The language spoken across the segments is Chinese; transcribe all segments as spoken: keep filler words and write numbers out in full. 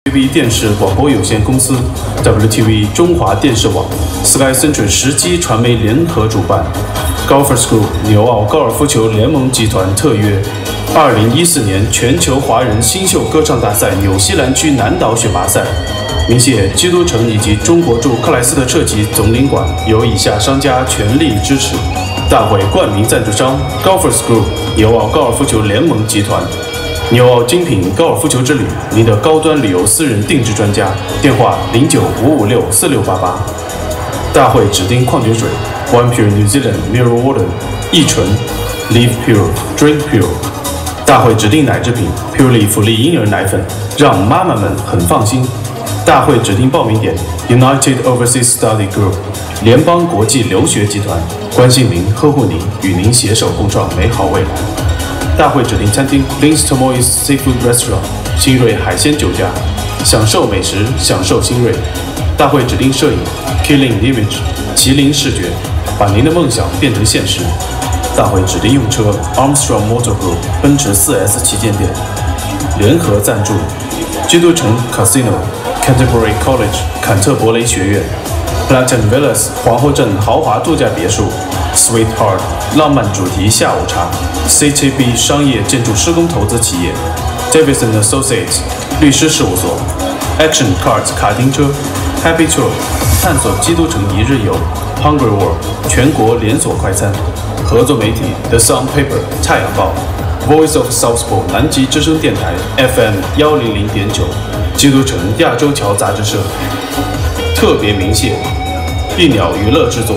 T V 电视广播有限公司、W T V 中华电视网、Sky Century 时机传媒联合主办 ，Golfer School 纽澳高尔夫球联盟集团特约。二零一四年全球华人新秀歌唱大赛纽西兰区南岛选拔赛，鸣谢基督城以及中国驻克莱斯特彻奇总领馆由以下商家全力支持。大会冠名赞助商 Golfer School 纽澳高尔夫球联盟集团。纽澳精品高尔夫球之旅，您的高端旅游私人定制专家，电话零九五五六四六八八。大会指定矿泉水 One Pure New Zealand Mineral Water 益醇 Live Pure Drink Pure。大会指定奶制品 Purely 福利婴儿奶粉，让妈妈们很放心。大会指定报名点 United Overseas Study Group 联邦国际留学集团，关心您，呵护您，与您携手共创美好未来。大会指定餐厅 Lin's Tomoe's Seafood Restaurant 新锐海鲜酒家，享受美食，享受新锐。大会指定摄影 Killing Image 麒麟视觉，把您的梦想变成现实。大会指定用车 Armstrong Motor Group 奔驰 四 S 旗舰店，联合赞助基督城 Casino Canterbury College 坎特伯雷学院 Platinum Villas 皇后镇豪华度假别墅 Sweetheart 浪漫主题下午茶 C T B 商业建筑施工投资企业 Davidson Associates 律师事务所 Action Cards 卡丁车 Happy Tour 探索基督城一日游 Hungry World 全国连锁快餐。合作媒体 The Sun Paper 太阳报 Voice of Southport 南极之声电台 F M 幺零零点九，基督城亚洲桥杂志社。特别鸣谢碧鸟娱乐制作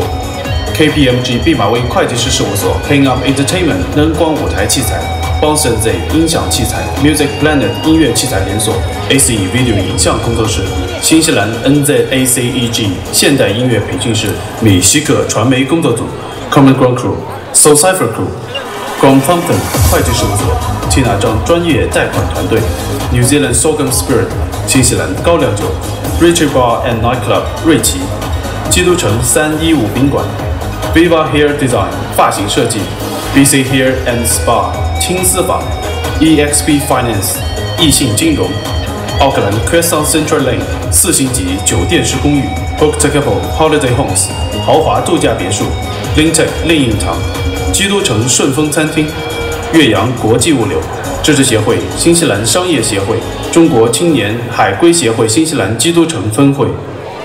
K P M G 毕马威会计师事务所 Hang Up Entertainment 灯光舞台器材 Bonson Z 音响器材 Music Planet 音乐器材连锁 A C E Video 影像工作室新西兰 N Z A C E G 现代音乐培训室米西克传媒工作组 Common Ground Crew Soul Cipher Crew Graham Thompson 会计事务所 Tina 张专业贷款团队 New Zealand Sorghum Spirit 新西兰高粱酒 Richie Bar and Nightclub 瑞奇基督城三一五宾馆 Viva Hair Design 发型设计 B C Hair and Spa 青丝发 E X P Finance 易信金融奥克兰 Crescent Central Lane 四星级酒店式公寓 Hook to Couple Holiday Homes 豪华度假别墅 Lintech 丽影堂基督城顺丰餐厅岳阳国际物流支持协会新西兰商业协会中国青年海归协会新西兰基督城分会。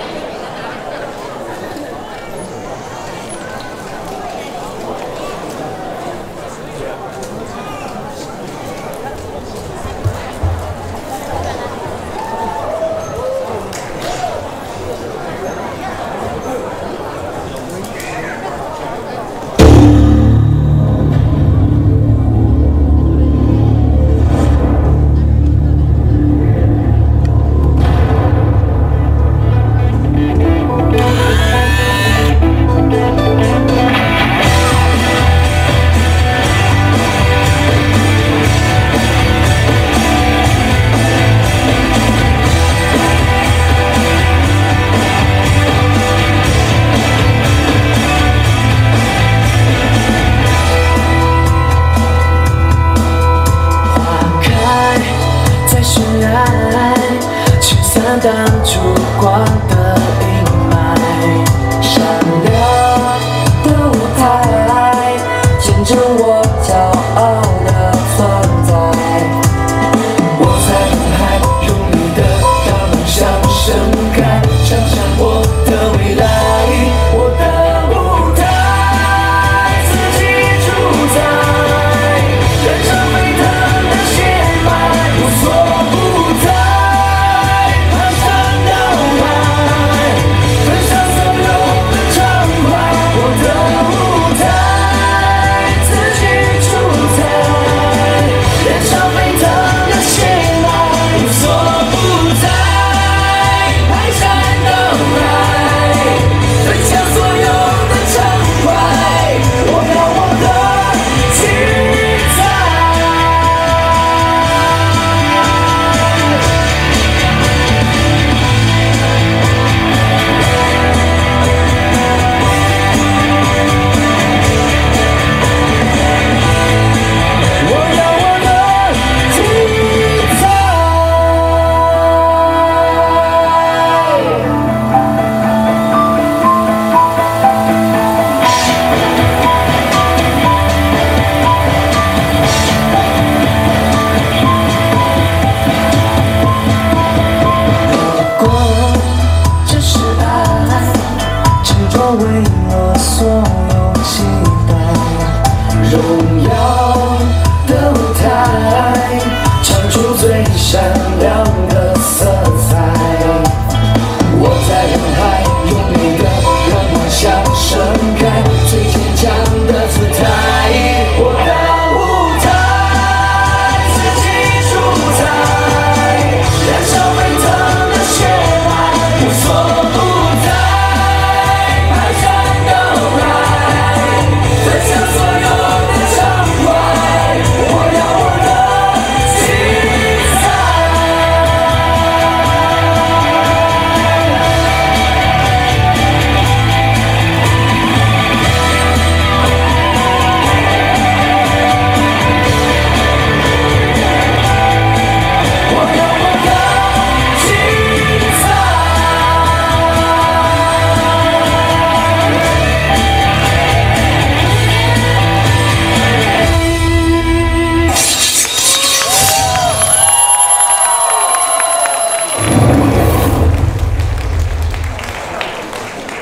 挡住光的阴霾，闪亮的舞台，见证我骄傲的存在。我在人海中你的让梦想盛开，想象我的未来，我的舞台，自己主宰，燃烧沸腾的血脉，无所不在。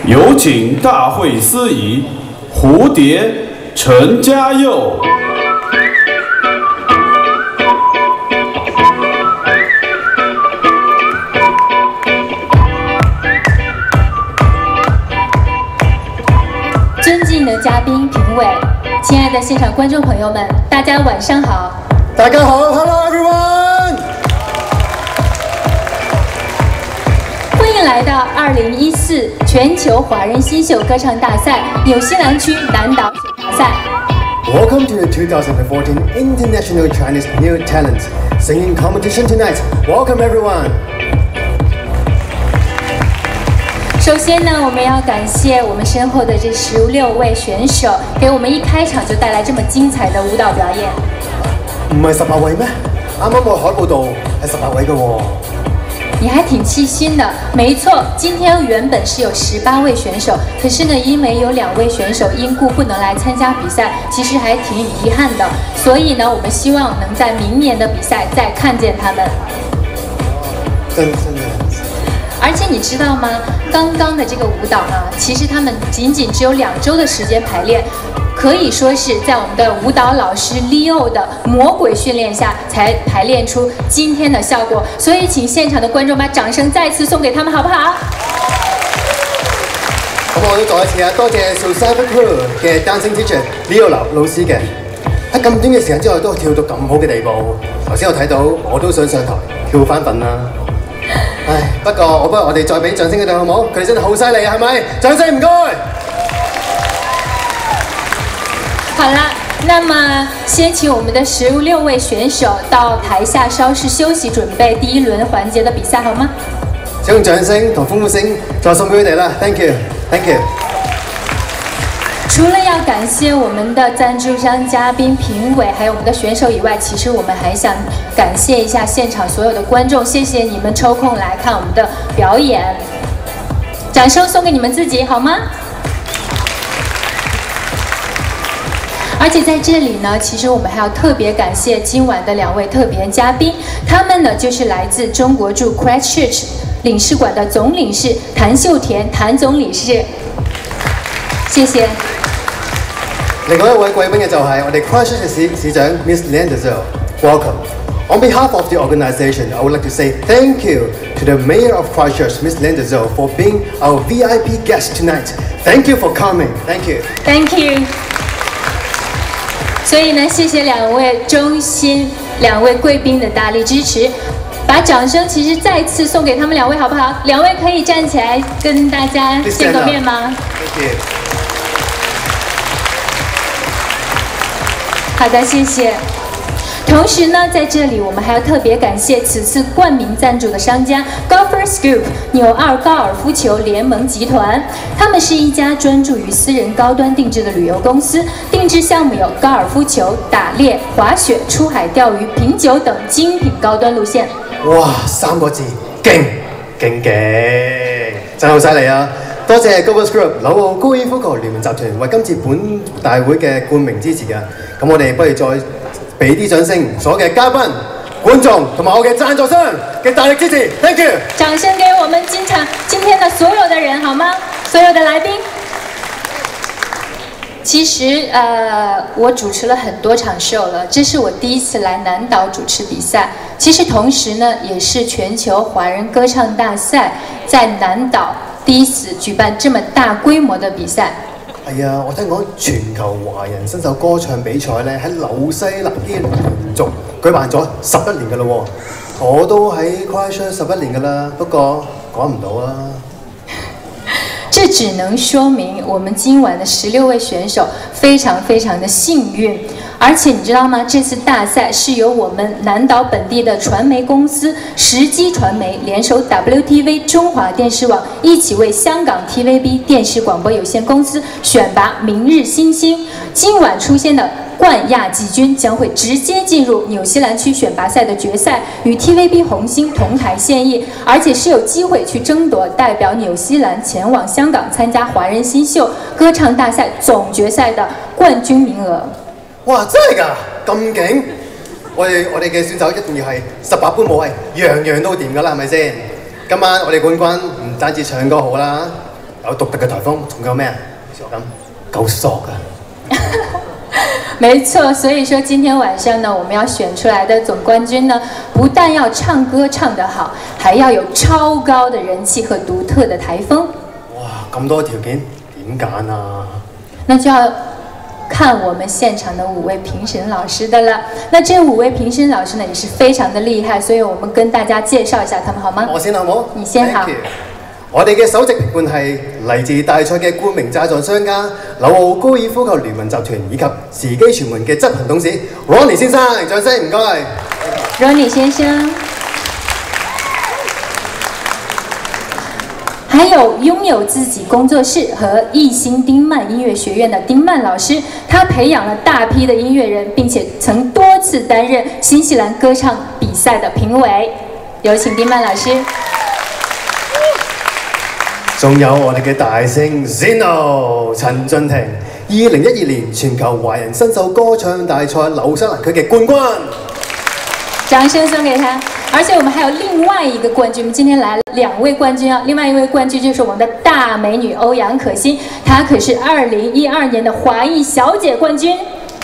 有请大会司仪蝴蝶陈嘉佑。 尊敬的嘉宾、评委，亲爱的现场观众朋友们，大家晚上好。 大家好 ，Hello everyone。 欢迎来到二零一四全球华人新秀歌唱大赛纽西兰区南岛选拔赛。 Welcome to the twenty fourteen International Chinese New Talent Singing Competition tonight. Welcome everyone. 首先呢，我们要感谢我们身后的这十六位选手，给我们一开场就带来这么精彩的舞蹈表演。 唔係十八位咩？啱啱我海報度係十八位嘅喎。 你還挺細心的，沒錯，今天原本是有十八位選手，可是呢，因為有兩位選手因故不能來參加比賽，其實還挺遺憾的。所以呢，我們希望能在明年的比賽再看見他們。 真真的。 而且你知道嗎？剛剛的這個舞蹈呢，其實他們僅僅只有兩週的時間排練。可以說是在我們的舞蹈老師 Leo 的魔鬼訓練下，才排練出今天的效果。所以，請現場的觀眾把掌聲再次送給他們，好不好？ 咁我都再一次啊，多謝 Susanna Crew 嘅 Dancing Teacher Leo 老老師嘅，喺咁短嘅時間之內都跳到咁好嘅地步。頭先我睇到，我都想上台跳翻份啦。唉，不過我不如我哋再俾掌聲佢哋好唔好？佢哋真係好犀利啊，係咪？掌聲唔該。 好了，那麼先請我們的十六位選手到台下稍事休息，準備第一輪環節的比賽，好嗎？ 請用掌聲同歡呼聲再送俾佢哋啦 ，Thank you，Thank you。 除了要感謝我們的贊助商、嘉賓、評委，還有我們的選手以外，其實我們還想感謝一下現場所有的觀眾，謝謝你們抽空來看我們的表演，掌聲送給你們自己，好嗎？而且在這裡呢，其實我們還要特別感謝今晚的兩位特別嘉賓，他們呢就是來自中國駐 Christchurch 領事館的總領事譚秀田譚總領事，謝謝。 另外一位貴賓嘅就係我哋 Christchurch 市市長 Miss Leanne Welcome. On behalf of the organisation, I would like to say thank you to the Mayor of Christchurch, Miss Leanne for being our V I P guest tonight. Thank you for coming. Thank you. Thank you. 所以呢，謝謝兩位衷心、兩位貴賓的大力支持，把掌聲其實再次送給他們兩位，好不好？兩位可以站起來跟大家見個面嗎？ 謝謝。 好的，謝謝。同時呢，在這裡我們還要特別感謝此次冠名贊助的商家 Golfers Group 紐澳高爾夫球聯盟集團。他們是一家專注於私人高端定制的旅遊公司，定制項目有高爾夫球、打獵、滑雪、出海釣魚、品酒等精品高端路線。 哇，三個字，勁勁勁，真係好犀利啊！多謝 Golfers Group 紐澳高爾夫球聯盟集團為今次本大會嘅冠名支持嘅。咁我哋不如再俾啲掌聲，所有嘅嘉賓、觀眾同埋我嘅贊助商嘅大力支持 ，Thank you！ 掌聲給我們今場今天的所有的人好嗎？所有的來賓。其實，呃，我主持了很多場秀了，這是我第一次來南島主持比賽。其實同時呢，也是全球華人歌唱大賽在南島第一次舉辦這麼大規模的比賽。 係啊，我聽講全球華人新秀歌唱比賽咧喺紐西蘭啲連續舉辦咗十一年㗎啦喎，我都喺 Christchurch 十一年㗎啦，不過講唔到啊。 這只能說明我們今晚的十六位選手非常非常的幸運，而且你知道嗎？這次大賽是由我們南島本地的傳媒公司時機傳媒聯手 W T V 中華電視網一起為香港 T V B 電視廣播有限公司選拔明日新星。今晚出現的冠亞季軍將會直接進入紐西蘭區選拔賽的決賽，與 T V B 紅星同台獻藝，而且是有機會去爭奪代表紐西蘭前往香港參加華人新秀歌唱大賽總決賽的冠軍名額。 哇！真係㗎，咁勁！我哋我哋嘅選手一定要係十八般武藝，樣樣都掂㗎啦，係咪先？今晚我哋冠軍唔單止唱歌好啦， 有獨特嘅台風，仲有咩啊？咁夠索㗎。 没错，所以说今天晚上呢，我们要選出來的總冠軍呢，不但要唱歌唱得好，還要有超高的人氣和獨特的台風。 哇，咁多條件點揀啊？ 那就要看我們現場的五位評審老師的了。那這五位評審老師呢，也是非常的厲害，所以我們跟大家介紹一下他們好嗎？ 我先好冇？ 你先好。 我哋嘅首席評判係嚟自大賽嘅冠名贊助商家紐澳高爾夫球聯盟集團以及時機傳媒嘅執行董事 Ronnie 先生，掌聲唔該。 Ronnie 先生，還有擁有自己工作室和藝興丁曼音樂學院的丁曼老師，他培養了大批的音樂人，並且曾多次擔任新西蘭歌唱比賽的評委。有請丁曼老師。 仲有我哋嘅大星 Zeno 陳俊廷，二零一二年全球華人新秀歌唱大賽紐西蘭區嘅冠軍。 掌聲送給他。而且我們還有另外一個冠軍，我們今天來了兩位冠軍啊，另外一位冠軍就是我們的大美女歐陽可欣，她可是二零一二年的華裔小姐冠軍。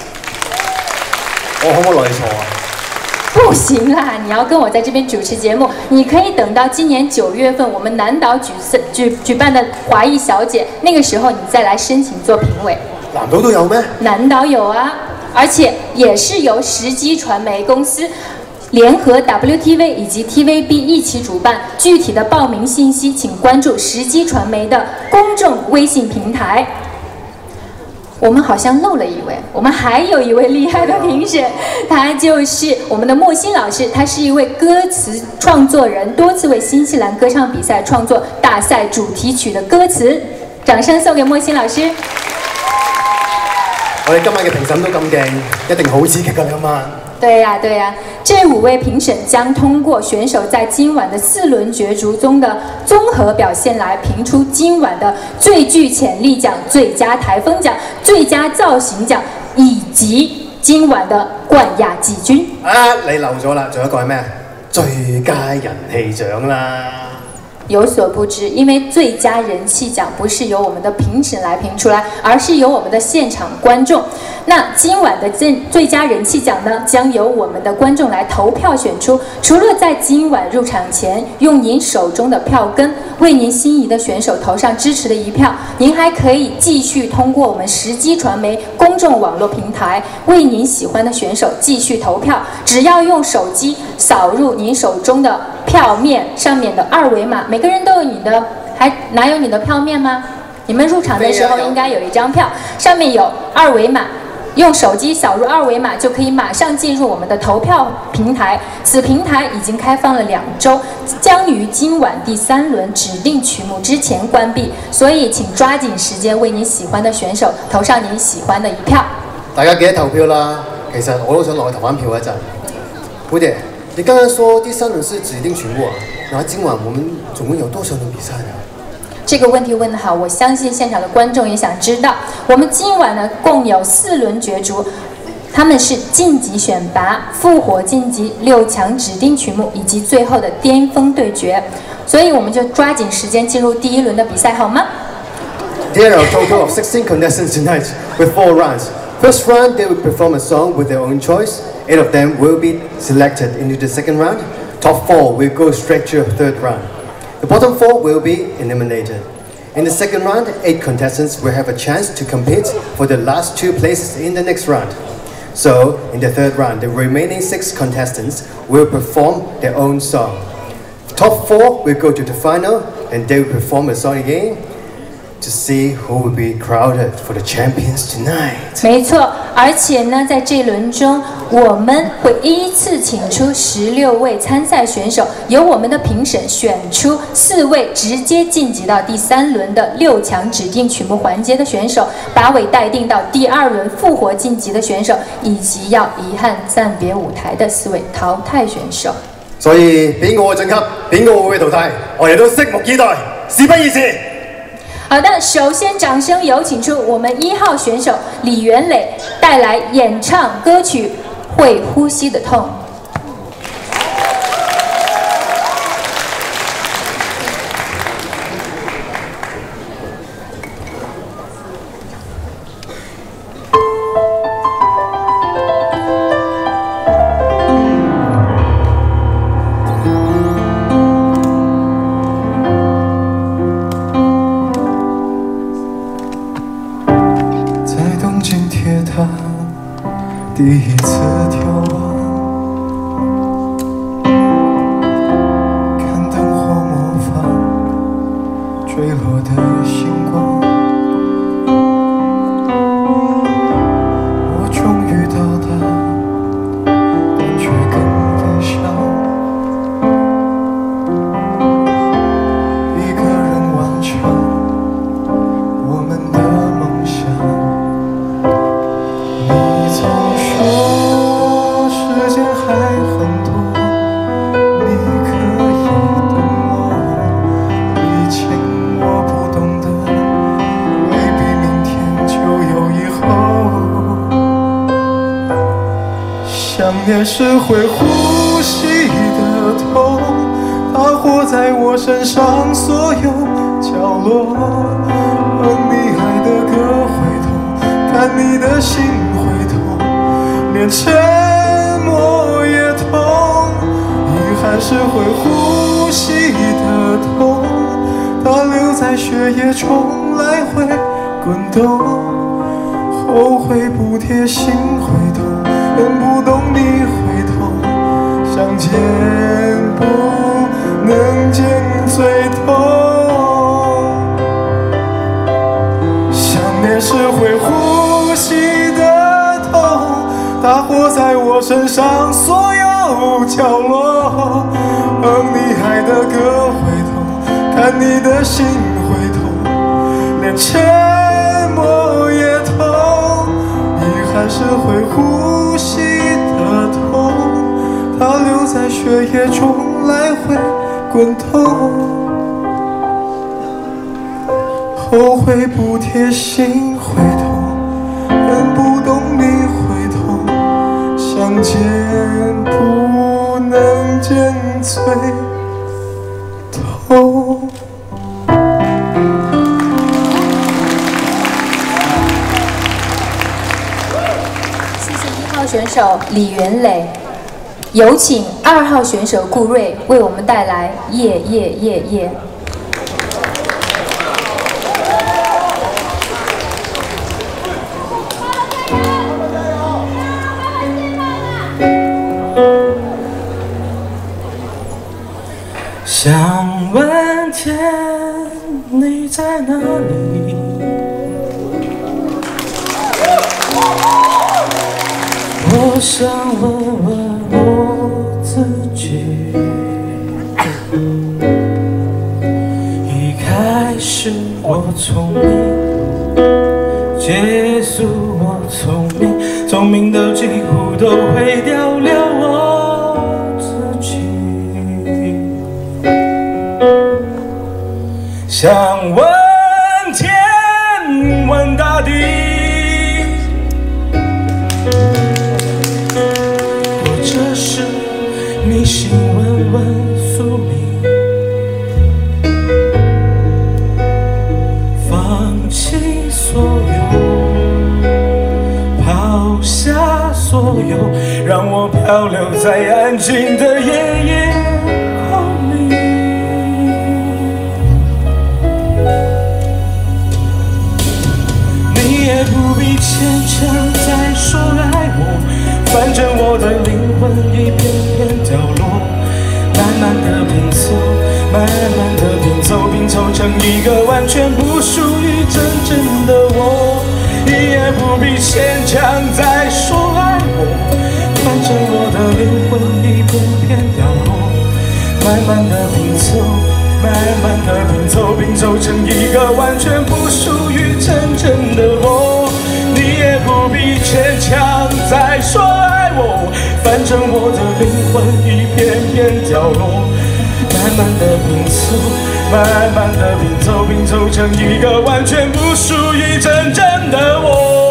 我可唔可以落去坐啊？ 不行啦，你要跟我在這邊主持節目，你可以等到今年九月份我們南島舉舉舉辦的華裔小姐，那個時候你再來申請做評委。 南島都有咩？ 南島有啊，而且也是由時機傳媒公司聯合 W T V 以及 T V B 一起主辦，具體的報名信息請關注時機傳媒的公眾微信平台。我們好像漏了一位，我們還有一位厲害的評審，他就是我們的莫欣老師，他是一位歌詞創作人，多次為新西蘭歌唱比賽創作大賽主題曲的歌詞。掌聲送給莫欣老師。 我哋今晚嘅評審都咁勁，一定好刺激㗎今晚。 對呀、啊、對呀、啊，這五位評審將通過選手在今晚的四輪角逐中的綜合表現來評出今晚的最具潛力獎、最佳台風獎、最佳造型獎以及今晚的冠亞季軍。 啊，你漏咗啦，仲有一個係咩？最佳人氣獎啦。 有所不知，因為最佳人氣獎不是由我們的評審來評出來，而是由我們的現場觀眾。那今晚的最最佳人氣獎呢，將由我們的觀眾來投票選出。除了在今晚入場前用您手中的票根為您心儀的選手投上支持的一票，您還可以繼續通過我們時機傳媒公眾網絡平台為您喜歡的選手繼續投票。只要用手機掃入您手中的票面上面的二維碼，每個人都有你的，還哪有你的票面嗎？你們入場的時候應該有一張票，上面有二維碼，用手機掃入二維碼就可以馬上進入我們的投票平台。此平台已經開放了兩週，將於今晚第三輪指定曲目之前關閉，所以請抓緊時間為你喜歡的選手投上你喜歡的一票。 大家記得投票啦！其實我都想落去投翻票一陣。蝴蝶，你剛剛說第三輪是指定曲目啊？那今晚我們總共有多少輪比賽呢？ 這個問題問得好，我相信現場的觀眾也想知道。我們今晚呢共有四輪角逐，他們是晉級選拔、復活晉級、六強指定曲目以及最後的巔峰對決，所以我們就抓緊時間進入第一輪的比賽，好嗎？ There are a total of sixteen contestants tonight with four rounds. First round, they will perform a song with their own choice. Eight of them will be selected into the second round. Top four will go straight to the third round. The bottom four will be eliminated. In the second round, eight contestants will have a chance to compete for the last two places in the next round. So, in the third round, the remaining six contestants will perform their own song. Top four will go to the final, and they will perform a song again to see who will be crowned for the champions tonight. 沒錯，而且呢，在這輪中，我們會依次請出十六位參賽選手，由我們的評審選出四位直接晉級到第三輪的六強指定曲目環節的選手，把尾待定到第二輪復活晉級的選手，以及要遺憾暫別舞台的四位淘汰選手。 所以邊個會晉級，邊個會被淘汰，我哋都拭目以待，事不宜遲。 好的，首先掌聲有請出我們一號選手李元磊帶來演唱歌曲《會呼吸的痛》。 第一次眺望，看灯火模仿坠落的星光。我终于到达，但却更悲伤。一个人完成我们的梦想。你总说时间还很多，你可以等我。以前我不懂得，未必明天就有以后。想念是会呼吸的痛，它活在我身上所有角落。和你爱的歌回头，看你的心回头，连沉默也痛。遗憾是会呼吸的痛，它留在血液中来回滚动。后悔不贴心回头，恨不懂你回头，相见不能见最痛。想念是会呼吸的痛，它活在我身上所有角落。哼你爱的歌回头，看你的心回头，连沉默也痛。遗憾是会呼吸的痛，它留在血液中来回滚动。后悔不贴心回头，恨不懂你回头，相见不能见最痛。 谢谢一号选手李元磊，有请二号选手顾瑞为我们带来《夜夜夜夜》。 想问天，你在哪里？我想问问我自己。一开始我聪明，结束我聪明，聪明的几乎都毁掉了我自己。想问天，问大地，或者是迷信，问问宿命，放弃所有，抛下所有，让我漂流在安静的夜夜空里。你也不必牵强再说爱我，反正我的灵魂已片片掉落。慢慢的拼凑，慢慢的拼凑，拼凑成一个完全不属于真正的我。你也不必牵强再说爱我，反正我的灵魂已片片掉落。慢慢的拼凑，慢慢的拼凑，拼凑成一个完全不属于真正的我。你也不必牵强再说爱我，反正我的灵魂已片片掉落。慢慢的拼凑，慢慢的拼凑，拼凑成一个完全不属于真正的我。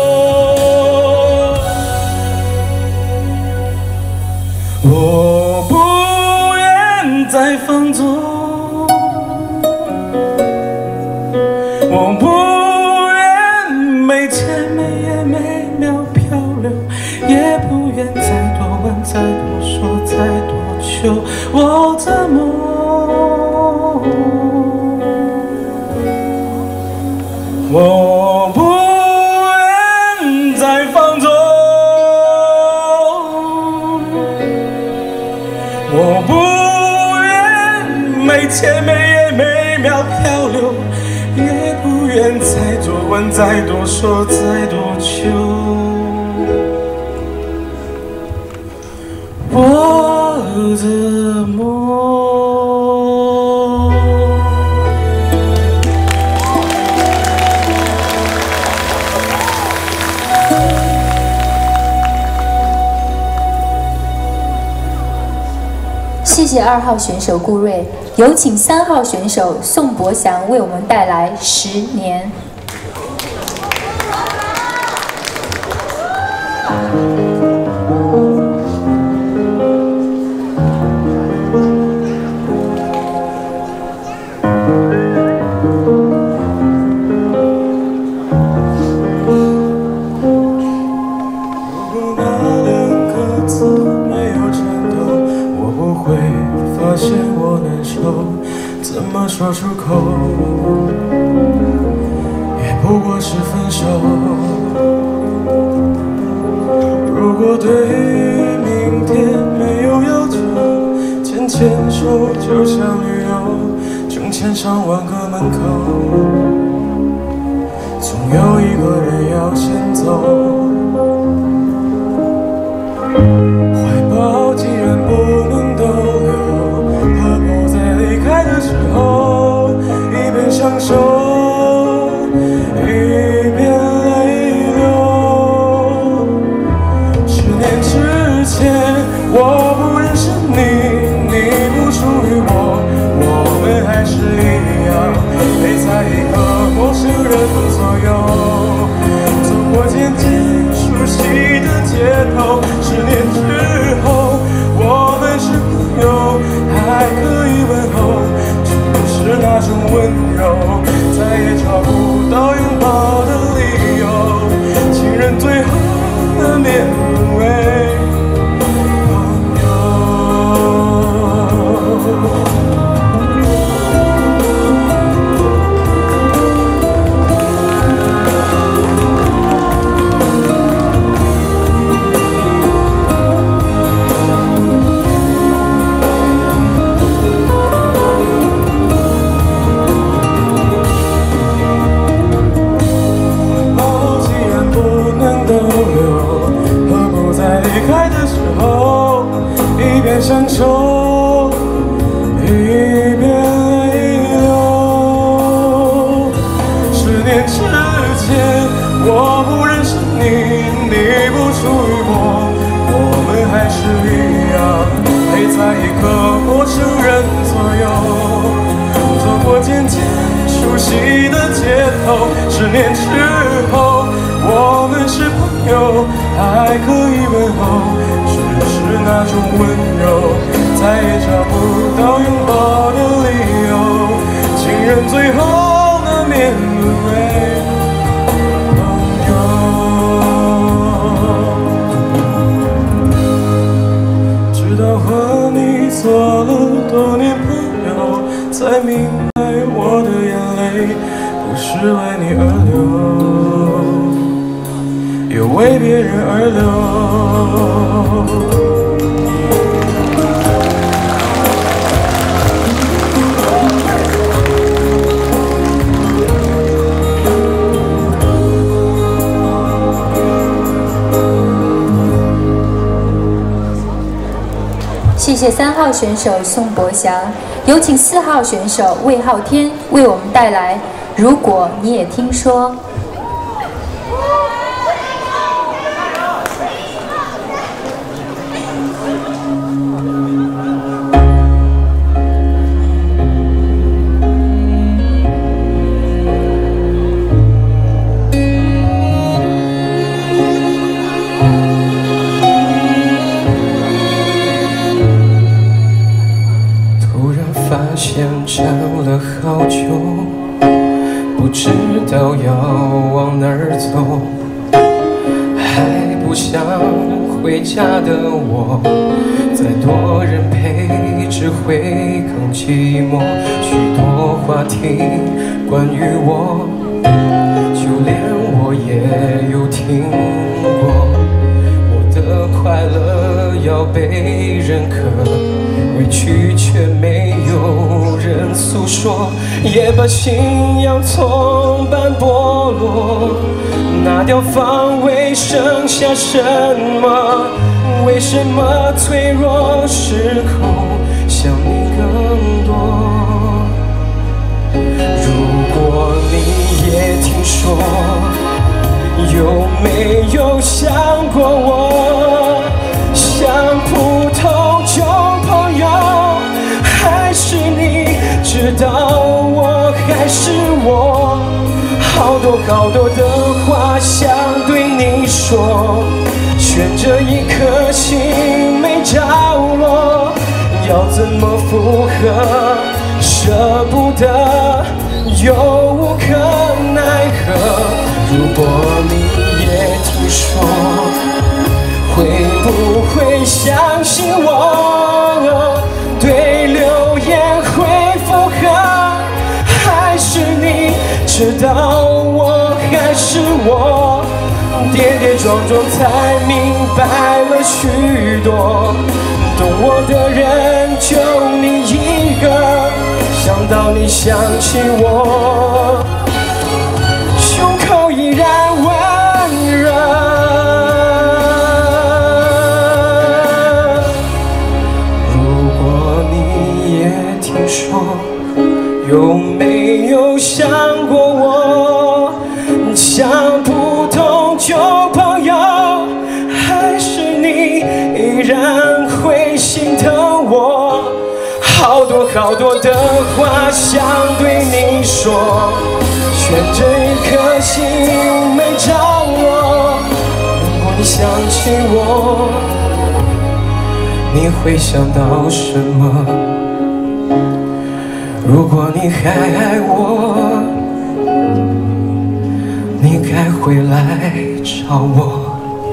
我不愿再放纵，我不愿每天每夜每秒漂流，也不愿再多问再多说再多求我的梦。我不愿再放纵， 每秒漂流，也不愿再多问，再多说，再多求。我的梦。 谢谢二号选手顾瑞，有请三号选手宋博祥为我们带来《十年》。 发现我难受，怎么说出口？也不过是分手。如果对明天没有要求，牵牵手就像旅游，成千上万个门口，总有一个人要先走。怀抱既然不能逗留，的时候，一边享受，一边泪流。十年之前，我不认识你，你不属于我，我们还是一样，陪在一个陌生人左右，走过渐渐熟悉的街头。十年之后，我们是朋友，还可以问候。是那种温柔，再也找不到拥抱的理由。情人最后难免为朋友。享受，一边泪流。十年之前，我不认识你，你不属于我，我们还是一样，陪在一个陌生人左右，走过渐渐熟悉的街头。十年之后，我们是朋友，还可以问候。是那种温柔，再也找不到拥抱的理由。情人最后难免为朋友，直到和你做了多年朋友，才明白我的眼泪不是为你而流，又为别人而流。 谢谢三号选手宋博祥，有请四号选手魏昊天为我们带来《如果你也听说》。 发现站了好久，不知道要往哪儿走，还不想回家的我，再多人陪只会更寂寞。许多话题关于我，就连我也有听过。我的快乐要被认可，委屈却没有人诉说，也把信仰从般剥落。拿掉防卫，剩下什么？为什么脆弱时候想你更多？如果你也听说，有没有想过我？像普通旧朋友，还是你知道我还是我？好多好多的话想对你说，悬着一颗心没着落，要怎么附和？舍不得，又无可奈何。如果你也听说，会不会相信我？对流言会附和，还是你知道我还是我？跌跌撞撞才明白了许多，懂我的人就你一个，想到你想起我，胸口依然温热。如果你也听说，有没有想过我？像普通旧朋友，还是你依然会心疼我？好多好多的话想对你说，悬着一颗心没着落。如果你想起我，你会想到什么？如果你还爱我，你该回来找我。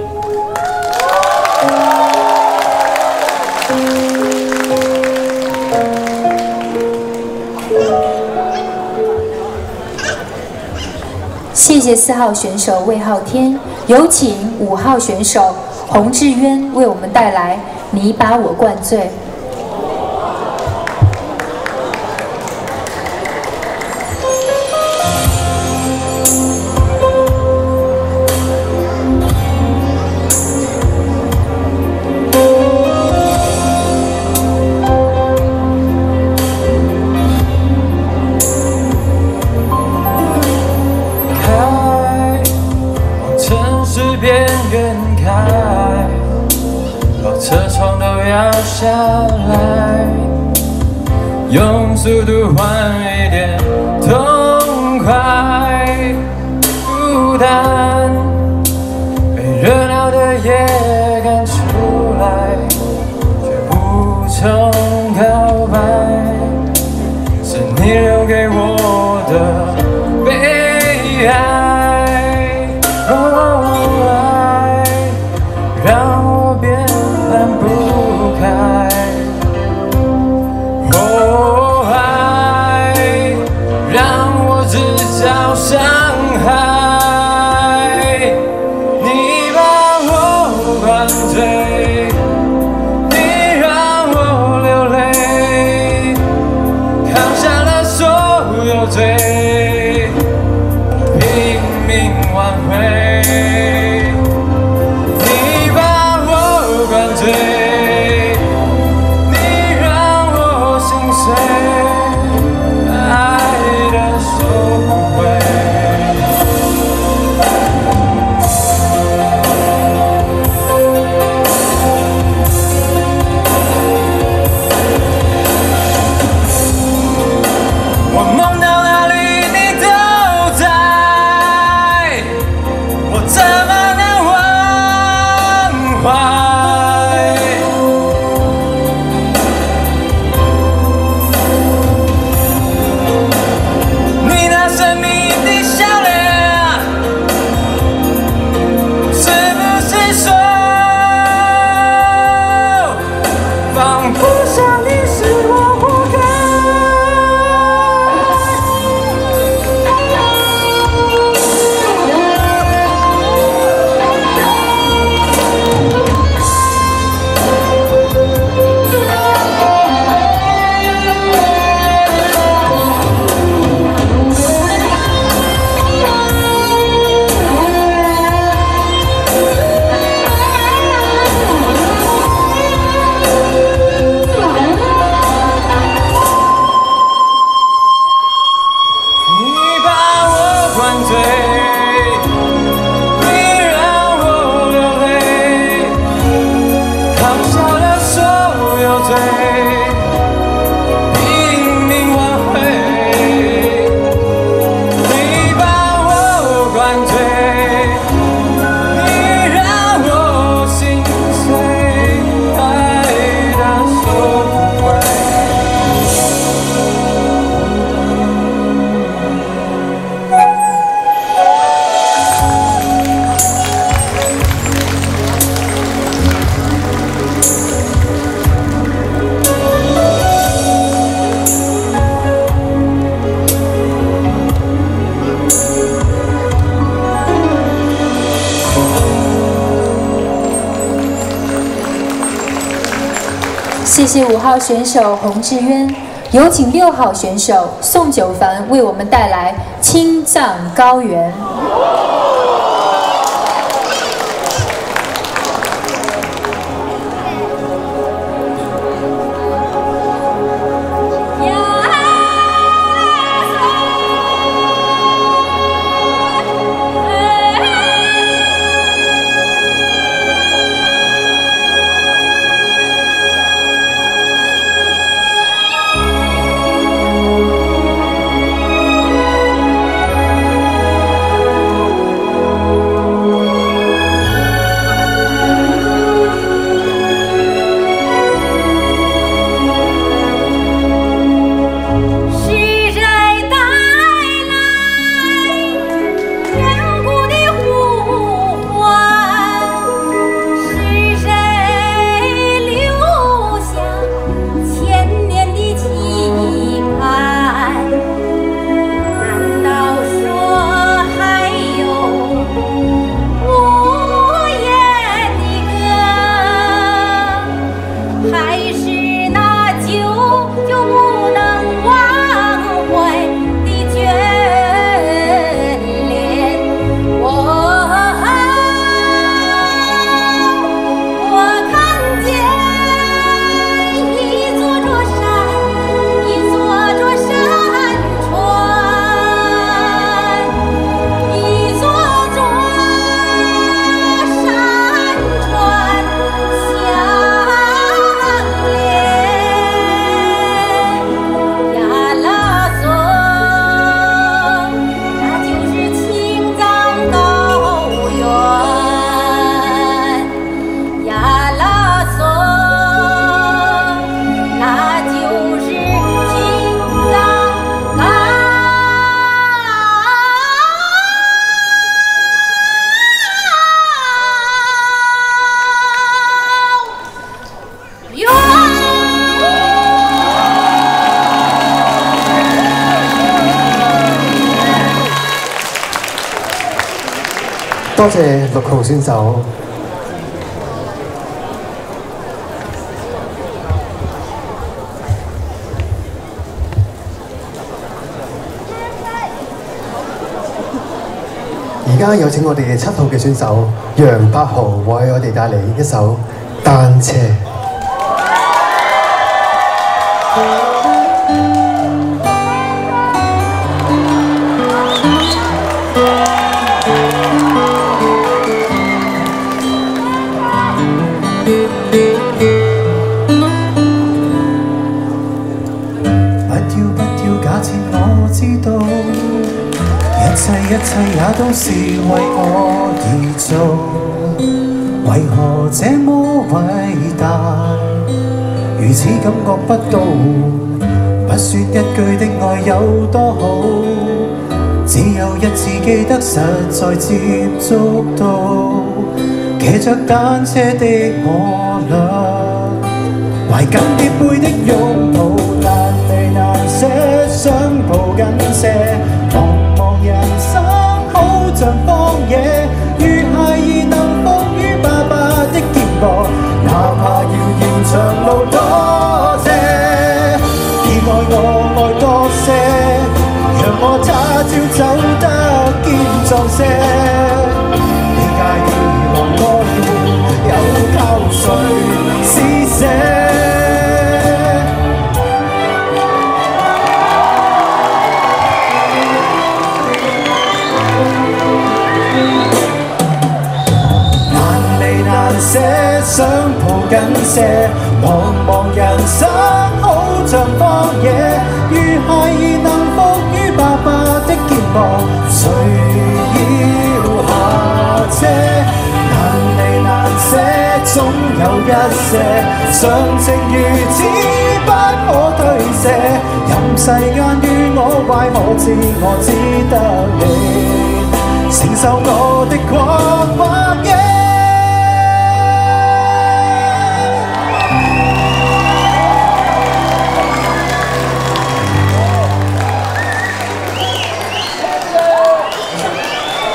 谢谢四号选手魏昊天，有请五号选手洪志渊为我们带来《你把我灌醉》。 下来，用速度换一点痛快。孤单被热闹的夜赶出来，却不曾告白，是你留给我的悲哀。哦，爱让我变懒不开。哦，爱让我自找伤害。你把我灌醉，你让我流泪，扛下了所有罪，拼命挽回。你把我灌醉，你让我心碎，爱的收回。我梦到哪里你都在， 谢五号选手洪志渊，有请六号选手宋九凡为我们带来《青藏高原》。 多謝六號選手。而家有請我哋嘅七號嘅選手楊柏豪為我哋帶嚟一首《單車》。一切也都是為我而做，為何這麼偉大？如此感覺不到，不說一句的愛有多好，只有一次記得實在接觸到，騎着單車的我倆，懷緊疊背的擁抱，難離難捨，想抱緊些。人生好像荒野，如孩兒能伏於爸爸的肩膊，哪怕遙遙長路多謝，已愛我愛多些，讓我他朝走得堅壯些。你介意和我有靠誰施捨？想抱緊些，茫茫人生好像荒野，如孩兒能伏於爸爸的肩膊，誰要下車？難離難捨，總有一些常情如此不可推卸，任世間於我壞，我知我只得你承受我的狂或野。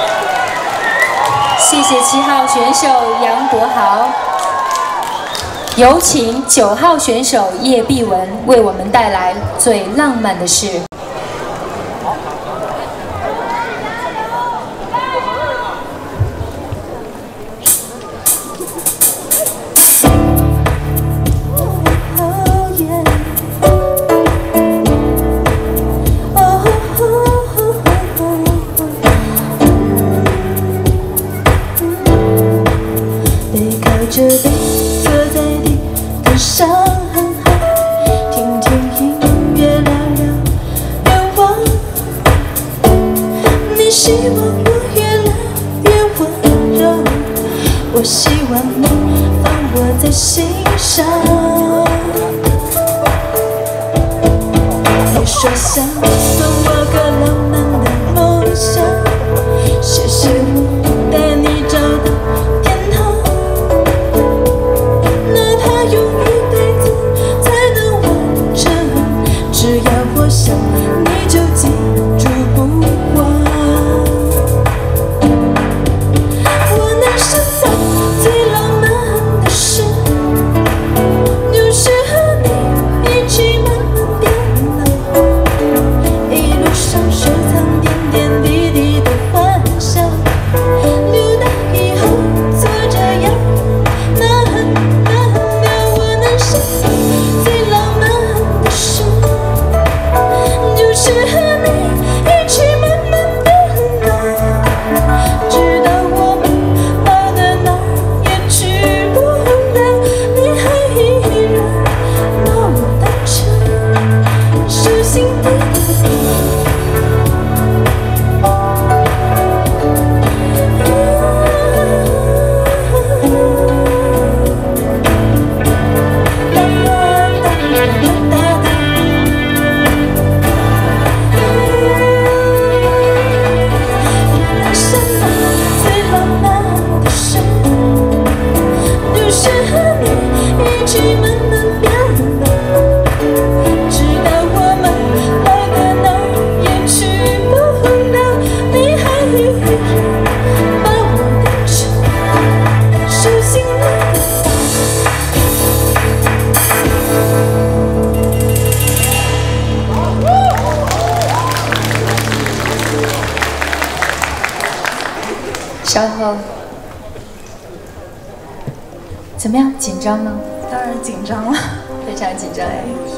谢谢七号选手杨博豪。 有请九号选手叶碧文为我们带来最浪漫的事。 这杯坐在地毯上很好，听听音乐，聊聊愿望。你希望我越来越温柔，我希望你放我在心上。你说想送我个浪漫的梦想，谢谢我带你找到天堂。用一辈子才能完成，只要我想，你就记住不忘。我能想到最浪漫的事，就是和你一起慢慢变老，一路上收藏点点滴滴的幻想，留到以后做这样那很最浪漫的事，就是和你一起慢慢变老，直到我们老的哪儿也去不了，你还依然把我当成手心的稍后，怎么样？紧张吗？ 当然紧张了， 非常紧张。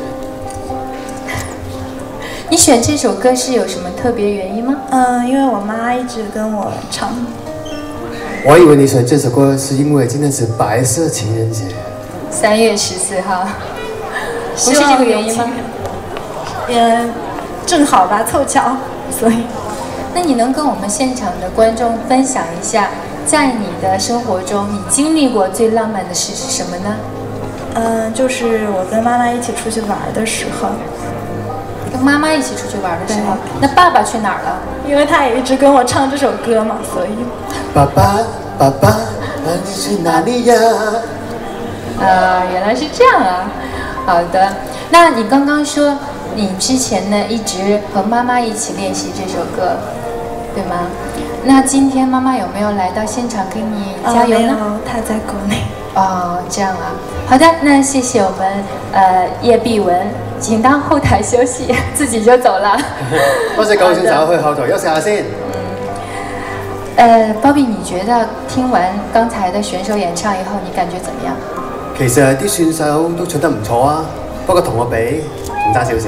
你选这首歌是有什么特别原因吗？ 嗯，因为我妈一直跟我唱。 我以为你选这首歌是因为今天是白色情人节。 三月十四号，不是这个原因吗？ 也正好吧，凑巧，所以。 那你能跟我们现场的观众分享一下，在你的生活中，你经历过最浪漫的事是什么呢？ 嗯，就是我跟妈妈一起出去玩的时候。 跟妈妈一起出去玩的时候，那爸爸去哪儿了？ 因为他也一直跟我唱这首歌嘛，所以。 爸爸，爸爸，你去哪里呀？ 啊，原来是这样啊。好的，那你刚刚说你之前呢一直和妈妈一起练习这首歌，对吗？那今天妈妈有没有来到现场给你加油呢？ 哦、没有，她在国内。 哦，这样啊。好的，那谢谢我们呃叶碧文，请到后台休息，自己就走了。 多謝九選手去後台休息下先。 呃 ，Bobby， 你覺得聽完剛才的選手演唱以後，你感覺怎麼樣？ 其實啲選手都唱得唔錯啊，不過同我比仲差少少。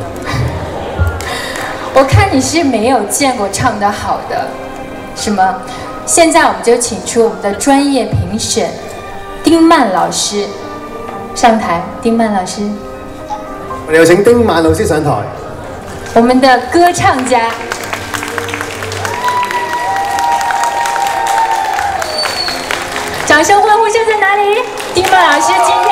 我看你是沒有見過唱得好的，是嗎？現在我們就請出我們的專業評審丁曼老師上台。丁曼老師， 我哋有請丁曼老師上台。 我們的歌唱家。掌聲歡呼聲在哪裡？丁曼老師今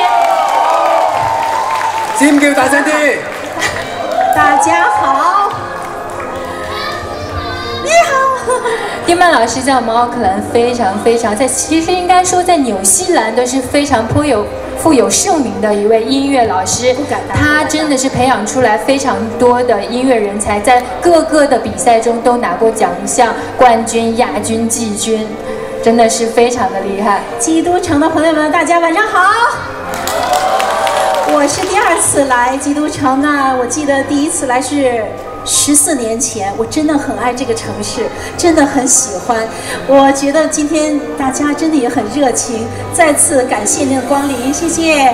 天尖叫大聲啲！ 大家好，你好。 丁曼老師在我們奧克蘭非常非常，在其實應該說在紐西蘭都是非常頗有富有盛名的一位音樂老師。他真的是培養出來非常多的音樂人才，在各個的比賽中都拿過獎項，冠軍、亞軍、季軍。真的是非常的厲害。 基督城的朋友們，大家晚上好。 我是第二次来基督城呢，我记得第一次来是十四年前，我真的很爱这个城市，真的很喜欢。我觉得今天大家真的也很热情，再次感谢您的光临，谢谢。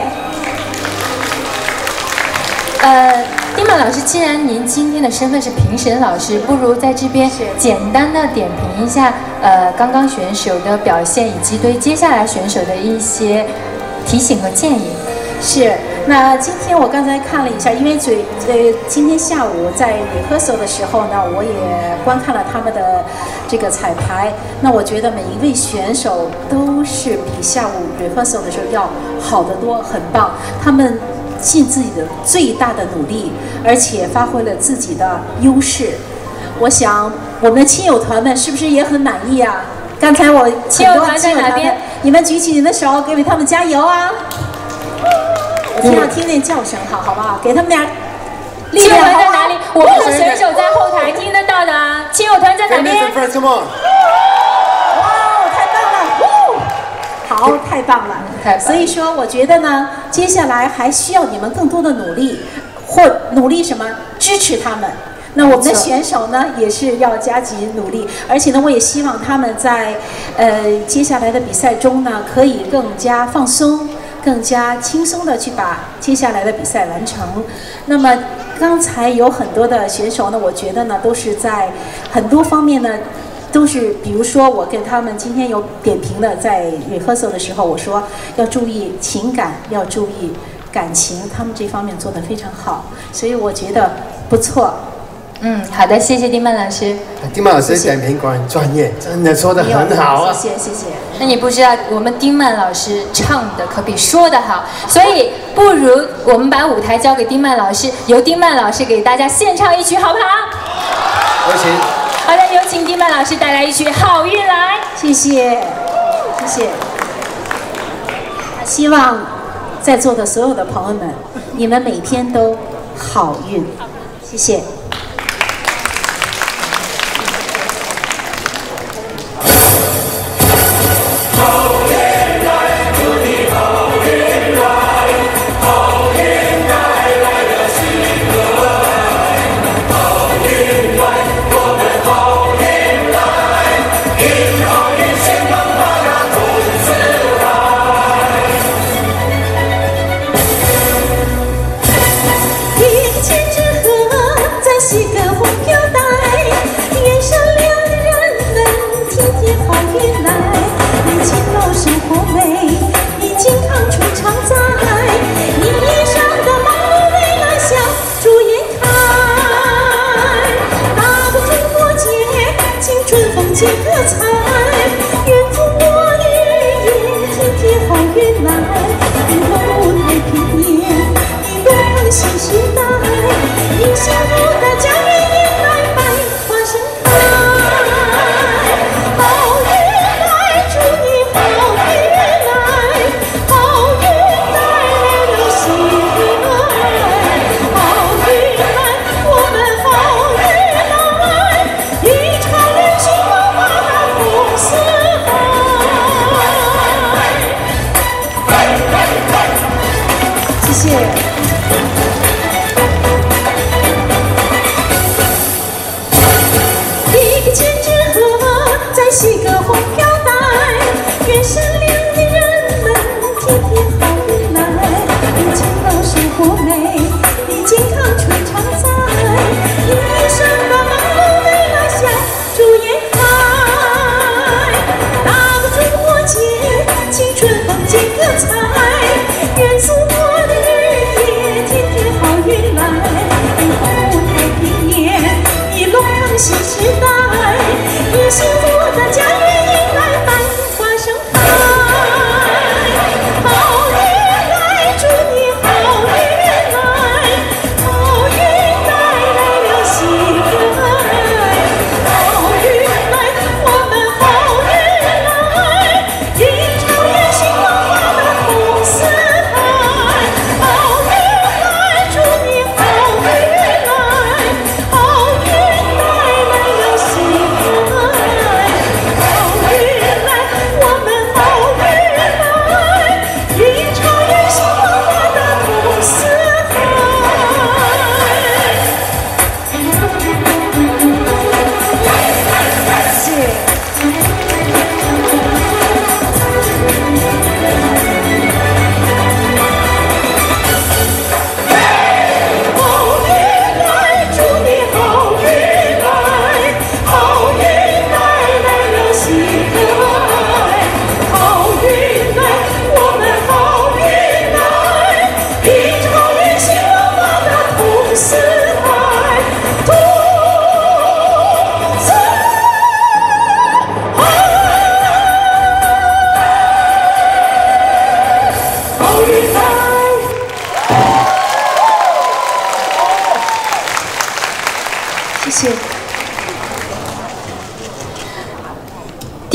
呃，丁曼老师，既然您今天的身份是评审老师，不如在这边简单的点评一下，呃，刚刚选手的表现，以及对接下来选手的一些提醒和建议。 是，那今天我刚才看了一下，因为最呃今天下午在 rehearsal 的时候呢，我也观看了他们的这个彩排。那我觉得每一位选手都是比下午 rehearsal 的时候要好得多，很棒。他们尽自己的最大的努力，而且发挥了自己的优势。我想我们的亲友团们是不是也很满意啊？刚才我亲友团在哪边？ 你们举起你的手，给他们加油啊！我听到听见叫声，好好不好？给他们点力亲友量。 团在哪里？我们的选手在后台听得到的啊。亲友团在哪边？ 哇，太棒了！哦，好，太棒了！所以说，我觉得呢，接下来还需要你们更多的努力，或努力什么？支持他们。那我们的选手呢，也是要加紧努力，而且呢，我也希望他们在呃接下来的比赛中呢，可以更加放松。更加轻松的去把接下来的比赛完成。那么刚才有很多的选手呢，我觉得呢都是在很多方面呢，都是比如说我跟他们今天有点评的，在 rehearsal 的时候，我说要注意情感，要注意感情，他们这方面做得非常好，所以我觉得不错。 嗯，好的，谢谢丁曼老师。 丁曼老师点评果然专业，真的说得很好啊！ 谢谢谢谢。 那你不知道，我们丁曼老师唱的可比说的好，所以不如我们把舞台交给丁曼老师，由丁曼老师给大家献唱一曲，好不好？ 有请。 好的，有请丁曼老师带来一曲《好运来》。 谢谢，谢谢。希望在座的所有的朋友们，你们每天都好运。谢谢。 一个牵着河在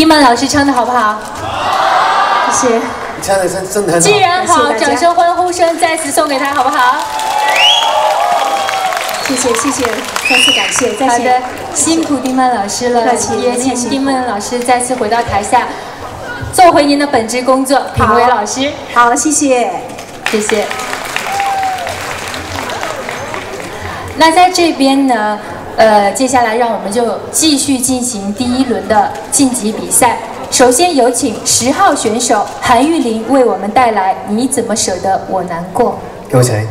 丁满老师唱的好不好？谢谢。 你唱的真真的很好。 既然好，掌声欢呼声再次送给他，好不好？ 谢谢谢谢，再次感谢，再次。 好的，辛苦丁满老师了，也请丁满老师再次回到台下，做回您的本职工作，评委老师。 好，谢谢， 谢谢。那在这边呢？ 呃，接下来让我们就继续进行第一轮的晋级比赛。首先有请十号选手韩玉琳为我们带来《你怎么舍得我难过》。 有请。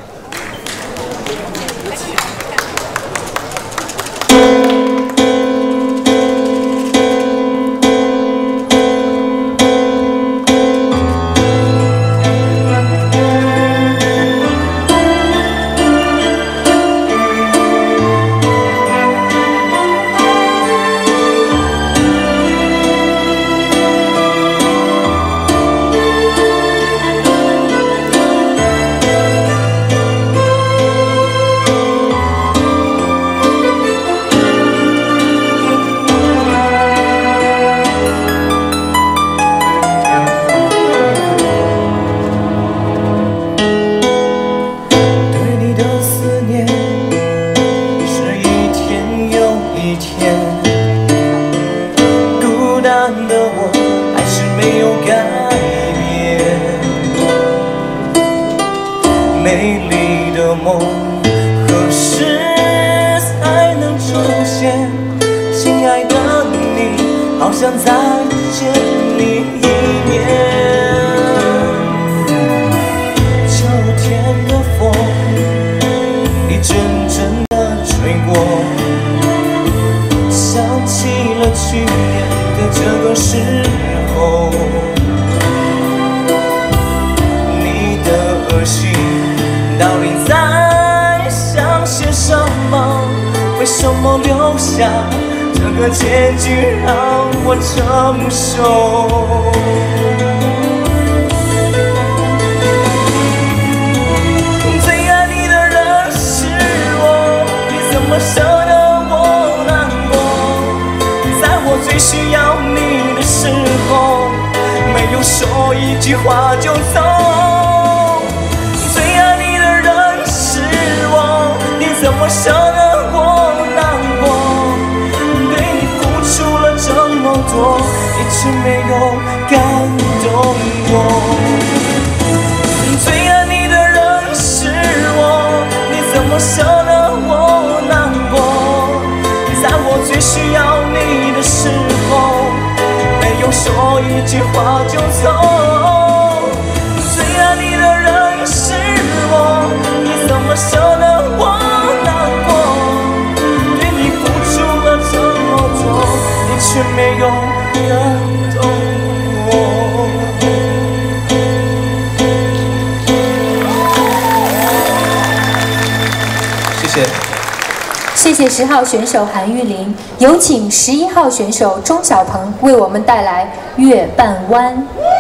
谢谢十号选手韩玉琳，有请十一号选手钟小鹏为我们带来《月半弯》。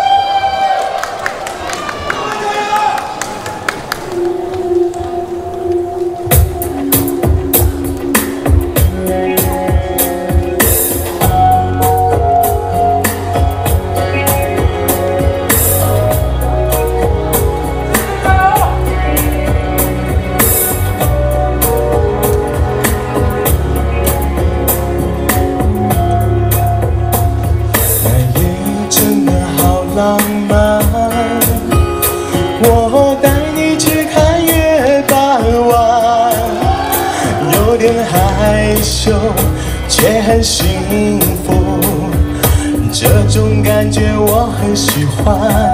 却很幸福，这种感觉我很喜欢。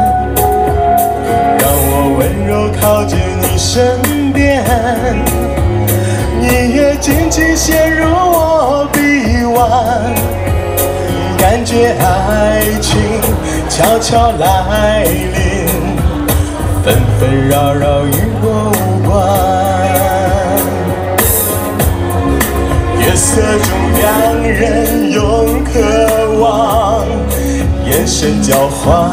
让我温柔靠近你身边，你也紧紧陷入我臂弯，感觉爱情悄悄来临，纷纷扰扰与我无关。夜色中两人用渴望眼神交换，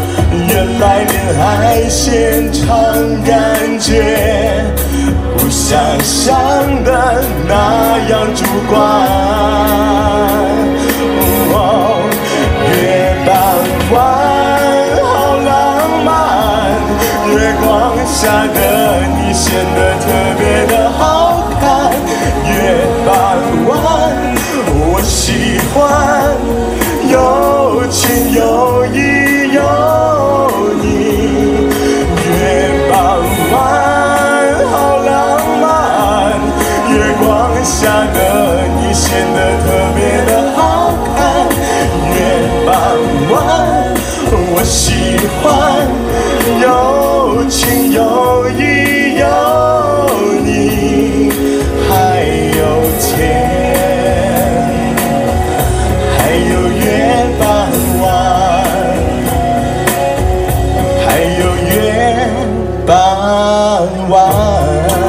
原来恋爱现场感觉不像想象的那样主观。哦，月傍晚好浪漫，月光下的你显得特别的好看。月傍晚，我喜欢有情有义有你。月傍晚好浪漫，月光下的你显得特别的好看。月傍晚，我喜欢有情有义有你，还有天，还有月傍晚，还有月傍晚。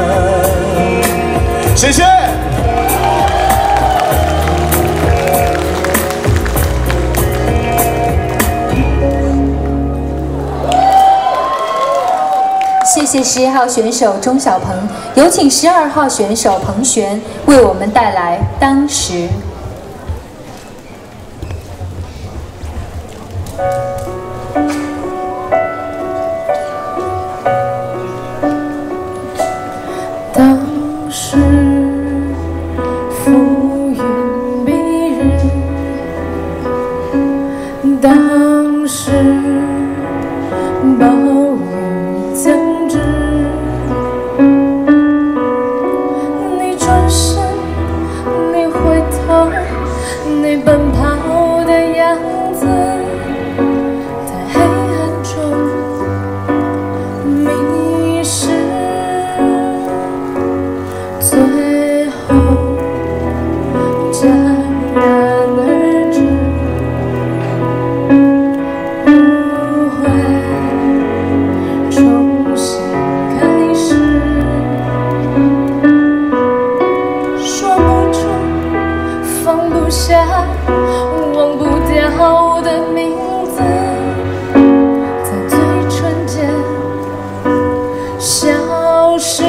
谢谢。 谢谢十一号选手钟小鹏，有请十二号选手彭璇为我们带来《当时》。 当时浮云蔽日，当时暴雨将至，你转身，你回头，你奔跑的样子，在黑暗中迷失。最后戛然而止，不会重新开始。说不出，放不下，忘不掉的名字，在最纯洁消失。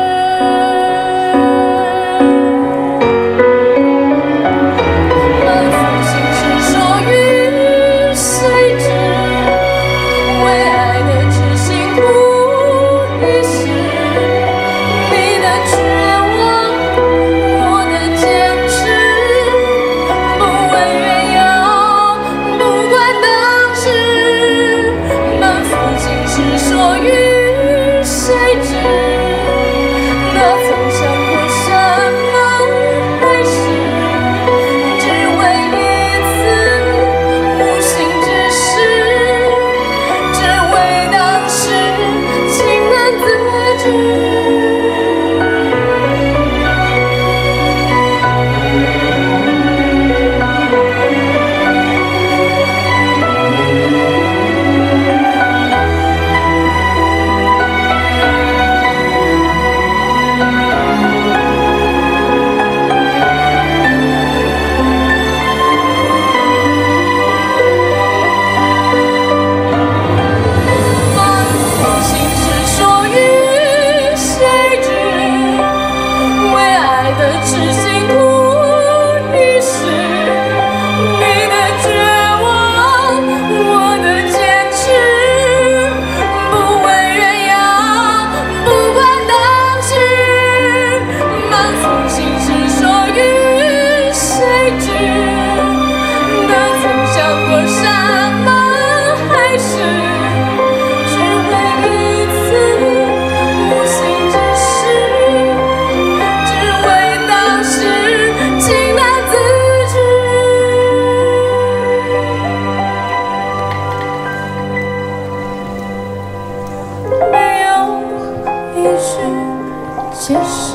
解释，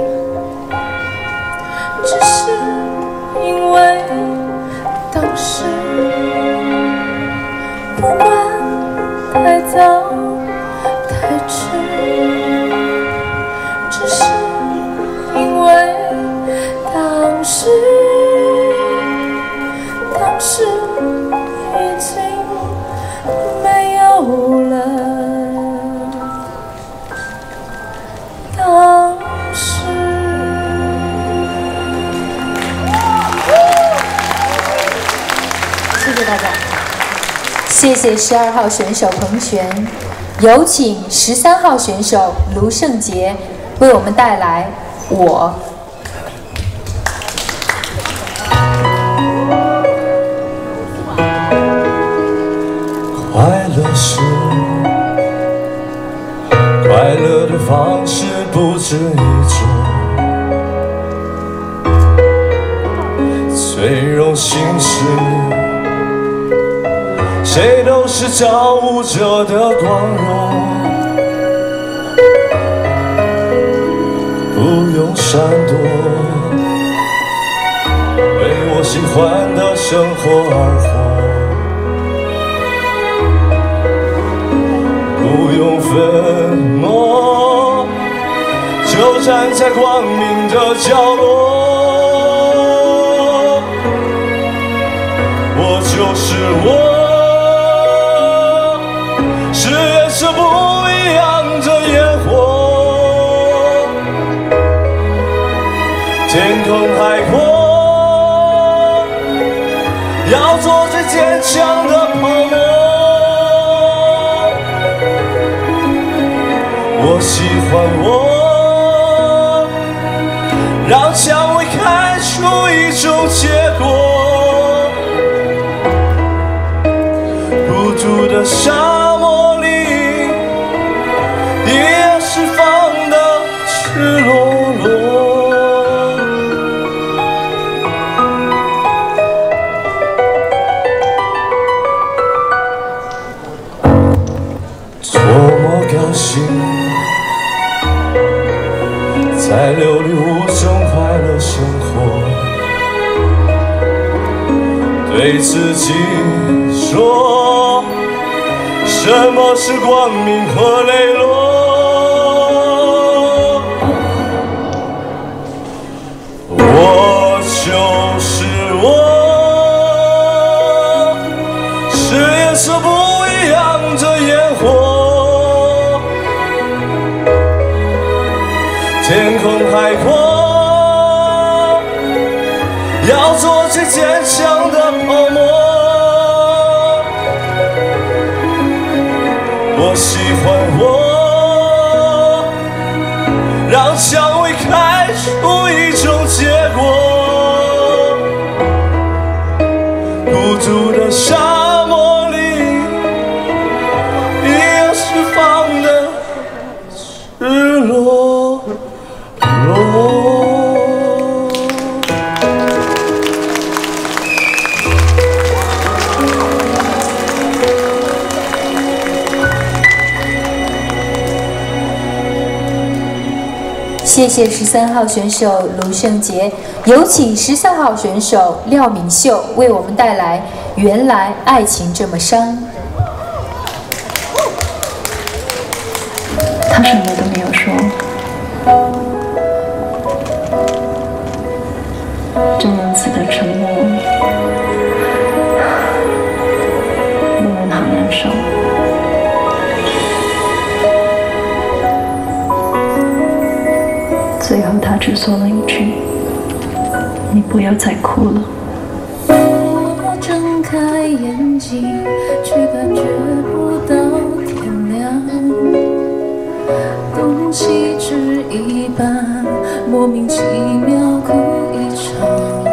只是因为当时不管太早太迟，只是因为当时当时已经没有了。当谢谢十二号选手彭璇，有请十三号选手卢胜杰为我们带来《我》。 快乐是快乐的方式不止一种，最荣幸是谁都是造物者的光荣，不用闪躲，为我喜欢的生活而活。不用粉墨，就站在光明的角落。我就是我，是颜色不一样的烟火。天空海阔，要做最坚强的泡沫。我喜欢我，让蔷薇开出一种结果。孤独的沙漠里，也释放的赤裸裸。多么高兴，在琉璃屋中快乐生活，对自己说，什么是光明和磊落？我就是我，是颜色不一样的烟火。天空海阔，要做最坚强的泡沫。我喜欢我，让蔷薇开出一种结果。孤独的沙漠里，也释放的赤裸。 谢谢十三号选手卢胜杰，有请十四号选手廖敏秀为我们带来《原来爱情这么伤》。 他什么都没有说，这样子的沉默令人好难受。最后他只说了一句：“你不要再哭了。” 我睁开眼睛，却感觉不到天亮。空气只一半，莫名其妙哭一场。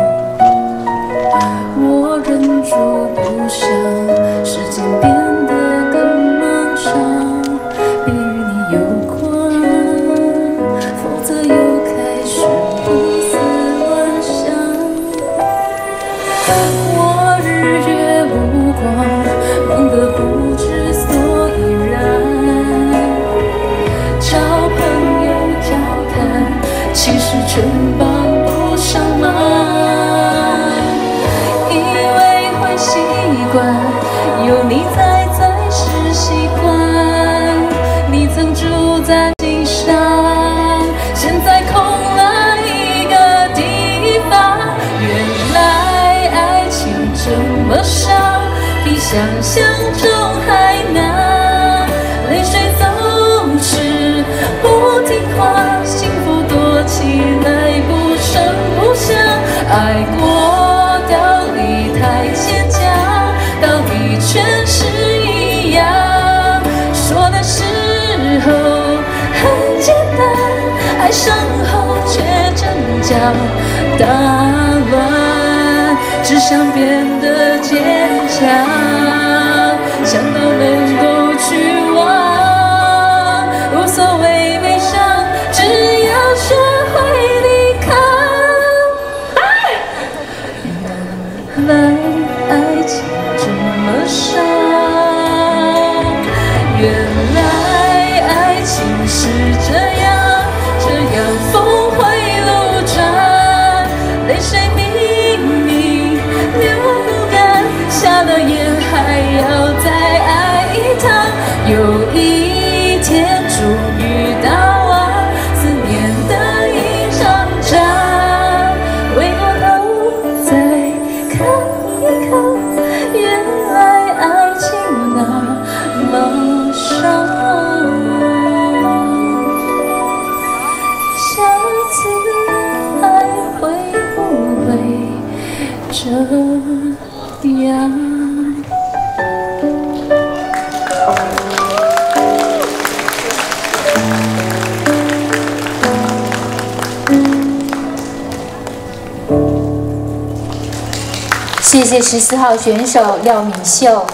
我忍住不想，时间变得更漫长，别与你有关，否则又开始胡思乱想。我日月无光，忙得不知所以然，交朋友交谈，其实全帮不上忙。以为会习惯，有你在才是习惯。你曾住在心上，现在空了一个地方。原来爱情这么伤，比想象中还难。泪水总是不听话，幸福躲起来不声不响。爱过到底太牵强，到底全是身后却阵脚打乱，只想变得坚强，想到能够去忘，无所谓悲伤，只要学会离开。原来爱情这么伤，原来爱情是这样，这样峰回路转，泪水明明流不干，下了眼还要再爱一趟。有一天终于到啊，思念的一场战，回过头再看一看，原来爱情那么伤。下次还会不会这样？ 谢谢十四号选手廖敏秀。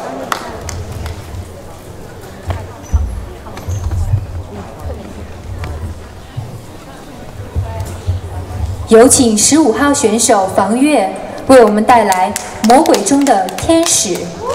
有请十五号选手房月为我们带来《魔鬼中的天使》。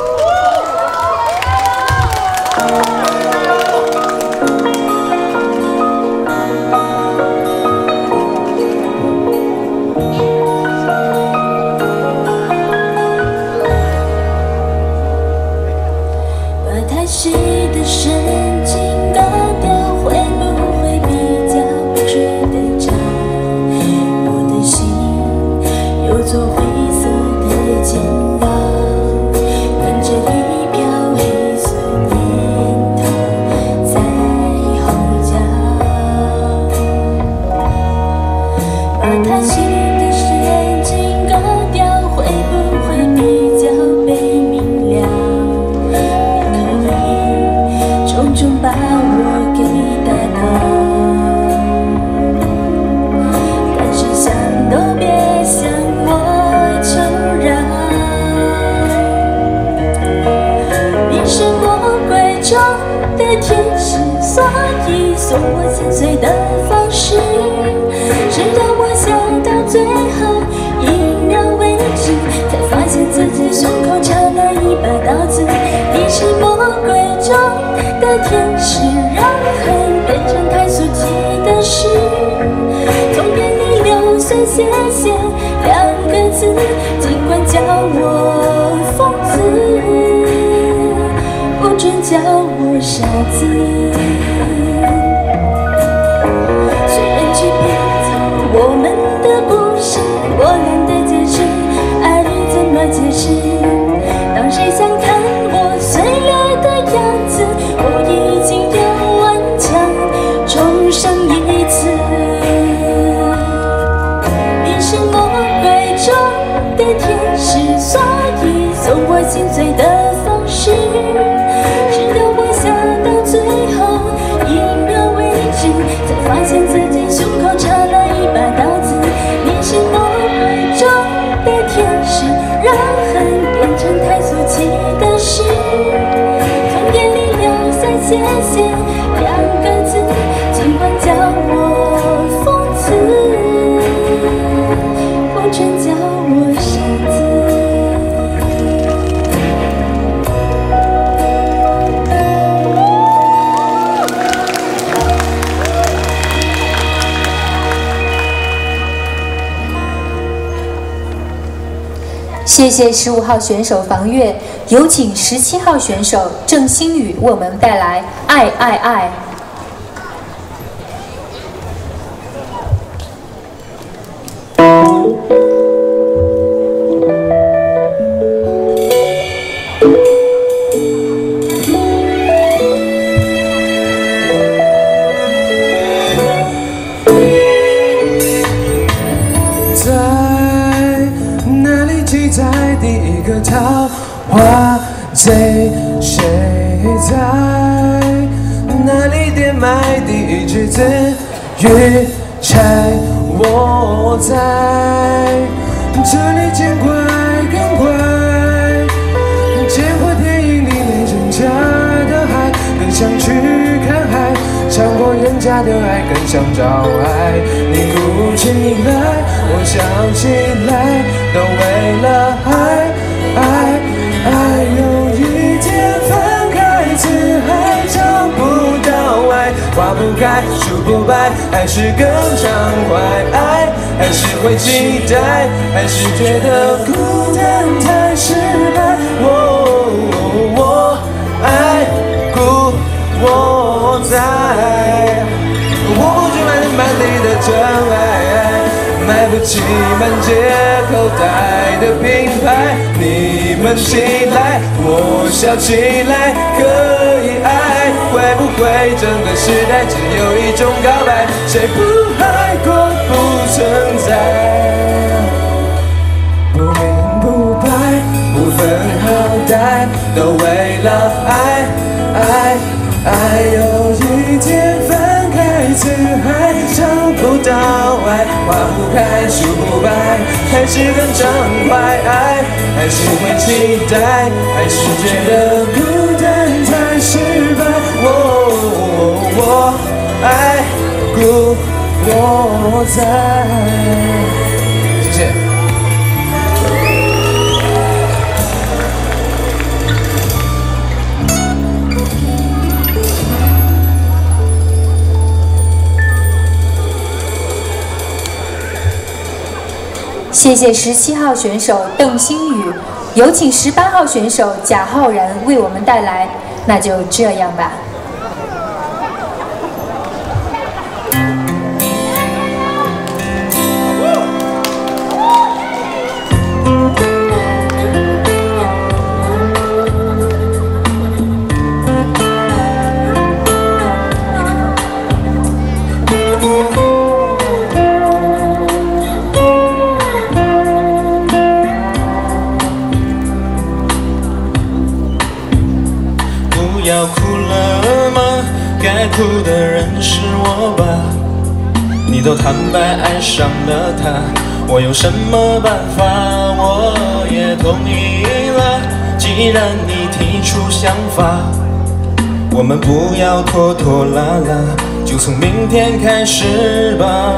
把太细的神经割掉，会不会比较不睡得着？我的心有座灰色的监牢，跟着一瓢黑色念头在吼叫。把太细的神经割掉，会不会比较被明了？重重把我给打倒，但是想都别向我求饶。你是魔鬼中的天使，所以送我心碎的方式，直到我笑到最后一秒为止，才发现自己胸口插了一把刀子。你是魔鬼中的天使，让恨变成太俗气的事，从眼里流水谢谢两个字，尽管叫我疯子，不准叫我傻子。虽然欺骗我们的不是，我懒得解释，爱你怎么解释？当谁想看我碎裂的样子，我已经要顽强重生一次。你是魔鬼中的天使，所以送我心碎的方式，直到我笑到最后一秒为止，才发现自己胸口插了一把刀子。你是魔鬼中的天使，让恨变成太俗气的事，从眼里流下谢谢两个字，尽管叫我疯子，不准叫我傻子。 谢谢十五号选手房月，有请十七号选手郑欣宇为我们带来《爱爱爱》。 在第一个桃花醉，谁在哪里点卖第一句子？与猜我在这里见怪更怪，见过电影里没真假的海，更想去看海，尝过人家的爱更想找爱。你哭起来，我笑起来，都为了爱爱爱。有一天分开，字还找不到爱，花不开，树不白，还是更畅快。爱还是会期待，还是觉得孤单太失败。我我爱故我在，我不去买满地的真爱，买不起满街口袋的品牌。你们起来，我笑起来，可以爱。会不会整个时代只有一种告白？谁不爱过不存在，不明不白，不分好歹，都为了爱爱爱。有一天分开，字还找不到爱，花不开，树不白，还是更畅快。爱还是会期待，还是觉得孤单太失败。我我爱故我在。谢谢。 谢谢十七号选手邓星宇，有请十八号选手贾浩然为我们带来《那就这样吧》。 不要哭了吗？该哭的人是我吧。你都坦白爱上了他，我有什么办法？我也同意了，既然你提出想法，我们不要拖拖拉拉，就从明天开始吧。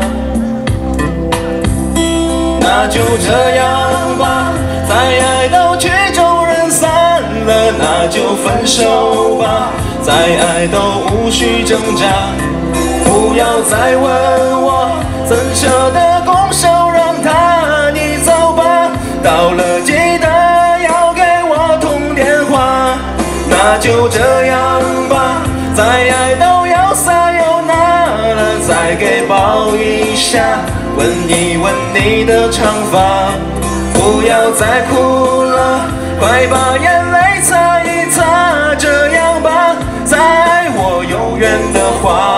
那就这样吧，再爱到曲终人散了，那就分手吧，再爱都无需挣扎。不要再问我，怎舍得拱手让他你走吧，到了记得要给我通电话。那就这样吧，再爱都要撒又那了，再给抱一下，闻一闻你的长发。不要再哭了，快把眼泪擦一擦，这样吧，再爱我永远的话。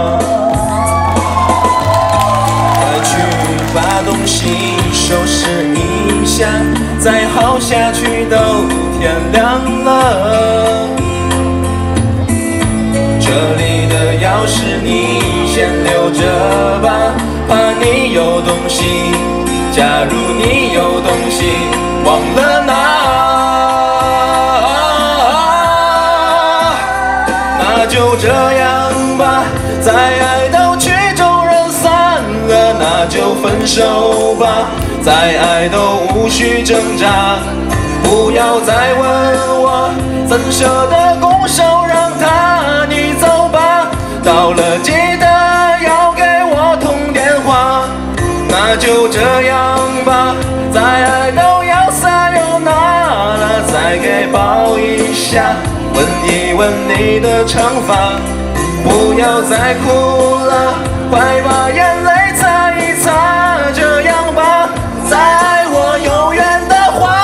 快去把东西收拾一下，再耗下去都天亮了。这里的钥匙你先留着吧，怕你有东西，假如你有东西忘了拿，那就这样吧，再爱到曲终人散了，那就分手吧，再爱都无需挣扎。不要再问我，怎舍得拱手让他你走吧，到了记得要给我通电话。那就这样吧，再爱都要撒又那了，再给抱一下，闻一闻你的长发。不要再哭了，快把眼泪擦一擦，这样吧，再爱我永远的话。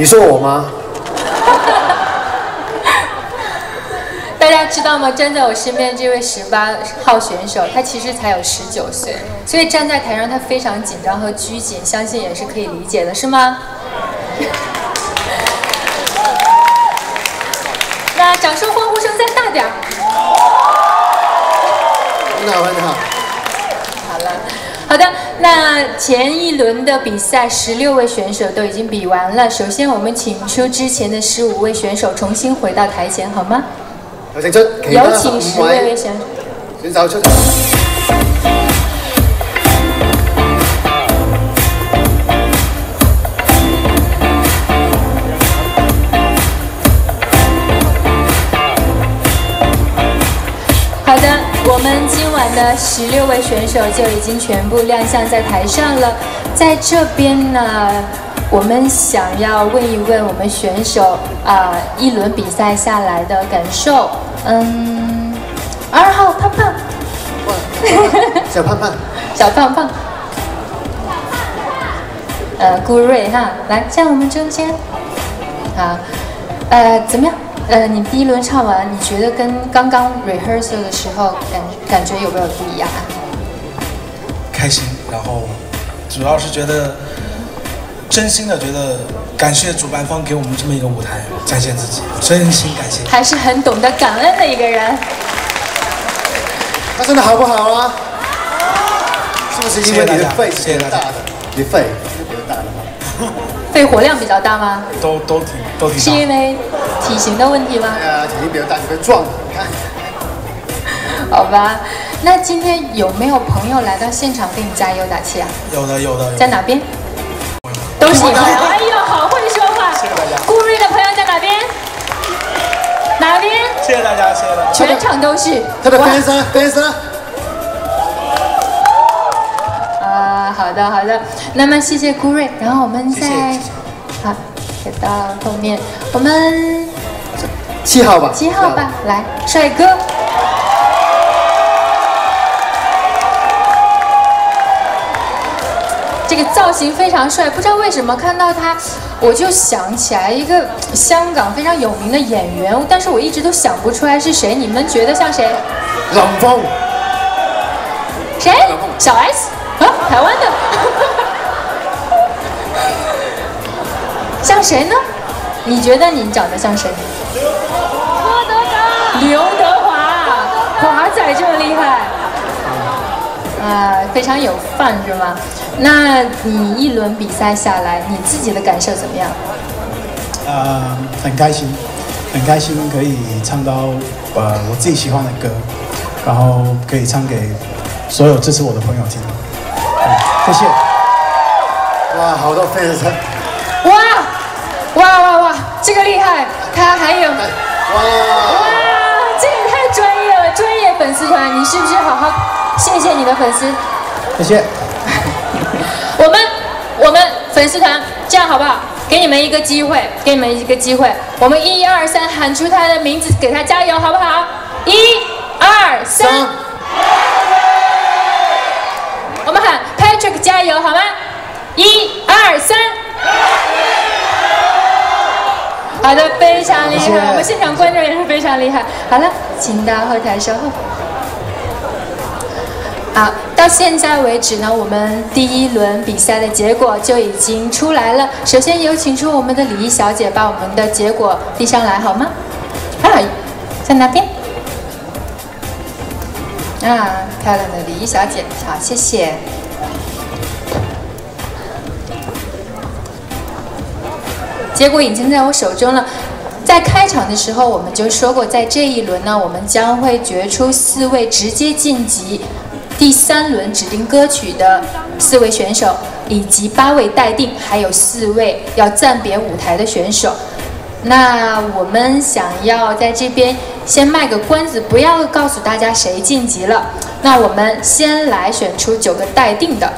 你说我吗？ 大家知道吗？站在我身边这位十八号选手，他其实才有十九岁，所以站在台上他非常紧张和拘谨，相信也是可以理解的，是吗？那掌声欢呼声再大点儿。 很好，很好。 好了，好的，那前一轮的比赛，十六位选手都已经比完了。首先，我们请出之前的十五位选手重新回到台前，好吗？ 有請出其有他請十十五位位選手。 選手出場。 好的，我们今晚的十六位选手就已经全部亮相在台上了。在这边呢，我们想要问一问我们选手啊、呃，一轮比赛下来的感受。嗯，二号胖胖， 小胖胖， 小胖胖，呃，顾瑞哈，来站我们中间。好，呃，怎么样？呃，你第一轮唱完，你觉得跟刚刚 rehearsal 的时候感感觉有没有不一样啊？ 开心，然后主要是觉得真心的觉得感谢主办方给我们这么一个舞台展现自己，真心感谢。 还是很懂得感恩的一个人。 他真的好不好啊？是不是因为你的肺是比较大的？你肺是比较大的吗？ 肺活量比较大吗？ 都都挺都挺大。 是因为体型的问题吗？ 对啊，体型比较大，你会撞的，你看。 好吧，那今天有没有朋友来到现场给你加油打气啊？ 有的有的。有的在哪边？都是你朋友。哎呦，好会说话。 谢谢大家。 顾瑞的朋友在哪边？哪边？ 谢谢大家，谢谢大家。 全场都是。 他的 fans 呢 fans 呢？ 啊，好的好的，那么谢谢顾瑞，然后我们再好给到后面，我们七号吧， 七号吧，来，帅哥。这个造型非常帅，不知道为什么看到他，我就想起来一个香港非常有名的演员，但是我一直都想不出来是谁。你们觉得像谁？ 林峰。 谁？小 S 啊，台湾的。像谁呢？你觉得你长得像谁？刘德华。刘德华，华仔这么厉害。啊，非常有范是吗？那你一轮比赛下来，你自己的感受怎么样？ 呃，很开心，很开心可以唱到呃我自己喜欢的歌，然后可以唱给所有支持我的朋友听。嗯、谢谢。 哇，好多 fans！ 哇哇哇哇，这个厉害！他还有哇哇， 这也太专业了，专业粉丝团，你是不是好好？谢谢你的粉丝， 谢谢。 我们我们粉丝团这样好不好？给你们一个机会，给你们一个机会，我们一二三喊出他的名字，给他加油，好不好？一二三，我们喊 Patrick 加油，好吗？一二三。好的，非常厉害，我们现场观众也是非常厉害。好了，请到后台稍后。好，到现在为止呢，我们第一轮比赛的结果就已经出来了。首先有请出我们的礼仪小姐，把我们的结果递上来，好吗？啊，在那边。啊，漂亮的礼仪小姐，好，谢谢。结果已经在我手中了。在开场的时候，我们就说过，在这一轮呢，我们将会决出四位直接晋级第三轮指定歌曲的四位选手，以及八位待定，还有四位要暂别舞台的选手。那我们想要在这边先卖个关子，不要告诉大家谁晋级了。那我们先来选出九个待定的。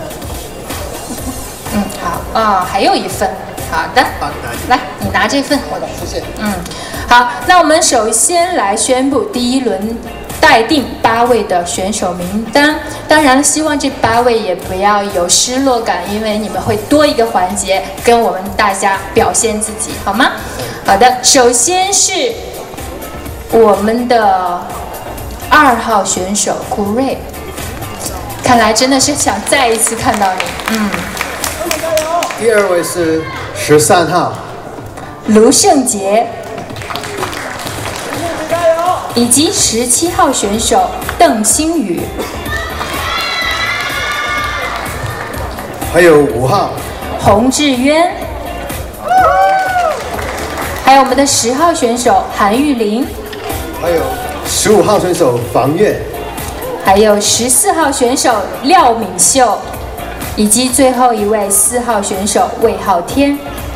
嗯，好啊、哦，还有一份。好的，来，你拿这份。 好的，谢谢。 嗯，好，那我们首先来宣布第一轮待定八位的选手名单。当然，希望这八位也不要有失落感，因为你们会多一个环节跟我们大家表现自己，好吗？好的，首先是我们的二号选手古瑞，看来真的是想再一次看到你，嗯。 第二位是十三号卢胜杰，以及十七号选手邓星宇， 还有五号洪志渊，还有我们的十号选手韩玉玲， 还有十五号选手房月， 还有十四号选手廖敏秀，以及最后一位四号选手魏浩天。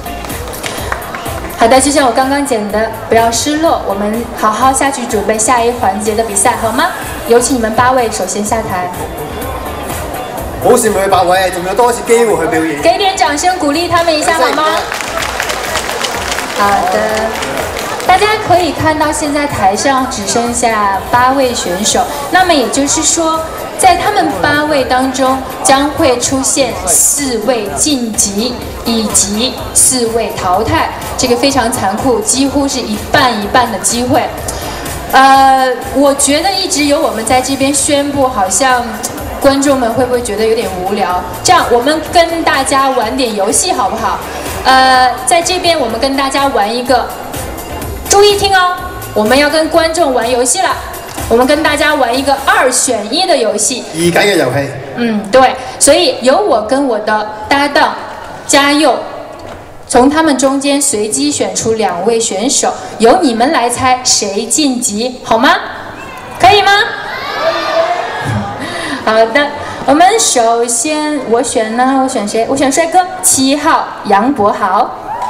好的，就像我刚刚讲的，不要失落，我们好好下去准备下一环节的比赛，好吗？有请你们八位首先下台。 好羨慕佢八位，仲有多一次機會去表演。 給點掌聲鼓勵他們一下，好嗎？好的，大家可以看到，現在台上只剩下八位選手，那麼也就是說，在他們八位當中，將會出現四位晉級以及四位淘汰，這個非常殘酷，幾乎是一半一半的機會。呃，我覺得一直有我們在這邊宣佈，好像觀眾們會不會覺得有點無聊？這樣，我們跟大家玩點遊戲好不好？呃，在這邊我們跟大家玩一個，注意聽哦，我們要跟觀眾玩遊戲了。我們跟大家玩一個二選一的遊戲。 二揀嘅遊戲。 嗯，對，所以由我跟我的搭檔嘉佑，從他們中間隨機選出兩位選手，由你們來猜誰晉級，好嗎？可以嗎？好的，我們首先我選呢，我選誰？我選帥哥，七號楊博豪。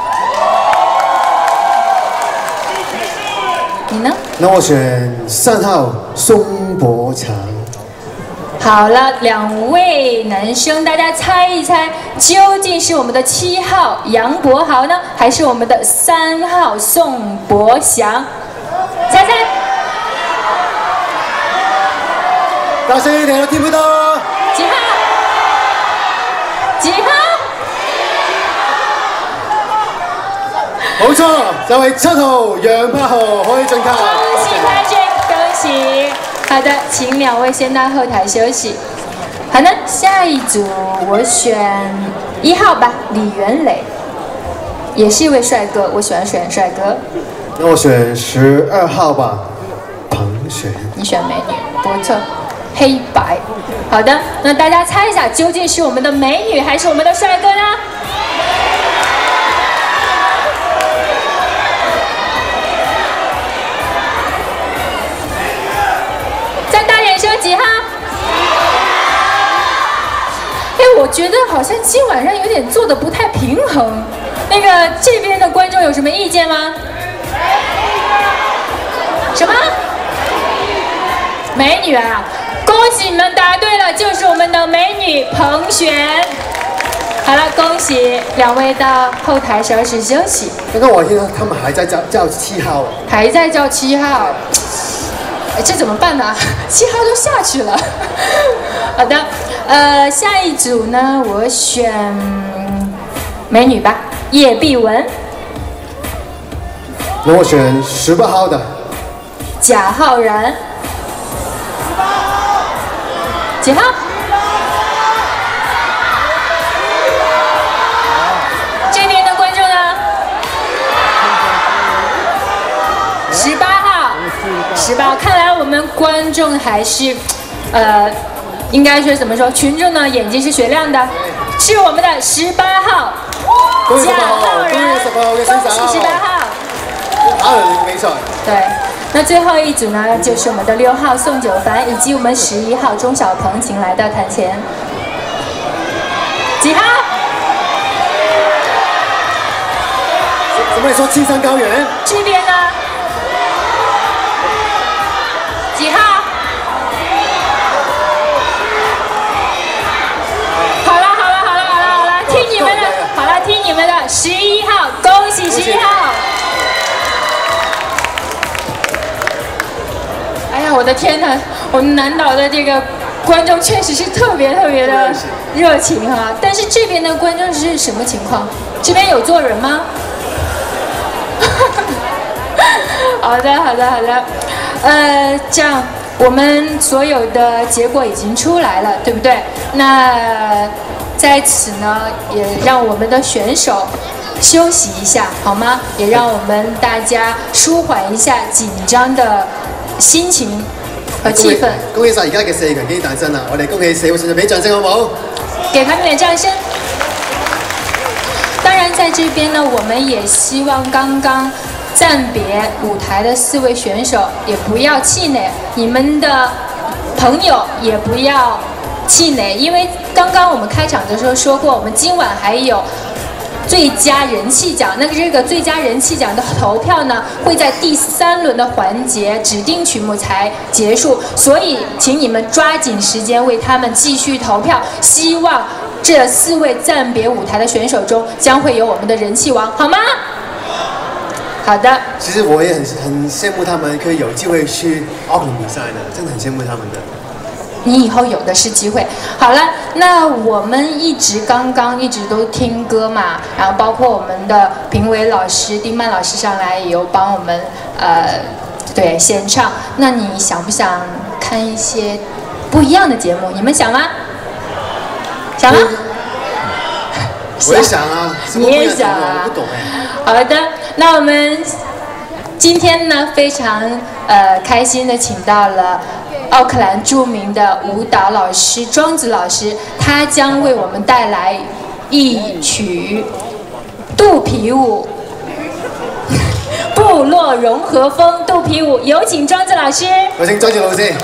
你呢？ 那我選三號宋博強。 好了，兩位男生，大家猜一猜，究竟是我們的七號楊博豪呢，還是我們的三號宋博祥？猜猜。 大聲一點，我聽不到。 幾號？幾號？ 冇錯，就係七號楊柏豪可以晉級。 恭喜 Patrick， 恭喜！好的，請兩位先到後台休息。好的，下一組我選一號吧，李元磊，也是一位帥哥，我喜歡選帥哥。 那我選十二號吧，彭璇。 你選美女，不錯。黑白，好的，那大家猜一下，究竟是我們的美女還是我們的帥哥呢？再大點說幾號？哎，我覺得好像今晚上有點做得不太平衡。那個這邊的觀眾有什麼意見嗎？什麼？美女啊！恭喜你們答對了，就是我們的美女彭璇。好了，恭喜兩位到後台稍事休息。 剛剛我聽到他們還在叫叫七號， 還在叫七號，哎，這怎麼辦呢？七號都下去了。好的，呃，下一組呢，我選美女吧，葉碧文。 那我選十八號的賈浩然。幾號？這邊的觀眾呢？十八號，十八號。看來我們觀眾還是，呃，應該說怎麼說？群眾呢眼睛是雪亮的，是我們的十八號賈浩然，恭喜十八號。 打人比賽。 對。那最後一組呢，就是我們的六號宋九凡以及我們十一號鍾小鵬，請來到台前。幾號？ 怎麼你說青山高原？ 這邊呢？幾號？好了好了好了好了好了，聽你們的，好了聽你們的，十一號，恭喜十一號。哎呀，我我的天呐，我们南岛的这个观众确实是特别特别的热情哈、啊。但是这边的观众是什么情况？这边有坐人吗？好的，好的，好的。呃，这样我们所有的结果已经出来了，对不对？那在此呢，也让我们的选手休息一下，好嗎？也讓我們大家舒緩一下緊張的心情和氣氛。 恭喜晒而家嘅四強機誕生啦！我哋恭喜四位選手，俾掌聲好唔好？ 給他們點掌聲。當然，在這邊呢，我們也希望剛剛暫別舞台的四位選手也不要氣餒，你們的朋友也不要氣餒，因為剛剛我們開場的時候說過，我們今晚還有最佳人氣獎，那個這個最佳人氣獎的投票呢，會在第三輪的環節指定曲目才結束，所以請你們抓緊時間為他們繼續投票。希望這四位暫別舞台的選手中，將會有我們的人氣王，好嗎？好的。 其實我也很很羨慕他們可以有機會去奧運比賽呢，真的很羨慕他們的。 你以後有的是機會。好了，那我們一直剛剛一直都聽歌嘛，然後包括我們的評委老師丁曼老師上來也有幫我們呃對獻唱。那你想不想看一些不一樣的節目？你們想嗎？想嗎？ 我也想啊。 你也想啊？ 我不懂哎。 好的，那我們今天呢非常呃開心的請到了奧克蘭著名的舞蹈老師莊子老師，他將為我們帶來一曲肚皮舞，部落融合風肚皮舞，有請莊子老師。 有請莊子老師。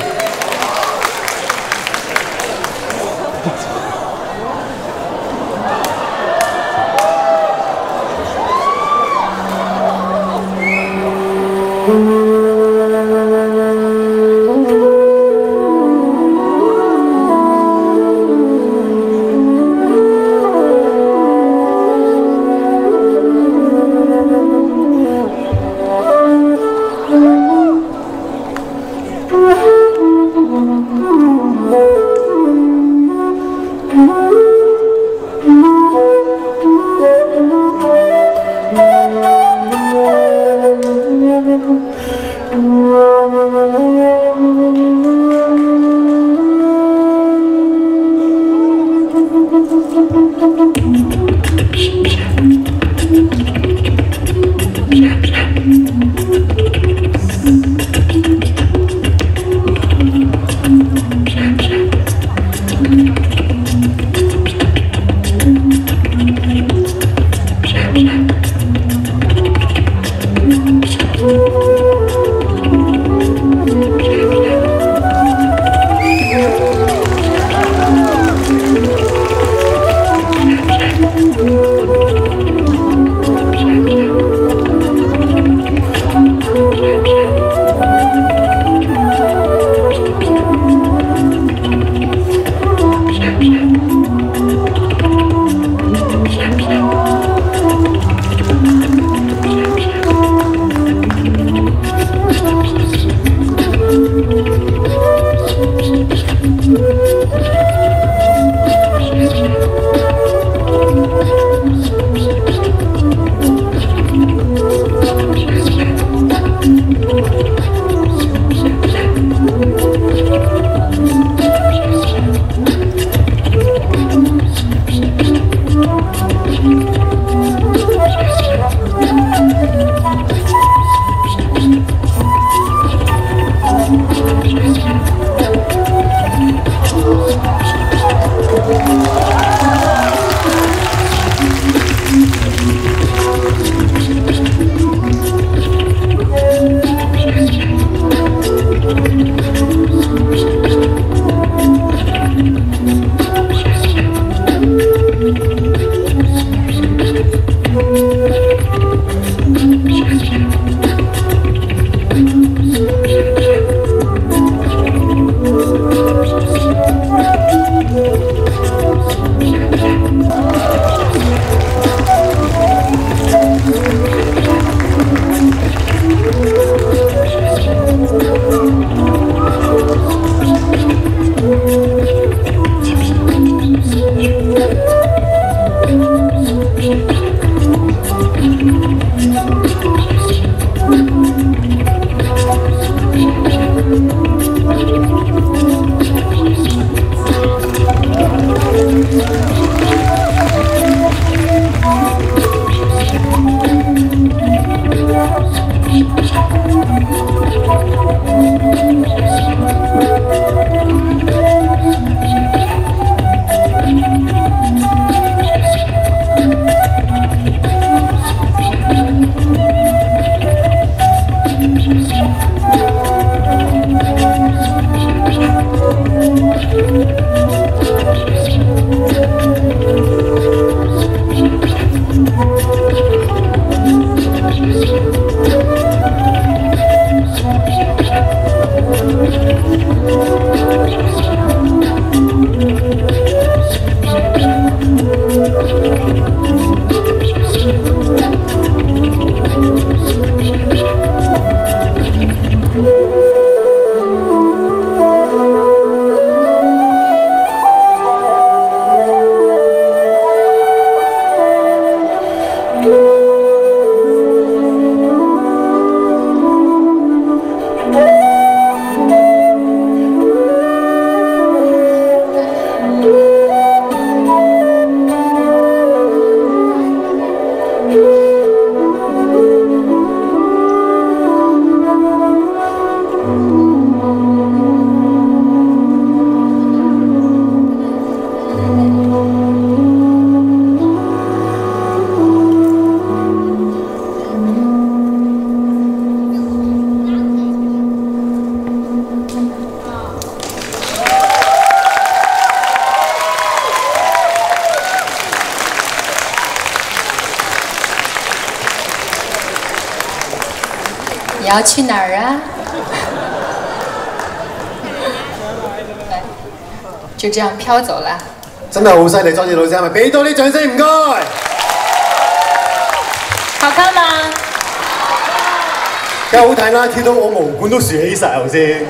你要去哪儿啊？就这样飘走了。 真係好犀利，莊子老師，係咪俾多啲掌聲唔該？ 好看嗎？ 梗係好睇啦，跳到我毛管都豎起晒頭先。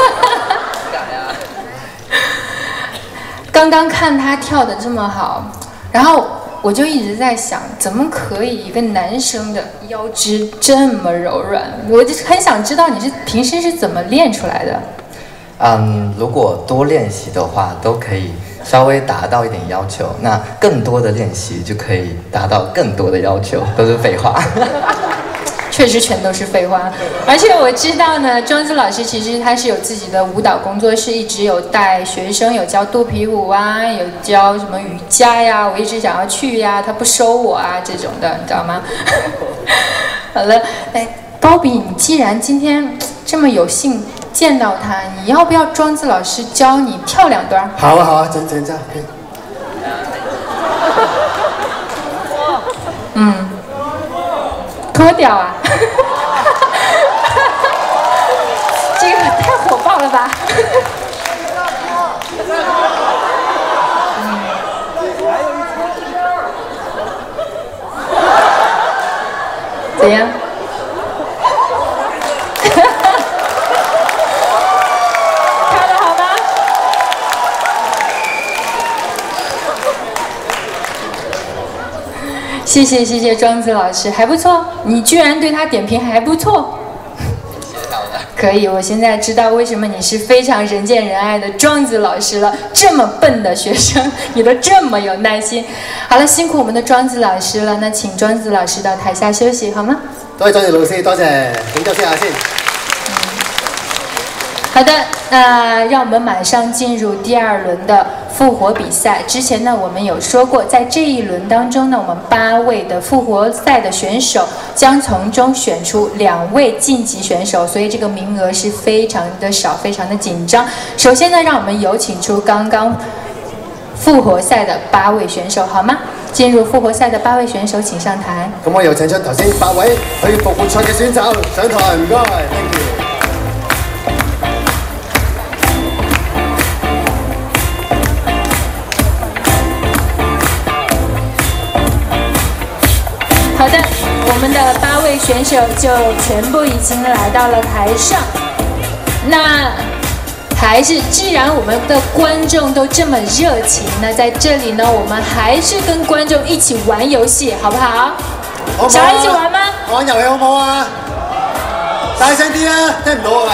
剛剛看他跳得這麼好，然後我就一直在想，怎麼可以一個男生的腰肢這麼柔軟？我就很想知道你是平時是怎麼練出來的？ 嗯，如果多練習的話，都可以稍微達到一點要求。那更多的練習就可以達到更多的要求，都是廢話。 確實全都是廢話，而且我知道呢，莊子老師其實他是有自己的舞蹈工作室，一直有帶學生，有教肚皮舞啊，有教什麼瑜伽呀，我一直想要去呀，他不收我啊，這種的，你知道嗎？好了，哎，包比，你既然今天這麼有幸見到他，你要不要莊子老師教你跳兩段？ 好啊好啊，真真真。 嗯。脱掉啊！这个太火爆了吧！怎样？跳得好吗？谢谢谢谢庄子老师，还不错，你居然对他点评还不错。可以，我现在知道为什么你是非常人见人爱的庄子老師了。這麼笨的學生，你都這麼有耐心。好了，辛苦我們的莊子老師了。那請莊子老師到台下休息，好嗎？ 多謝莊子老師，多謝。請休息下先。 好的，那讓我們馬上進入第二輪的復活比賽。之前呢，我們有說過，在這一輪當中呢，我們八位的復活賽的選手將從中選出兩位晉級選手，所以這個名額是非常的少，非常的緊張。首先呢，讓我們有請出剛剛復活賽的八位選手，好嗎？進入復活賽的八位選手請上台。 咁我又請出頭先八位去復活賽嘅選手上台，唔該 ，thank you。 好的，我們的八位選手就全部已經來到了台上。那還是，既然我們的觀眾都這麼熱情，那在這裡呢，我們還是跟觀眾一起玩遊戲，好不好？好，想要一起玩嗎？ 玩遊戲好唔好啊？大聲啲啊，聽唔到啊喂！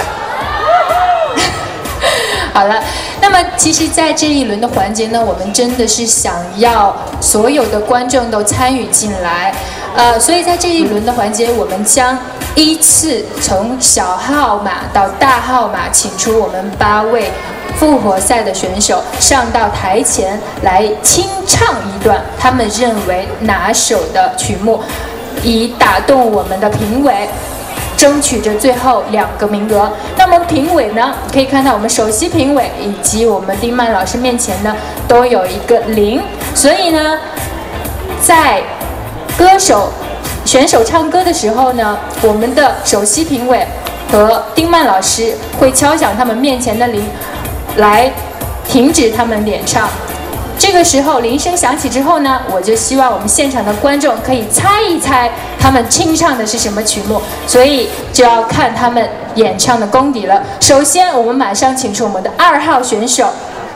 好了，那麼其實，在這一輪的環節呢，我們真的是想要所有的觀眾都參與進來，呃，所以在這一輪的環節，我們將依次從小號碼到大號碼，請出我們八位復活賽的選手上到台前來清唱一段他們認為拿手的曲目，以打動我們的評委。爭取着最後兩個名額。那麼評委呢，可以看到我們首席評委以及我們丁曼老師面前呢，都有一個零。所以呢，在歌手选手唱歌的时候呢，我们的首席评委和丁曼老师会敲响他们面前的铃，来停止他们演唱。这个时候铃声响起之后呢，我就希望我们现场的观众可以猜一猜他们清唱的是什么曲目，所以就要看他们演唱的功底了。首先，我们马上请出我们的二号选手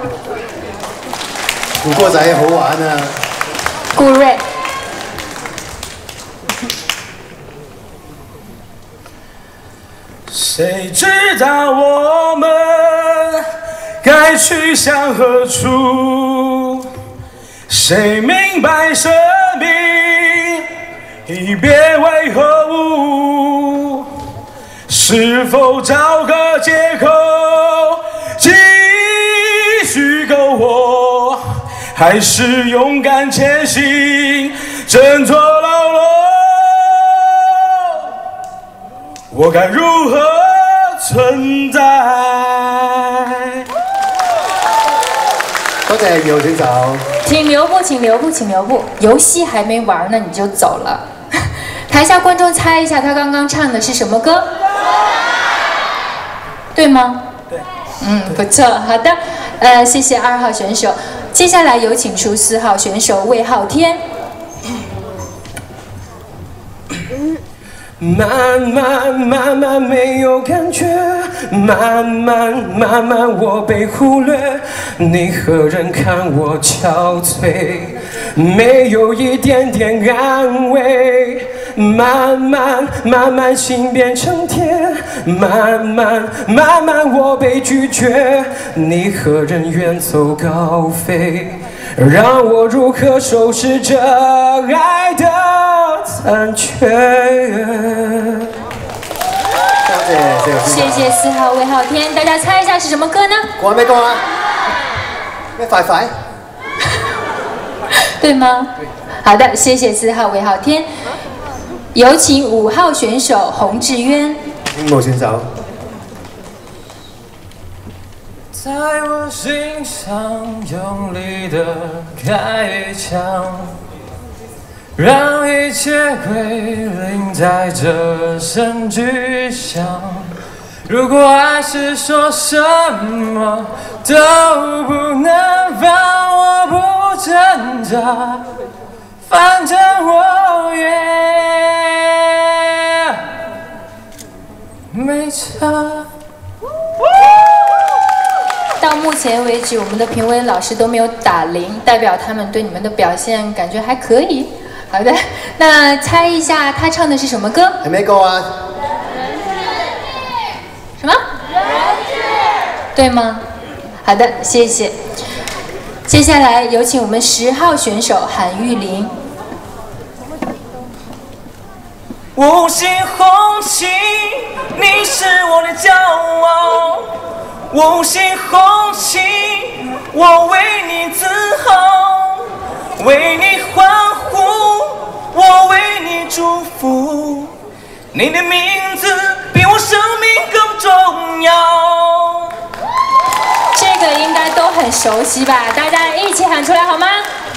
古歌仔好玩啊！ 顾瑞。 谁知道我们该去向何处？谁明白生命已别为何物？是否找个借口继续苟活，还是勇敢前行，振作牢笼？我该如何存在？ 多謝二號選手。 請留步，請留步，請留步。遊戲還沒玩呢，你就走了。台下觀眾猜一下，他剛剛唱的是什麼歌？對嗎？ 對。 嗯，不錯，好的。呃，謝謝二號選手。接下來有請出四號選手魏昊天。 慢慢慢慢没有感觉，慢慢慢慢我被忽略，你何人看我憔悴，没有一点点安慰。慢慢慢慢心变成铁，慢慢慢慢我被拒绝，你何人远走高飞，让我如何收拾这爱的残缺？ 谢谢四號魏昊天，大家猜一下是什麼歌呢？ 講咩歌啊？咩快快？ 對嗎？好的，謝謝四號魏昊天。有請五號選手洪志淵。 五號選手。 在我心上用力的開槍，讓一切歸零在這聲巨響。如果愛是說什麼都不能讓我不掙扎，反正我也沒差。 到目前為止，我們的評委老師都沒有打零，代表他們對你們的表現感覺還可以。好的，那猜一下他唱的是什麼歌？ 係咩歌啊？ 什麼？人質。對嗎？好的，謝謝。接下來有請我們十號選手韓玉琳。 五星紅旗，你是我的驕傲。五星紅旗，我為你自豪，為你歡呼，我為你祝福。你的名字比我生命更重要。 這個應該都很熟悉吧？大家一起喊出來好嗎？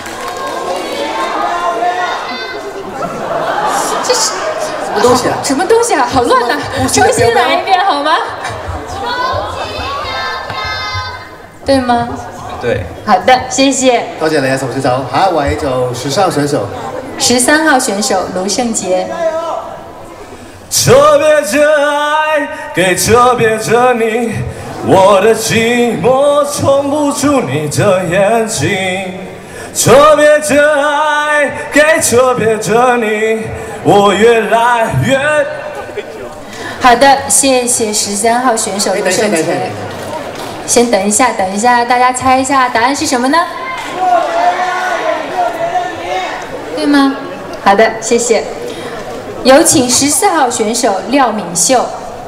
這是什麼東西啊？ 什麼東西啊？好亂啊！重新來一遍好嗎？對嗎？ 對。 好的，謝謝。 多謝你啊，十號選手。下一位就十三號選手。 十三號選手盧勝傑。 特別的愛給特別的你，我的寂寞從不住你的眼睛。特別的愛給特別的你，我越來越。 好的，謝謝十三號選手盧勝傑。先等一下，等一下，大家猜一下答案是什麼呢？對嗎？好的，謝謝。有請十四號選手廖敏秀。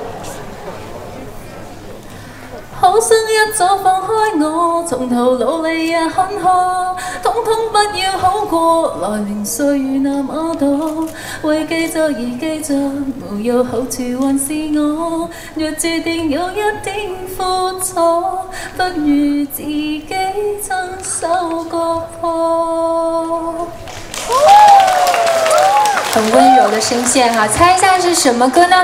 好想一早放開我，從頭努力也坎坷，通通不要好過，來年歲月那麼多，為記着而記着，沒有好處還是我，若注定有一點苦楚，不如自己親手割破。 很温柔的声线哈，猜一下是什么歌呢？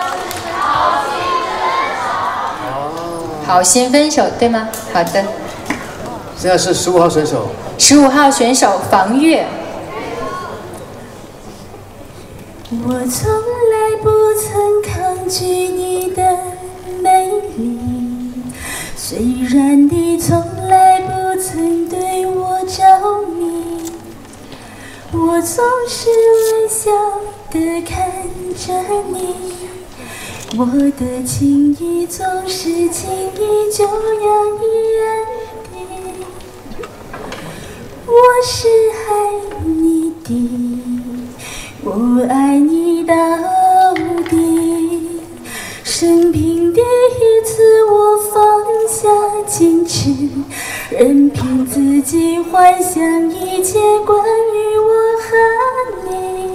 好心分手，对吗？好的。 现在是十五号选手。 十五号选手房月。 我从来不曾抗拒你的美丽，虽然你从来不曾对我着迷，我总是微笑地看着你，我的情意总是轻易就洋溢眼底，我是爱你的，我爱你到底。生平第一次我放下矜持，任凭自己幻想一切关于我和你。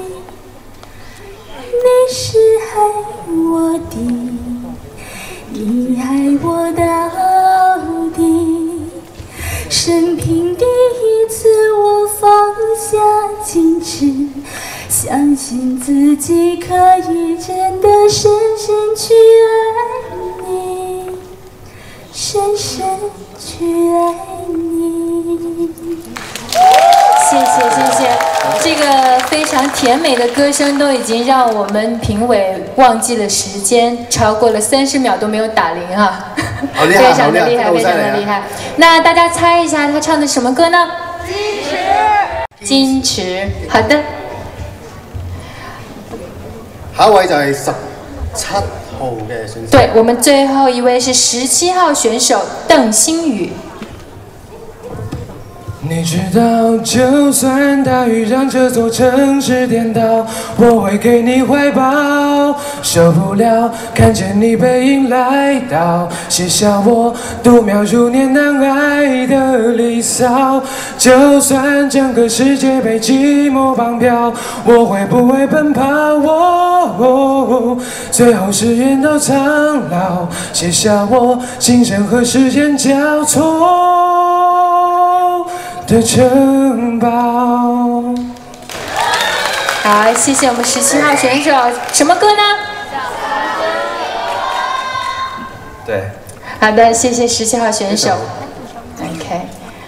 你是爱我的，你爱我到底。生平第一次我放下矜持，相信自己可以真的深深去爱你，深深去爱你。 谢谢谢谢，这个非常甜美的歌声都已经让我们评委忘记了时间，超过了三十秒都没有打铃啊， 好厉害， 非常的厉害，非常的厉害。那大家猜一下他唱的什么歌呢？矜持。矜持，好的。 下一位就係十七號嘅選手。 對，我們最後一位是十七號選手鄧星宇。 你知道，就算大雨让这座城市颠倒，我会给你怀抱。受不了看见你背影来到，写下我度秒如年难挨的离骚。就算整个世界被寂寞绑票，我会不会奔跑？哦哦、最后誓言到苍老，写下我今生和时间交错的城堡。 好，谢谢我们十七号选手，什么歌呢？ 对。 好的，谢谢十七号选手。OK。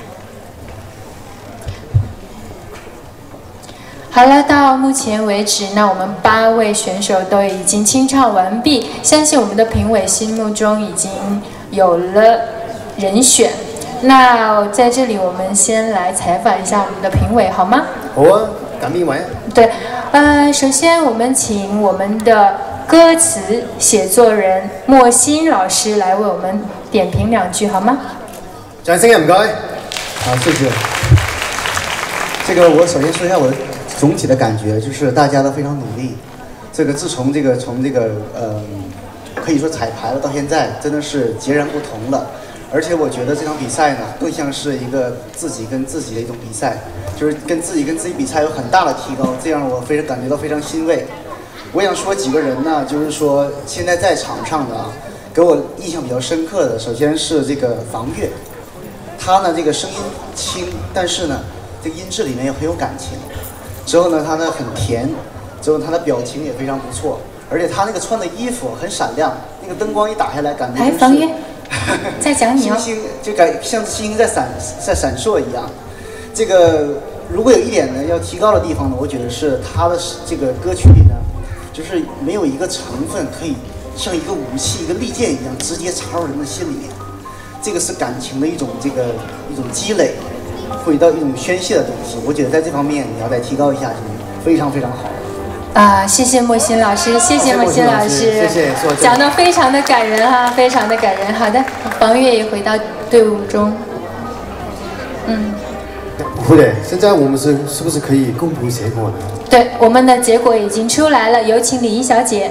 好了，到目前为止，那我们八位选手都已经清唱完毕，相信我们的评委心目中已经有了人选。那在这里，我们先来采访一下我们的评委，好吗？ 好啊，揀邊位啊？ 对，呃，首先我们请我们的歌词写作人莫欣老师来为我们点评两句，好吗？ 掌聲啊，唔該。 好，謝謝。這個我首先說一下我的總體的感覺，就是大家都非常努力。這個自從這個從這個呃，可以說彩排了到現在，真的是截然不同了。而且我覺得這場比賽呢，更像是一個自己跟自己的一種比賽，就是跟自己跟自己比賽有很大的提高，這樣我非常感覺到非常欣慰。我想說幾個人呢，就是說現在在場上的啊，給我印象比較深刻的，首先是這個房月，他呢這個聲音輕，但是呢這個音質裡面又很有感情。之後呢，他呢很甜，之後他的表情也非常不錯，而且他那個穿的衣服很閃亮，那個燈光一打下來，感覺就是。哎在講你哦， 星星就感像星星在閃在閃爍一樣。這個如果有一點呢要提高的地方呢，我覺得是他的這個歌曲裡呢，就是沒有一個成分可以像一個武器、一個利劍一樣直接插入人的心裡面。這個是感情的一種這個一種積累，會到一種宣泄的東西。我覺得在這方面你要再提高一下，非常非常好。 啊，謝謝莫欣老師，謝謝莫欣老師， 謝謝， 講得非常的感人哈，非常的感人。好的，房月也回到隊伍中。嗯。 不對，現在我們是是不是可以公布結果呢？ 對，我們的結果已經出來了，有請李怡小姐。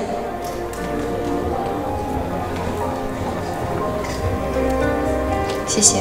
謝謝。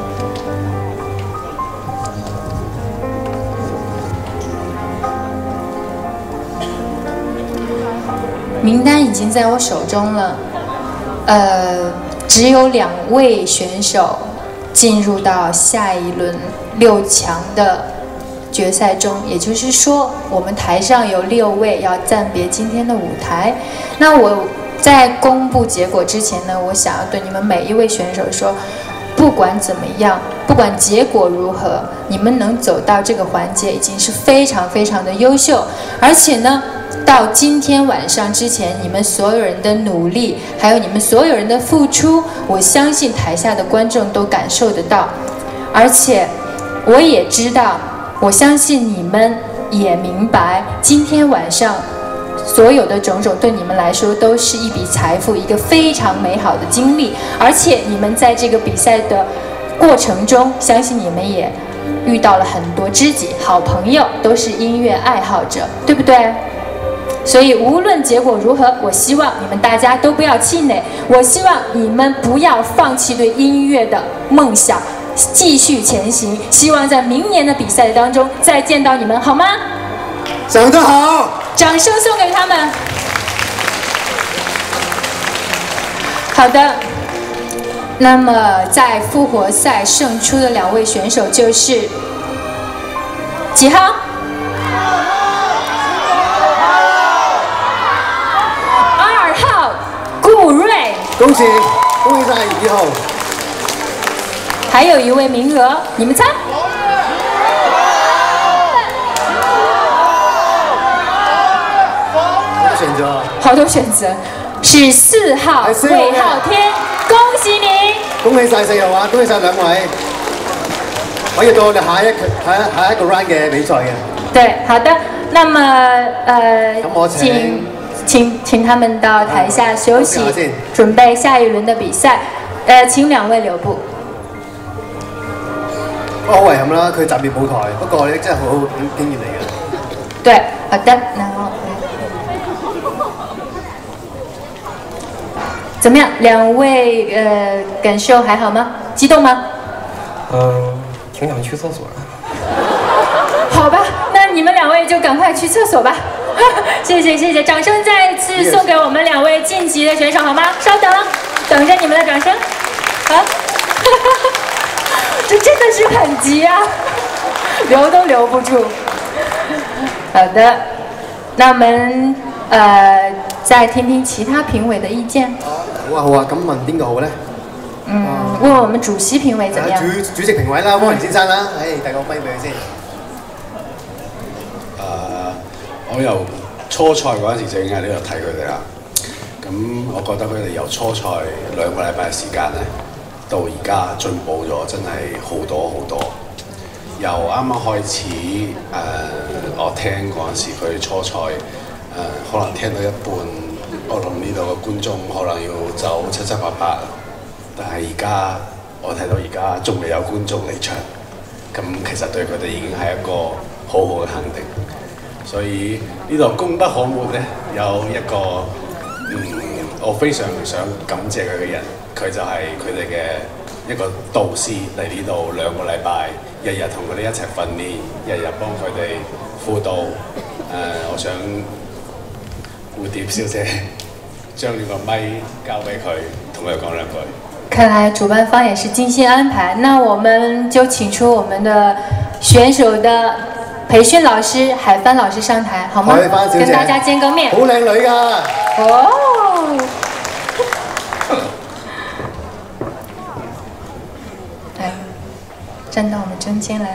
名單已經在我手中了，呃，只有兩位選手進入到下一輪六強的决赛中，也就是说，我们台上有六位要暂别今天的舞台。那我在公布结果之前呢，我想要对你们每一位选手说，不管怎么样，不管结果如何，你们能走到这个环节已经是非常非常的优秀，而且呢，到今天晚上之前，你们所有人的努力，还有你们所有人的付出，我相信台下的观众都感受得到，而且我也知道。我相信你们也明白，今天晚上所有的种种对你们来说都是一笔财富，一个非常美好的经历。而且你们在这个比赛的过程中，相信你们也遇到了很多知己、好朋友，都是音乐爱好者，对不对？所以无论结果如何，我希望你们大家都不要气馁，我希望你们不要放弃对音乐的梦想。继续前行，希望在明年的比赛当中再见到你们，好吗？ 讲得好， 掌声送给他们。好的，那么在复活赛胜出的两位选手就是几号？二号顾瑞。 恭喜，恭喜晒二號。 还有一位名额，你们猜？ 選擇， 好多選擇，是四號魏浩天，恭喜你！ 恭喜晒四號啊！恭喜晒兩位，可以到我哋下一下下一個 round 嘅比賽嘅。 對，好的，那麼呃，請請請他們到台下休息，準備下一輪的比賽。呃，請兩位留步。 好遺憾啦，佢暫別舞台，不過咧真係好好經驗嚟嘅。 對，好的，然後。怎麼樣？兩位呃感受還好嗎？激動嗎？ 嗯、呃，挺想去廁所的。 好吧，那你們兩位就趕快去廁所吧。謝謝謝謝，掌聲再次送給我們兩位晉級的選手好嗎？稍等，等着你們的掌聲。好，這真的是很急啊，留都留不住。好的，那我們呃再聽聽其他評委的意見。 好啊好啊，咁問邊個好咧？ 嗯，問我們主席評委怎麼樣？ 主主席評委啦，汪仁先生啦，誒，遞個揮俾佢先。 誒，我由初賽嗰陣時就已經喺呢度睇佢哋啦。咁我覺得佢哋由初賽兩個禮拜嘅時間咧，到而家進步咗，真係好多好多。由啱啱開始誒、呃，我聽嗰陣時佢初賽誒、呃，可能聽到一半。我諗呢度嘅觀眾可能要走七七八八，但係而家我睇到而家仲未有觀眾離場，咁其實對佢哋已經係一個好好嘅肯定。所以呢度功不可沒咧，有一個嗯，我非常想感謝佢嘅人，佢就係佢哋嘅一個導師嚟呢度兩個禮拜，日日同佢哋一齊訓練，日日幫佢哋輔導。誒、呃，我想。蝴蝶小姐將呢個咪交俾佢，同佢講兩句。 看來主辦方也是精心安排，那我們就請出我們的選手的培訓老師海帆老師上台，好嗎？跟大家見個面。 好靚女㗎。 哦。來，站到我們中間來。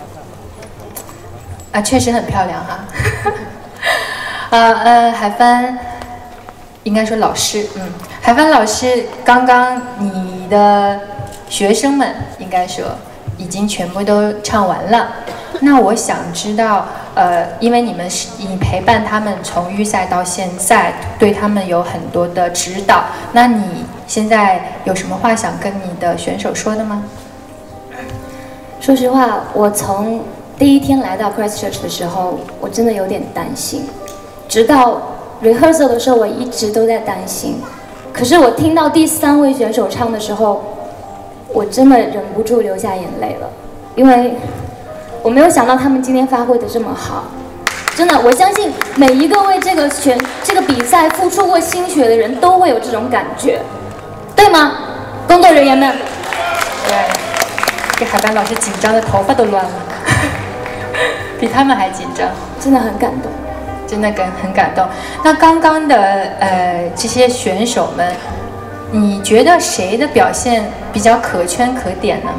啊，確實很漂亮哈。呃呃，海帆，應該說老師，嗯，海帆老師，剛剛你的學生們應該說已經全部都唱完了。那我想知道，呃，因為你們是你陪伴他們從預賽到現在，對他們有很多的指導。那你現在有什麼話想跟你的選手說的嗎？ 說實話，我從第一天來到 Christchurch 的時候，我真的有點擔心。直到 rehearsal 的時候，我一直都在擔心。可是我聽到第三位選手唱的時候，我真的忍不住流下眼淚了，因為我沒有想到他們今天發揮得這麼好。真的，我相信每一個為這個選這個比賽付出過心血的人都會有這種感覺，對嗎？工作人員們。 對，給海帆老師緊張的頭髮都亂了。 比他们还紧张， 真的很感动， 真的很很感动。那刚刚的呃这些选手们，你觉得谁的表现比较可圈可点呢？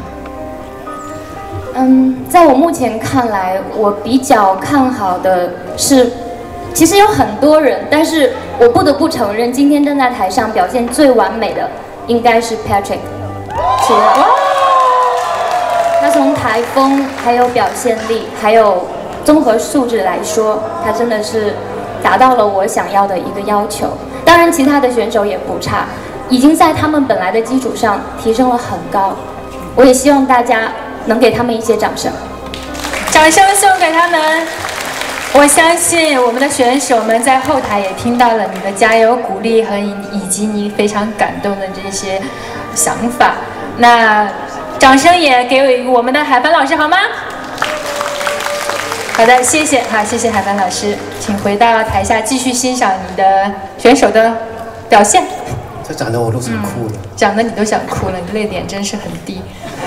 嗯，在我目前看来，我比较看好的是，其实有很多人，但是我不得不承认，今天站在台上表现最完美的应该是 Patrick。是的，他从台风、还有表现力、还有综合素质来说，他真的是达到了我想要的一个要求。当然，其他的选手也不差，已经在他们本来的基础上提升了很高。我也希望大家能给他们一些掌声， 掌声送给他们。我相信我们的选手们在后台也听到了你的加油鼓励和以及你非常感动的这些想法。那掌声也给我们的海帆老师好吗？好的，谢谢，好，谢谢海帆老师，请回到台下继续欣赏你的选手的表现。 这讲得我都想哭了， 嗯、讲得你都想哭了，你泪点真是很低。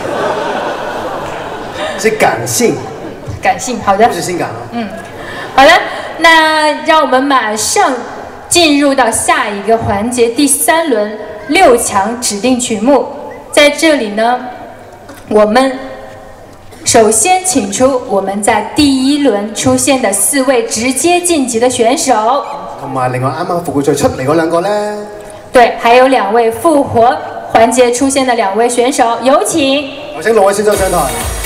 是感性， 感性，好的， 不是性感啊。 嗯，好的，那让我们马上进入到下一个环节，第三轮六强指定曲目。在这里呢，我们首先请出我们在第一轮出现的四位直接晋级的選手， 同埋另外啱啱復活賽出嚟嗰兩個呢？ 對，還有兩位復活環節出現的兩位選手，有請。 我請六位選手上台。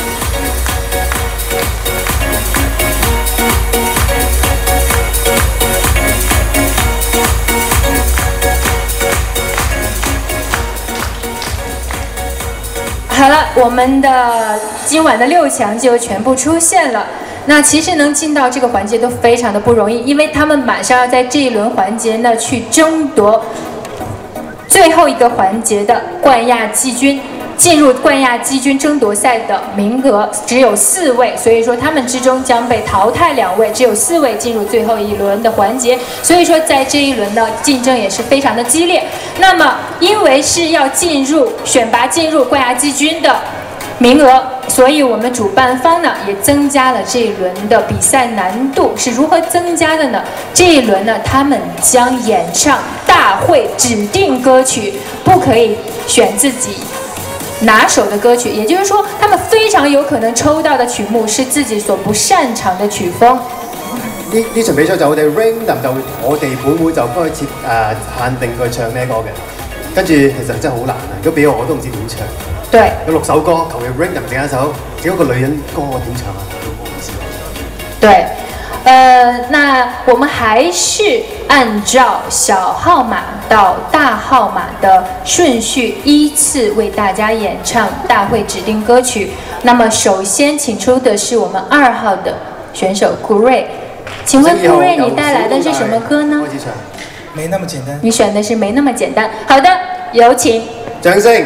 好了，我们的今晚的六强就全部出现了。那其实能进到这个环节都非常的不容易，因为他们马上要在这一轮环节呢去争夺最后一个环节的冠亚季军。进入冠亚季军争夺赛的名额只有四位，所以说他们之中将被淘汰两位，只有四位进入最后一轮的环节。所以说在这一轮的竞争也是非常的激烈。那么因为是要进入选拔进入冠亚季军的名额，所以我们主办方呢也增加了这一轮的比赛难度。是如何增加的呢？这一轮呢，他们将演唱大会指定歌曲，不可以选自己拿手的歌曲，也就是說，他們非常有可能抽到的曲目是自己所不擅長的曲風。 呢呢場比賽就我哋 random 就我哋本會就開設誒、呃、限定佢唱咩歌嘅，跟住其實真係好難啊！如果俾我我都唔知點唱。 對。有六首歌，求其 random 定一首，只嗰個女人歌我點唱啊？唔好意思。 對。呃，那我們還是按照小號碼到大號碼的順序依次為大家演唱大會指定歌曲。那麼首先請出的是我們二號的選手顧瑞，請問顧瑞你帶來的是什麼歌呢？ 沒那麼簡單。 你選的是沒那麼簡單。好的，有請。 掌聲。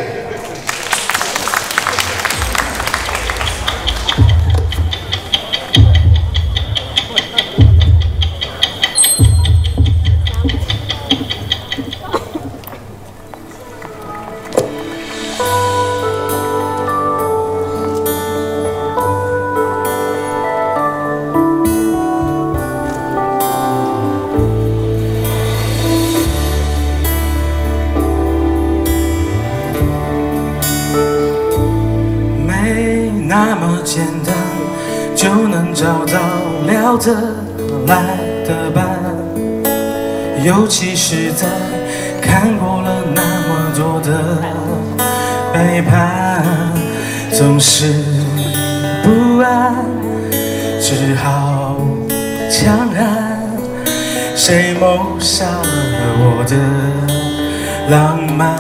聊得来的伴，尤其是在看过了那么多的背叛，总是不安，只好强悍。谁谋杀了我的浪漫？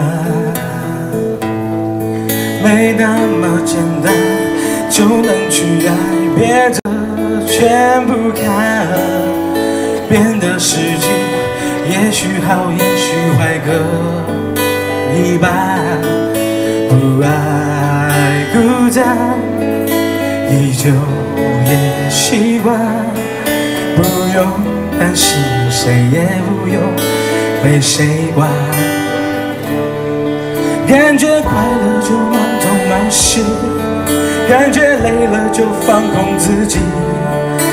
没那么简单就能去爱别的。全不看，变得实际，也许好，也许坏各一半。不爱孤单，依旧也习惯。不用担心，谁也不用被谁管。感觉快乐就满头满是，感觉累了就放空自己。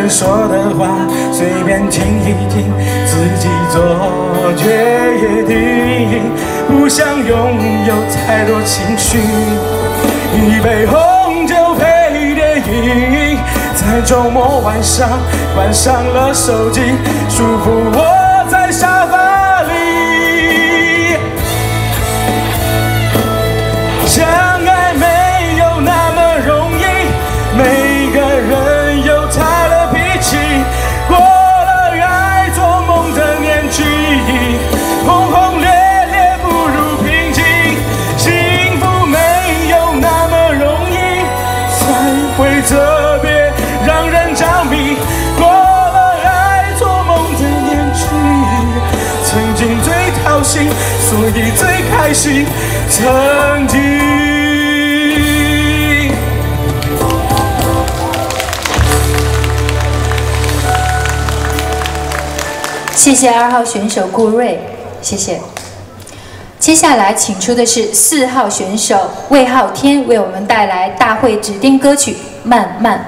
人说的话随便听一听，自己做决定。不想拥有太多情绪，一杯红酒配电影，在周末晚上关上了手机，舒服窝在沙发里。相爱没有那么容易，每个人有他的脾气，过了爱做梦的年纪，轰轰烈烈不如平静，幸福没有那么容易，才会特别让人着迷，过了爱做梦的年纪，曾经最掏心，所以最开心，曾经。 谢谢二号选手顾瑞，谢谢。接下来请出的是四号选手魏昊天，为我们带来大会指定歌曲《慢慢》。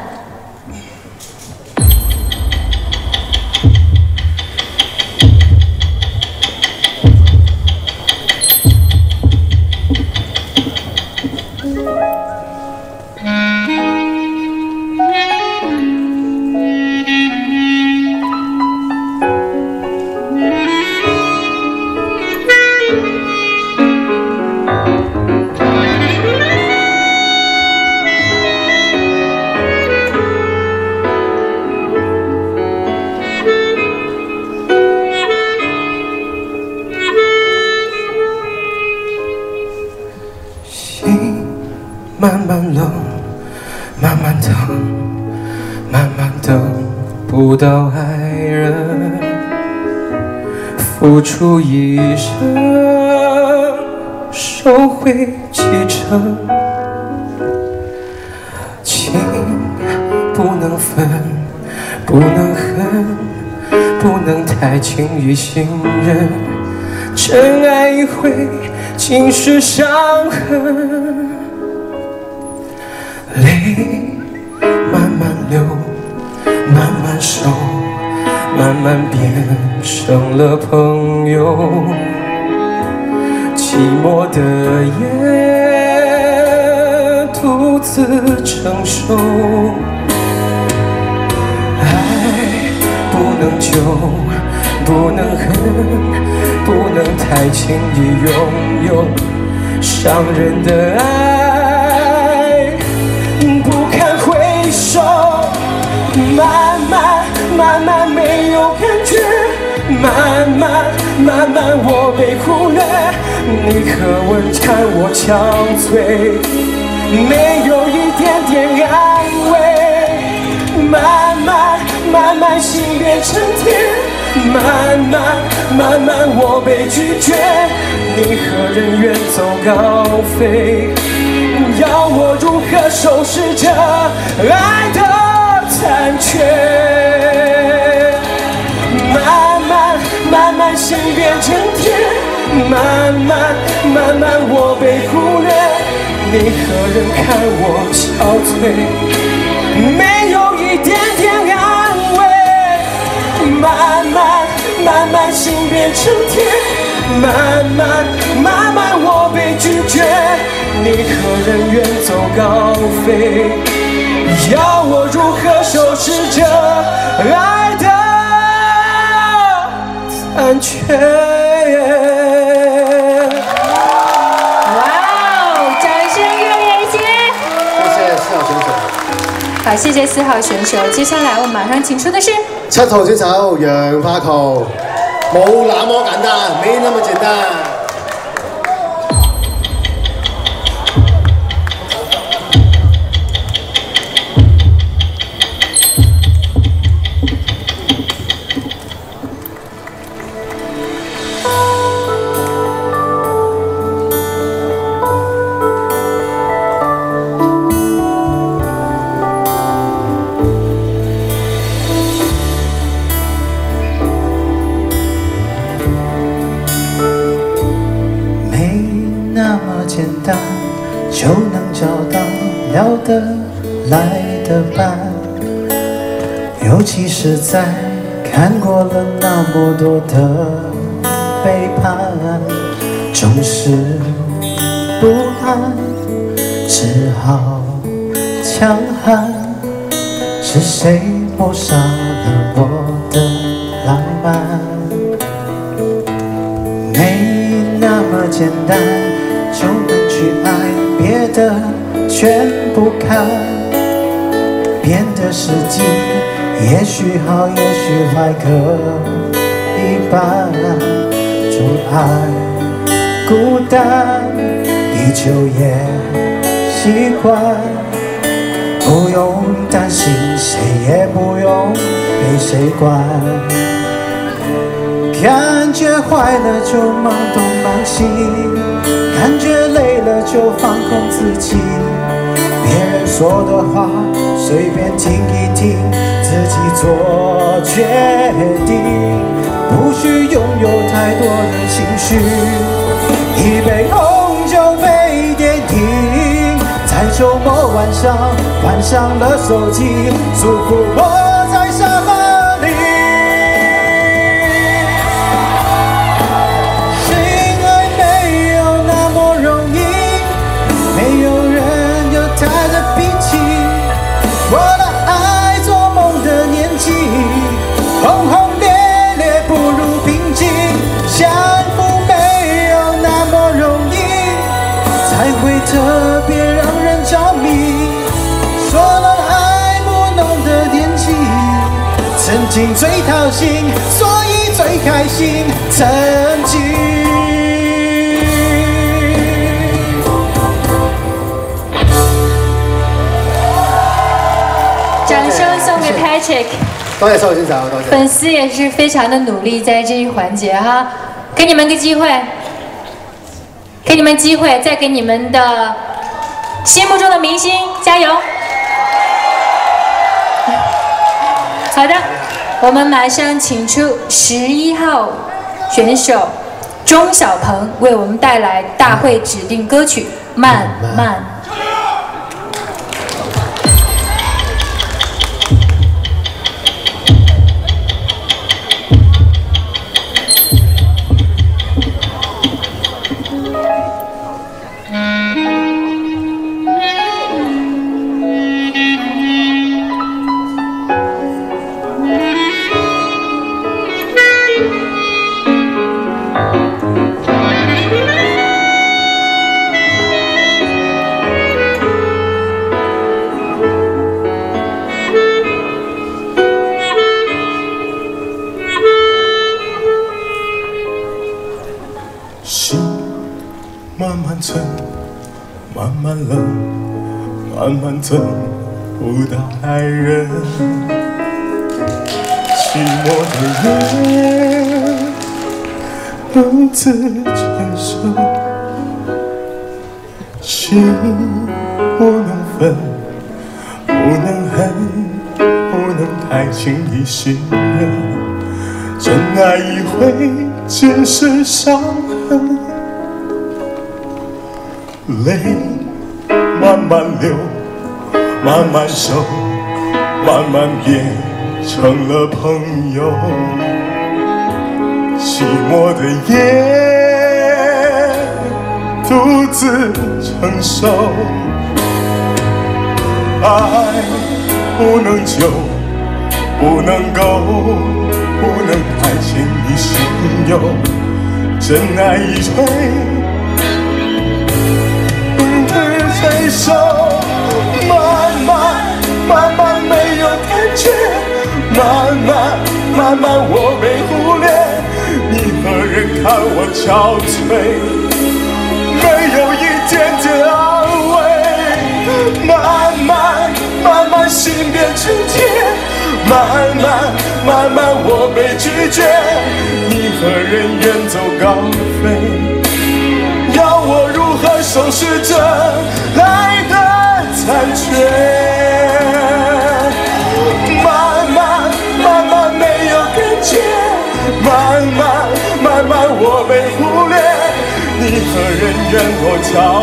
慢慢冷，慢慢疼，慢慢等不到爱人，付出一生，收回几成。情不能分，不能恨，不能太轻易信任，真爱会尽是伤痕。泪慢慢流，慢慢收，慢慢变成了朋友。寂寞的夜，独自承受。爱不能救，不能恨，不能太轻易拥有伤人的爱。不堪回首，慢慢慢慢没有感觉，慢慢慢慢我被忽略，你可闻看我憔悴，没有一点点安慰，慢慢慢慢心变成铁，慢慢慢慢我被拒绝，你和人远走高飞，要我如何收拾这爱的残缺？慢慢慢慢心变成铁，慢慢慢慢我被忽略，你和人看我憔悴，没有一点点安慰。慢慢慢慢心变成铁，慢慢慢慢我被拒绝，你和人远走高飞，要我如何收拾这爱的残缺？ 哇哦，掌声热烈一些！ 谢谢四號選手。 好，謝謝四號選手。接下來我馬上請出的是七號選手楊柏豪，冇那麼簡單，沒那麼簡單。 就能找到要的来的伴， 尤其是在看过了那么多的背叛，总是不安，只好强悍。是谁抹杀了我的浪漫？没那么简单就能去爱，别的全不看。变的时机也许好也许坏各一半，阻碍孤单依旧也习惯，不用担心谁也不用被谁管，感觉坏了就忙东忙西，感觉累了就放空自己，别人说的话随便听一听，自己做决定，不需拥有太多的情绪。一杯红酒配电影，在周末晚上关上了手机，舒服窝在沙发里。心爱没有那么容易，没有人有他的脾气。我的爱做梦的年纪，轰轰烈烈不如平静，相扶没有那么容易，才会特别让人着迷。说了爱不浓的年纪，曾经最掏心，所以最开心。曾经。 掌声送给 Patrick。 多謝蘇先生，多謝。 粉絲也是非常的努力在這一環節哈，給你們個機會，給你們機會，再給你們的心目中的明星加油。好的，我們馬上請出十一號選手鍾小鵬為我們帶來大會指定歌曲《慢慢》。 慢慢沉，慢慢冷，慢慢等不到爱人。寂寞的夜，独自承受，心不能分，不能恨，不能太轻易信任。真爱一回，只是伤痕。泪慢慢流，慢慢收，慢慢变成了朋友。寂寞的夜，独自承受。爱不能救，不能够，不能太轻易信有。真爱一回，承受，慢慢慢慢没有感觉，慢慢慢慢我被忽略，你何人看我憔悴，没有一点点安慰，慢慢慢慢心变成铁，慢慢慢慢我被拒绝，你何人远走高飞，要我如何收拾这爱的残缺？慢慢慢慢没有感觉，慢慢慢慢我被忽略，你何人怨我憔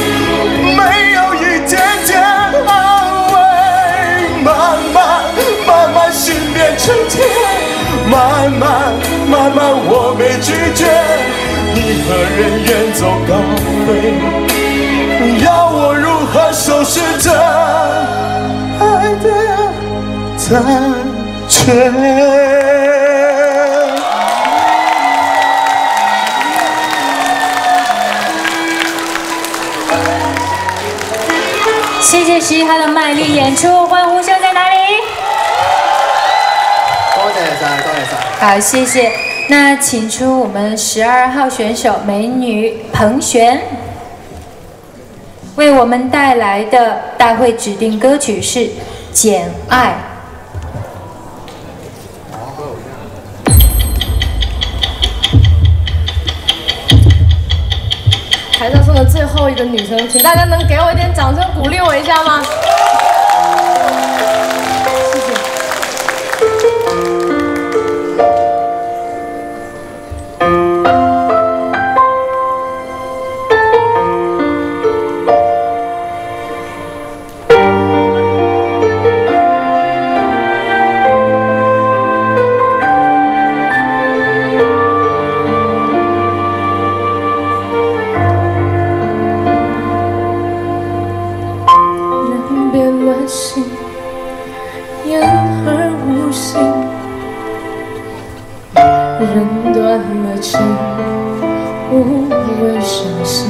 悴，没有一点点安慰。慢慢慢慢慢慢慢我没拒绝，你和人远走高飞，要我如何收拾这爱的残缺？ 谢谢十一号的卖力演出，欢呼声在哪里？ 多謝晒，多謝晒。 好，谢谢。那请出我们十二号选手美女彭璇，为我们带来的大会指定歌曲是《简爱》。 台上剩的最后一个女生，请大家能给我一点掌声鼓励我一下吗？谢谢。言而无信，人断了情，无谓伤心。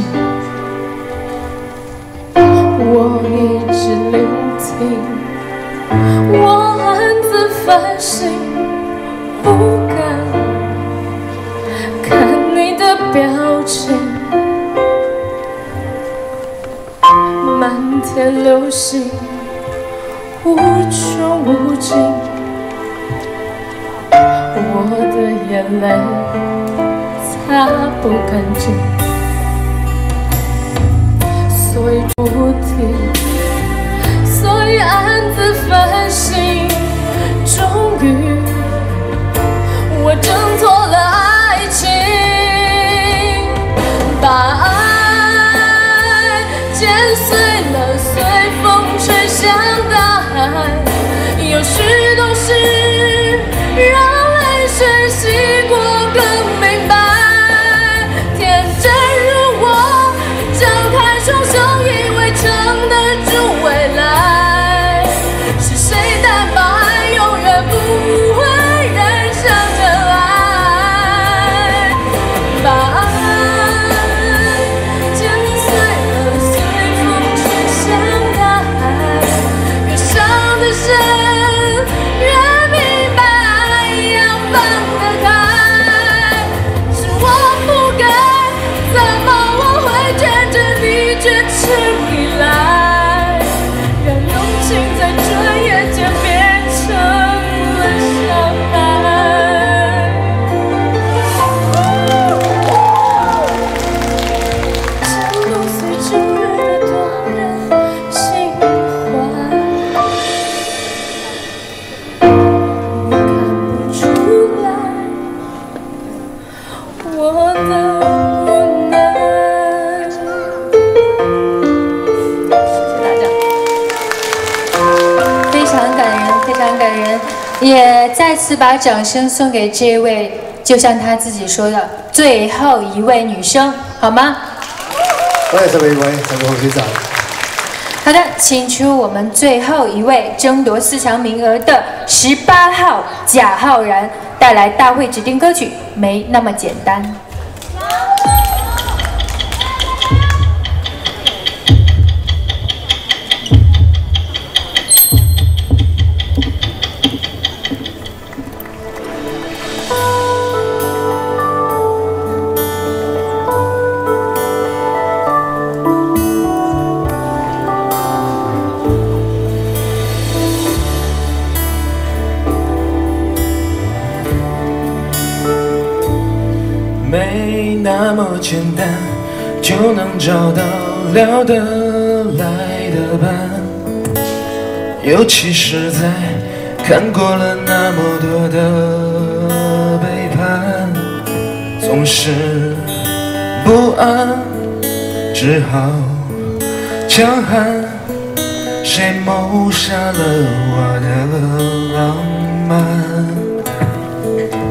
我一直聆听，我暗自反省，不敢看你的表情。漫天流星，无穷无尽，我的眼泪擦不干净，所以不停，所以暗自反省，终于我挣脱了爱情，把爱剪碎了，随风吹向大海，有许多事让泪水洗过更明白。天真如我，张开双手以为撑得住未来，是谁担保爱永远不会燃烧真爱？把爱剪碎了，随风吹向大海，越伤得深，越明白要放得开。是我不该，怎么我会见着你却迟疑来，让用情在转眼间变成了伤害。这路随着日的多人心怀，你看不出来我的无奈。谢谢大家。 非常感人，非常感人，也再次把掌声送给这位，就像她自己说的最后一位女生，好吗？ 多謝十二位，陳國豪先生。 好的，請出我們最後一位爭奪四強名額的十八號賈浩然，帶來大會指定歌曲《沒那麼簡單》。 没那么简单就能找到聊得来的伴，尤其是在看过了那么多的背叛，总是不安，只好强悍。谁谋杀了我的浪漫？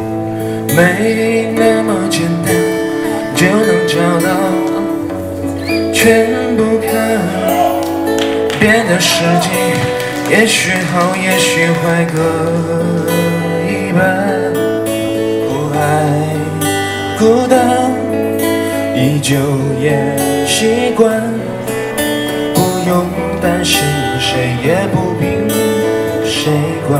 没那么简单就能找到全部看遍的世界，也许好也许坏各一半，不爱孤单依旧也习惯，不用担心谁也不凭谁管，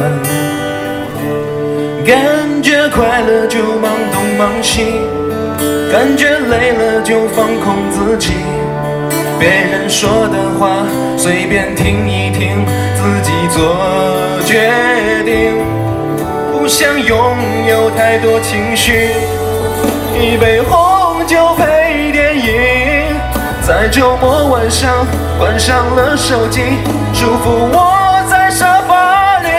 感觉快乐就忙东忙西，感觉累了就放空自己，别人说的话随便听一听，自己做决定，不想拥有太多情绪，一杯红酒配电影，在周末晚上关上了手机，舒服窝在沙发里。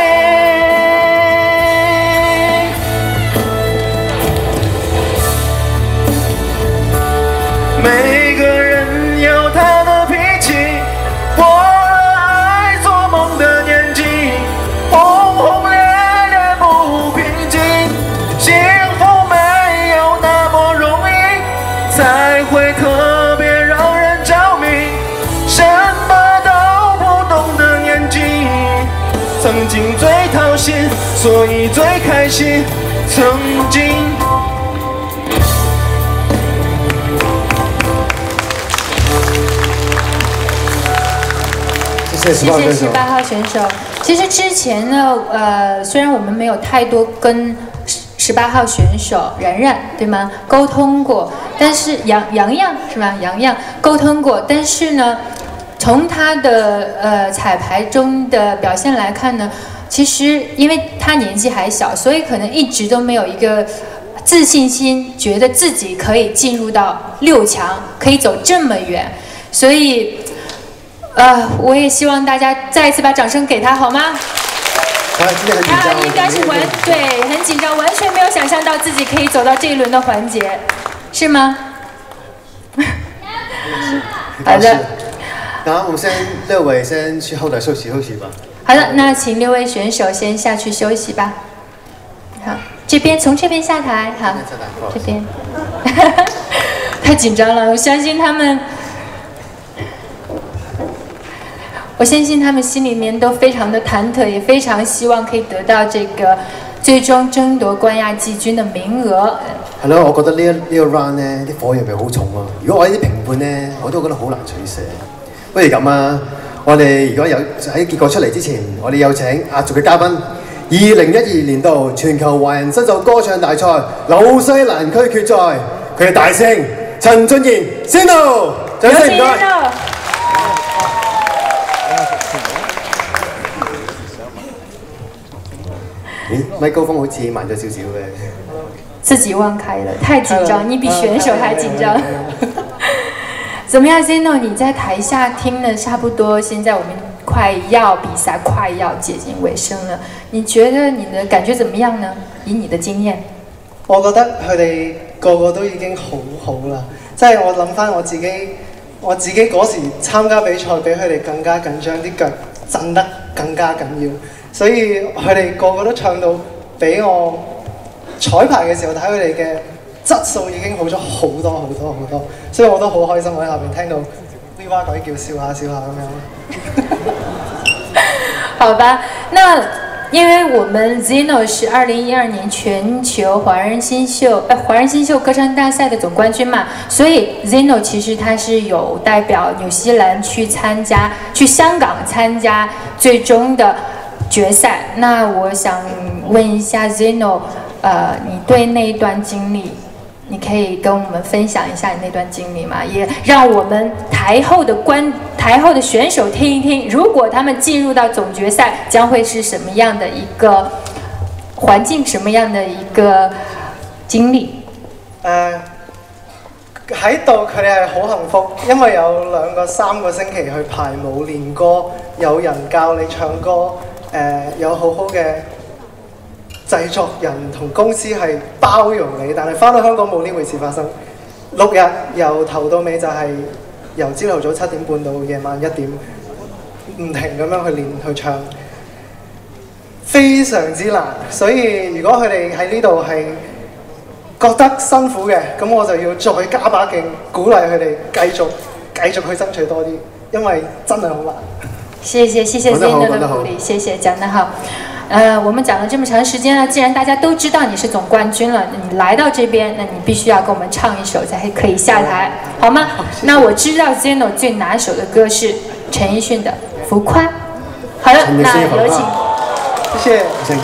每个人有他的脾气，过了爱做梦的年纪，轰轰烈烈不平静，幸福没有那么容易，才会特别让人着迷。什么都不懂的年纪，曾经最掏心，所以最开心。曾经。 谢谢十八号选手。其实之前呢，呃，虽然我们没有太多跟十八号选手然然对吗沟通过，但是杨洋洋是吧？洋洋沟通过，但是呢，从他的呃彩排中的表现来看呢，其实因为他年纪还小，所以可能一直都没有一个自信心，觉得自己可以进入到六强，可以走这么远，所以。呃，我也希望大家再一次把掌声给他，好吗？ 他今天很紧张， 他应该是完对很紧张，完全没有想象到自己可以走到这一轮的环节，是吗？好的。 然后我们先六位先去后台休息休息吧。 好的，那请六位选手先下去休息吧。好，这边从这边下台，好，这边。太紧张了，我相信他们。我相信他们心里面都非常的忐忑，也非常希望可以得到这个最終爭奪冠亞季軍嘅名額。 係咯，我覺得呢一呢個 round 咧，啲火藥味好重啊！如果我係啲評判咧，我都覺得好難取捨。不如咁啊，我哋如果有喺結果出嚟之前，我哋有請壓軸嘅嘉賓，二零一二年度全球華人新秀歌唱大賽紐西蘭區決賽，佢嘅大聲陳俊賢 Zeno， 掌聲唔該。咦，麥高峰好似慢咗少少嘅。 自己忘開了，太緊張，你比選手還緊張。怎麼樣 ，Zeno？ 你在台下聽了差不多，現在我們快要比賽快要接近尾聲了，你覺得你的感覺怎麼樣呢？以你的經驗， 我覺得佢哋個個都已經好好啦，即係我諗翻我自己，我自己嗰時參加比賽比佢哋更加緊張，啲腳震得更加緊要。所以佢哋個個都唱到比我彩排嘅時候睇佢哋嘅質素已經好咗好多好多好多，所以我都好開心我喺下邊聽到呢蛙鬼叫笑下笑下咁樣。 好吧，那因為我們 Zeno 是二零一二年全球華人新秀呃華人新秀歌唱大賽的總冠軍嘛，所以 Zeno 其實他是有代表紐西蘭去參加，去香港參加最終的決賽。那我想問一下 Zeno， 呃，你對那一段經歷，你可以跟我們分享一下你那段經歷嗎？也讓我們台後的觀台後的選手聽一聽，如果他們進入到總決賽，將會是什麼樣的一個環境，什麼樣的一個經歷？ 誒喺度佢哋係好幸福，因為有兩個三個星期去排舞練歌，有人教你唱歌。誒、呃、有好好嘅製作人同公司係包容你，但係翻到香港冇呢回事發生。六日由頭到尾就係由朝頭早七點半到夜晚一點，唔停咁樣去練去唱，非常之難。所以如果佢哋喺呢度係覺得辛苦嘅，咁我就要再加把勁，鼓勵佢哋繼續繼續去爭取多啲，因為真係好難。 謝謝謝謝 Zeno 的鼓勵，謝謝講得好。呃，我們講了這麼長時間了，既然大家都知道你是總冠軍了，你來到這邊，那你必須要跟我們唱一首才可以下台，好嗎？那我知道 Zeno 最拿手的歌是陳奕迅的《浮誇》。好了，那有請。 謝謝。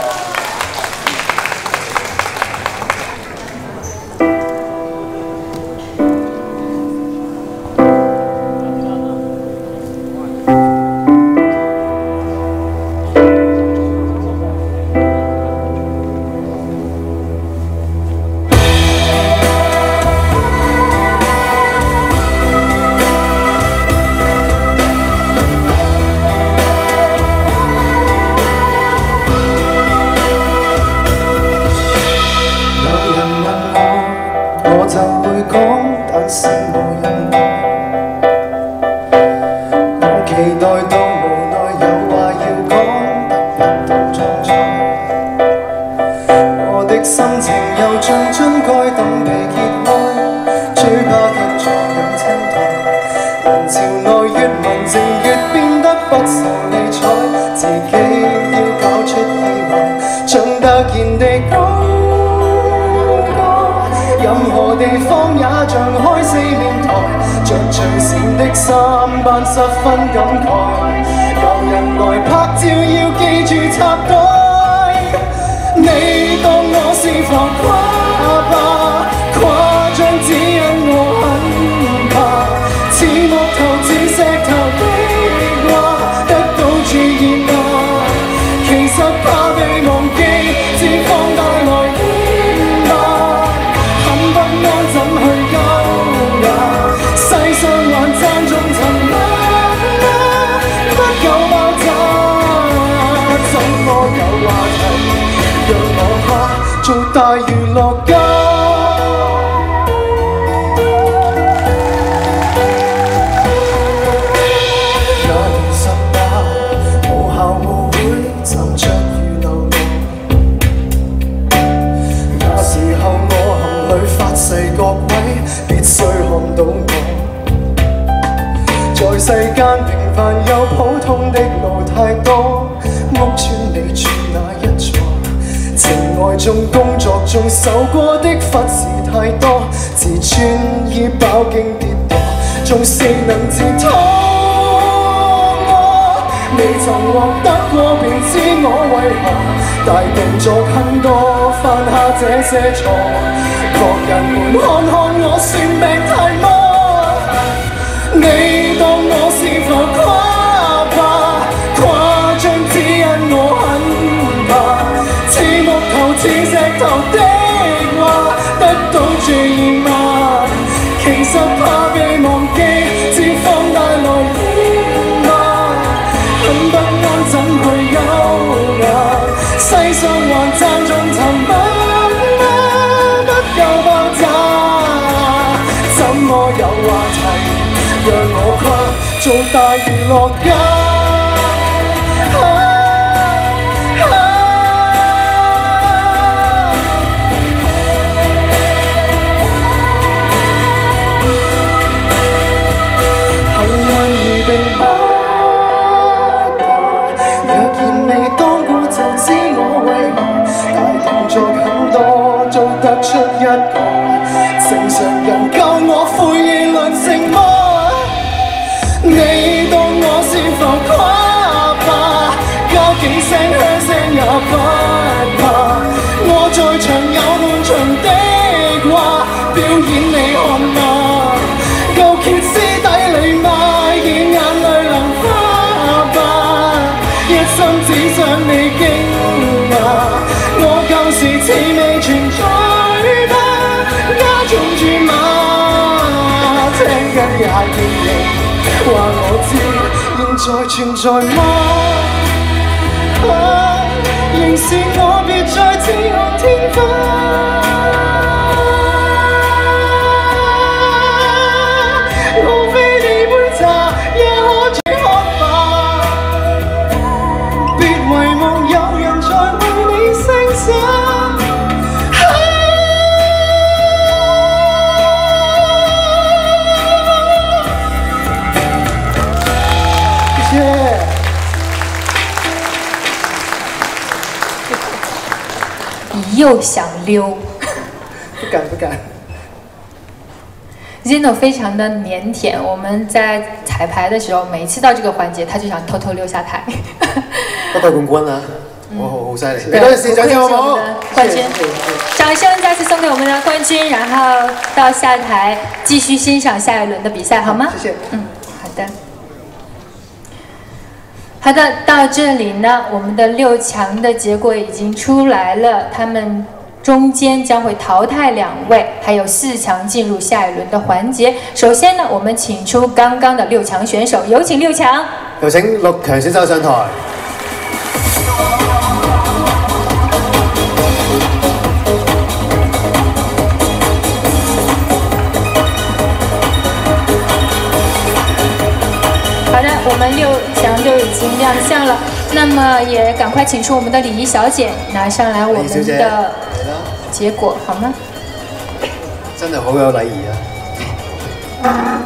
十分感慨，有人來拍照要記住插袋。你當我是浮誇吧，誇張只因我很怕，似木頭似石頭的話，得到注意嗎？其實怕被忘記，只放大來演吧，很不安怎去優雅，世上還讚頌塵埃。做大娛樂家，也現實吧，無校無會，站着如流浪。那時候我含淚發誓各位，必須看到我。在世間平凡又普通的路太多，屋邨你住哪一座？情愛中工作中受過的忽視太多，自尊已飽經跌墮，縱是能自拖我，未曾獲得過便知我為何大動作很多，犯下這些錯，旁人們看看我算命太魔，你當我是浮誇吧，誇張只因我很怕。似木頭似石頭的話，得到注意嗎？其實怕被忘記，只放大來演吧，很不安怎去優雅，世上還讚頌沉默，不夠爆炸，怎麼有話題讓我誇做大娛樂家？做得出一個正常人，教我悔意論成魔。你當我是浮誇吧，交幾聲噓聲也不怕。我在場有滿場的話，表演你看嗎？夠歇斯底里嗎？以眼淚能花吧，一心只想你驚訝。我舊時似未存在吧，加重注碼，聽緊也見你話我知，現在存在嗎？啊，仍是我別再自我天花。無非你杯茶也可最喝吧，別遺忘有人在為你聲嘶。 又想溜。 不敢不敢。 Zeno 非常的腼腆，我们在彩排的时候，每次到这个环节，他就想偷偷溜下台。 不過冠軍啊！我好好犀利， 对， 俾多啲掌聲好唔好？ 冠军，掌聲再次送給我們的冠軍，然後到下台繼續欣賞下一輪的比賽，好嗎？ 謝謝。 嗯，好的。好的，到這裡呢，我們的六強的結果已經出來了，他們中間將會淘汰兩位，還有四強進入下一輪的環節。首先呢，我們請出剛剛的六強選手，有請六強。 有請六強選手上台。 好的，我們六強就已經亮相了，那麼也趕快請出我們的禮儀小姐，拿上來我們的結果，好嗎？ 真係好有禮儀啊！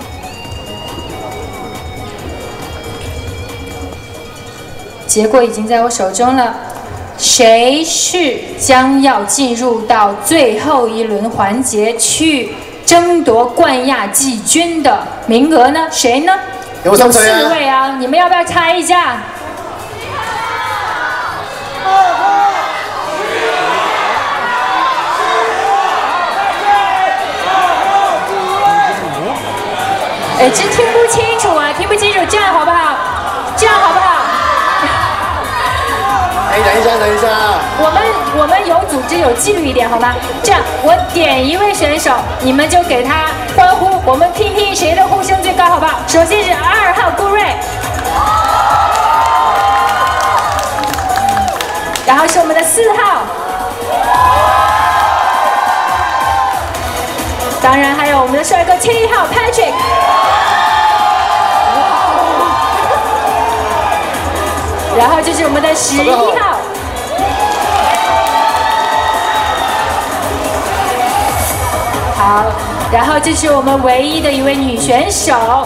結果已經在我手中了，誰是將要進入到最後一輪環節去爭奪冠亞季軍的名額呢？誰呢？ 有心水啊！ 四位啊，你們要不要猜一下？哎，这听不清楚啊，听不清楚，这样好不好？这样好不好？ 哎，等一下，等一下。 我们我们有组织有纪律一点好吗？这样，我点一位选手，你们就给他欢呼，我们拼拼谁的呼声最高，好不好？首先是二号顾瑞，然后是我们的四号，当然还有我们的帅哥七号 Patrick。然后就是我们的十一号，好，然后这是我们唯一的一位女选手，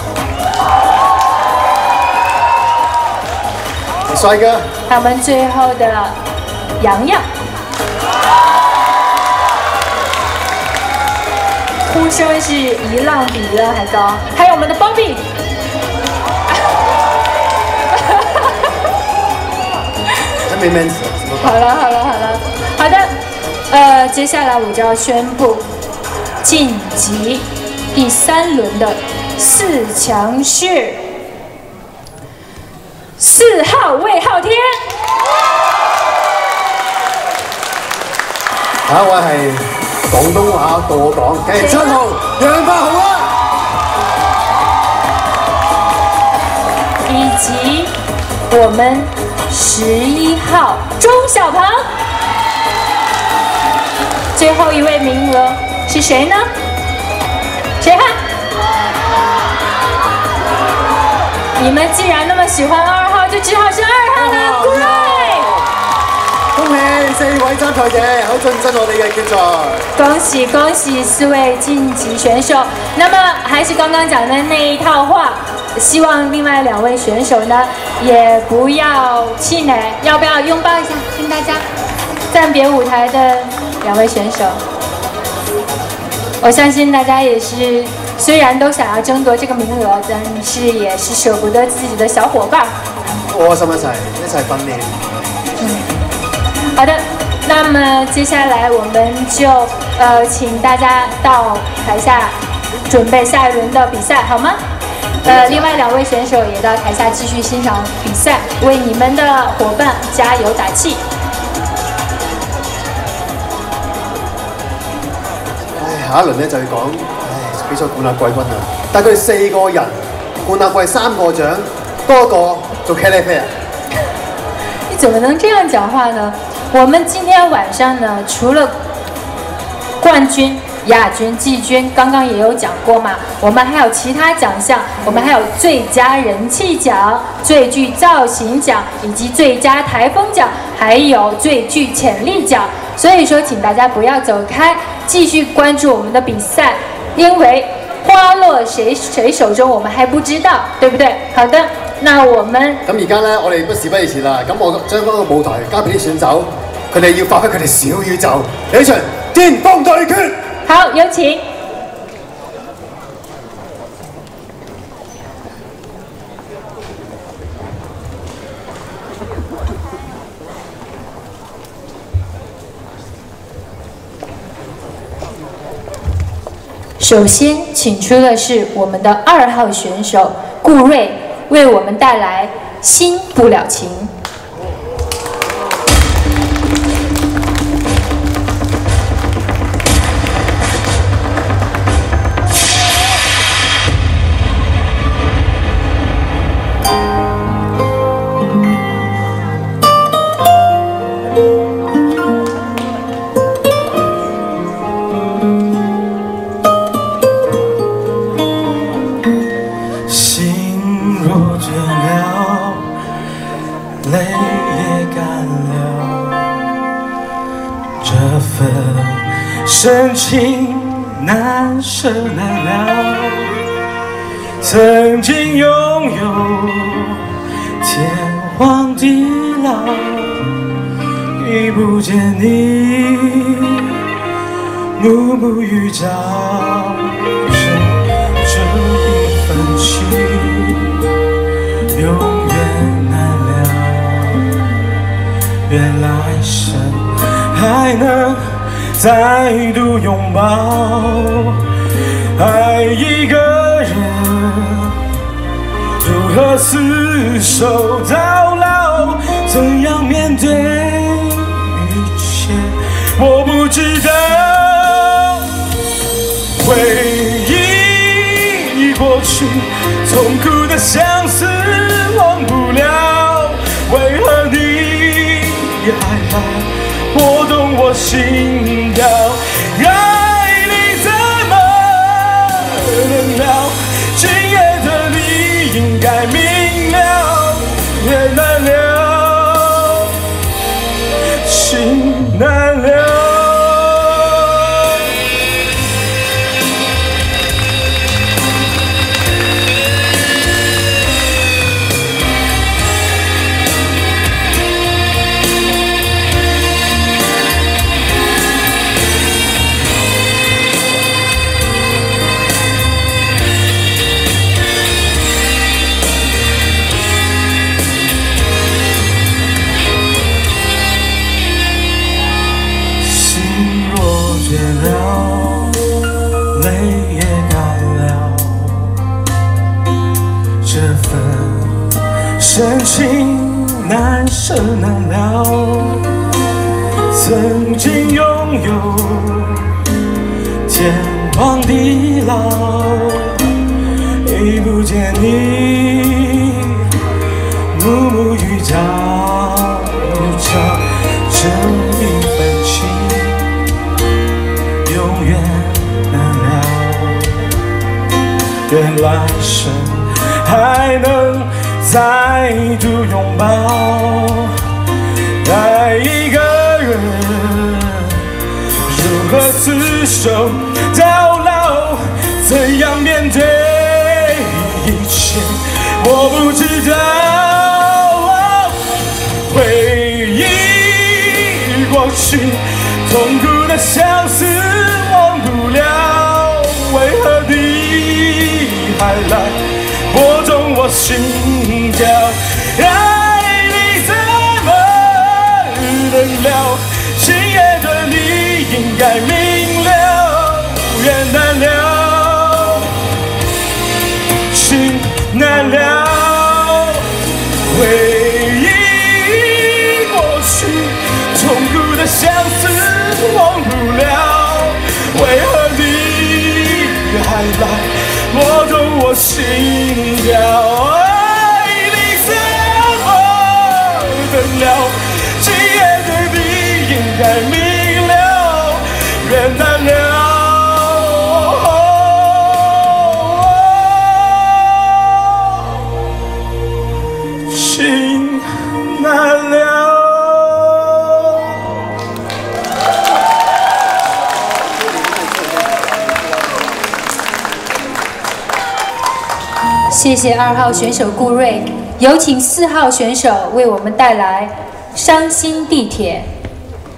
帅哥， 还有我们最后的洋洋，呼声是一浪比一浪还高，还有我们的 Bobby。好了好了好了，好的，呃，接下来我就要宣布晋级第三轮的四强是四號魏浩天。 下一位係廣東話到我講，嘅七號楊柏豪啊， 以及我們十一號鍾小鵬。最後一位名額是誰呢？誰看？你們既然那麼喜歡二號，就只好是二號的顧瑞。 恭喜四位參賽者，好晉身我哋嘅決賽。 恭喜恭喜四位晉級選手。那麼還是剛剛講的那一套話，希望另外兩位選手呢，也不要氣餒，要不要擁抱一下，跟大家暫別舞台的兩位選手。我相信大家也是，雖然都想要爭奪這個名額，但是也是捨不得自己的小夥伴。 窩心一齊，一齊訓練。 嗯。好的，那麼接下來我們就呃請大家到台下準備下一輪的比賽，好嗎？呃，另外兩位選手也到台下繼續欣賞比賽，為你們的夥伴加油打氣。 唉，下一輪咧就要講，唉，比賽冠亞季軍啊！但係佢哋四個人冠亞季三個獎，多個做茄喱啡啊！ 你怎麼能這樣講話呢？我們今天晚上呢，除了冠軍、亞軍、季軍，剛剛也有講過嘛，我們還有其他獎項，我們還有最佳人氣獎、最具造型獎，以及最佳台風獎，還有最具潛力獎。所以說，請大家不要走開，繼續關注我們的比賽，因為花落誰誰手中，我們還不知道，對不對？好的，那我們咁而家咧，我哋不事不宜遲啦，咁我將翻個舞台交俾啲選手， 佢哋要發揮佢哋小宇宙，呢場巔峰對決。 好，有請。首先，请出的是我们的二号选手顾瑞，为我们带来《新不了情》。 深情难舍难了，曾经拥有天荒地老，已不见你，暮暮与朝夕，这一份情永远难了，愿来生还能再度拥抱，爱一个人，如何厮守到老？怎样面对一切？我不知道。回忆过去，痛苦的相思忘不了，为何你还来？拨动我心跳，爱你怎么能了？今夜的你应该明了，也难了，心难了。深情难舍难了，曾经拥有天荒地老，已不见你，暮暮与朝朝，这一份情永远难了，愿来生还能再度拥抱，爱一个人，如何厮守到老？怎样面对一切？我不知道。回忆过去，痛苦的相思忘不了，为何你还来？拨动我心跳，爱你怎么能了？今夜的你应该明了，缘难了，心难了。回忆过去，痛苦的相思忘不了，为何你还来？拨动我心跳，爱你怎么能了？今夜的你应该明了，缘难了，心难了。 谢谢二号选手顾瑞，有请四号选手为我们带来《伤心地铁》。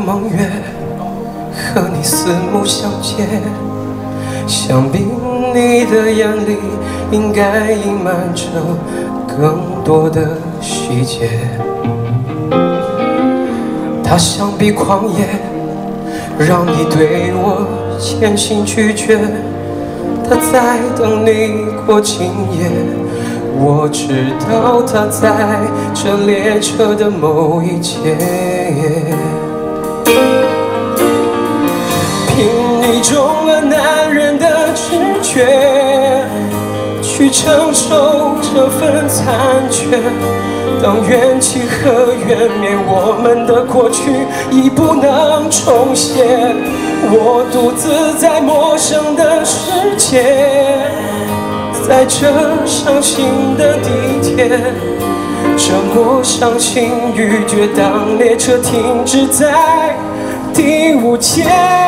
梦月，和你四目相接，想必你的眼里应该隐瞒着更多的细节。它像笔狂野，让你对我渐行拒绝。他在等你过今夜，我知道他在这列车的某一节。凭你中了男人的直觉，去承受这份残缺。当怨气和怨灭，我们的过去已不能重现。我独自在陌生的世界，在这伤心的地铁，这么伤心欲绝。当列车停止在第五节，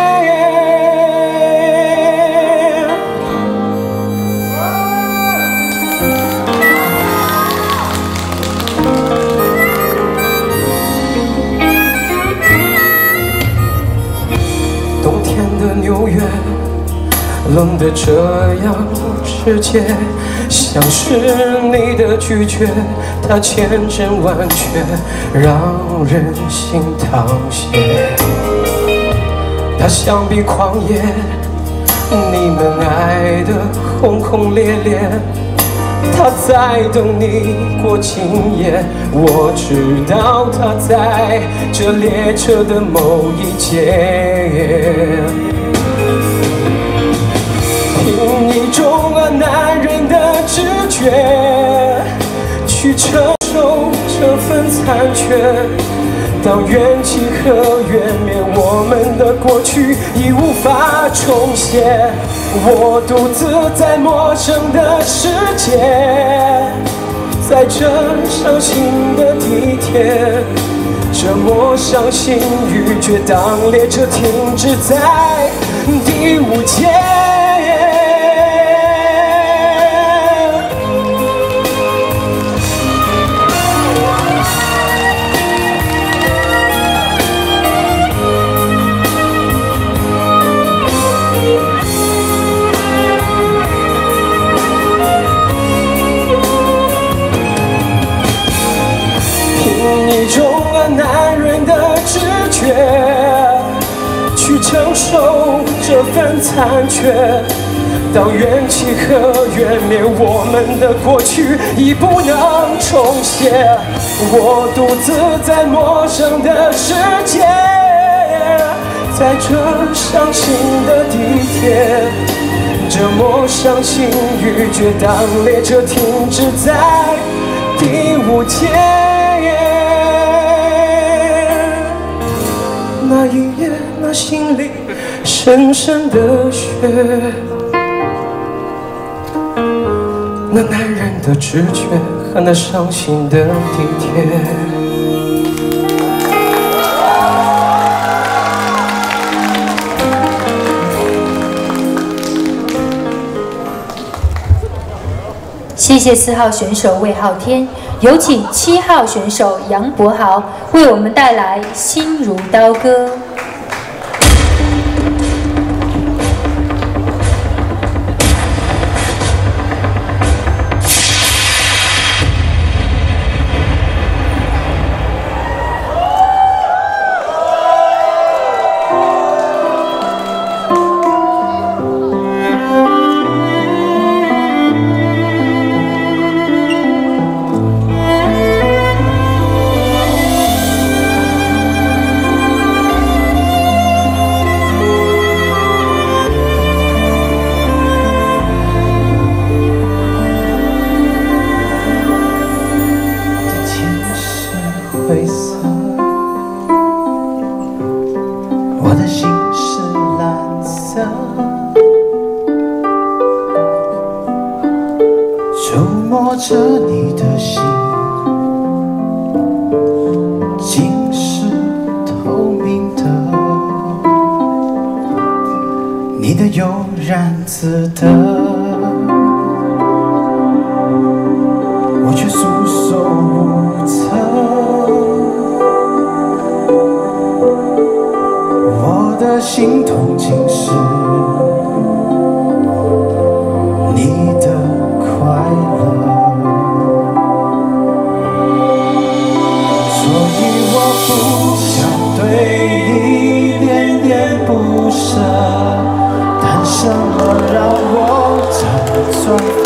冬天的纽约，冷得这样直接，像是你的拒绝，它千真万确，让人心淌血。它像笔狂野，你们爱的轰轰烈烈，他在等你过今夜。我知道他在这列车的某一节。凭你中了男人的直觉，去承受这份残缺。当怨气和怨灭，我们的过去已无法重现。我独自在陌生的世界，在这伤心的地铁，这么伤心欲绝。当列车停止在第五节，男人的直觉，去承受这份残缺。当怨气和怨灭，我们的过去已不能重现。我独自在陌生的世界，在这伤心的地铁，这么伤心欲绝。当列车停止在第五节，那一夜，那心里深深的雪，那男人的直觉和那伤心的地铁。 谢谢四号选手魏昊天，有请七号选手杨柏豪为我们带来《心如刀割》。 灰色，我的心是蓝色，触摸着你的心，竟是透明的，你的悠然自得，我却束手无策。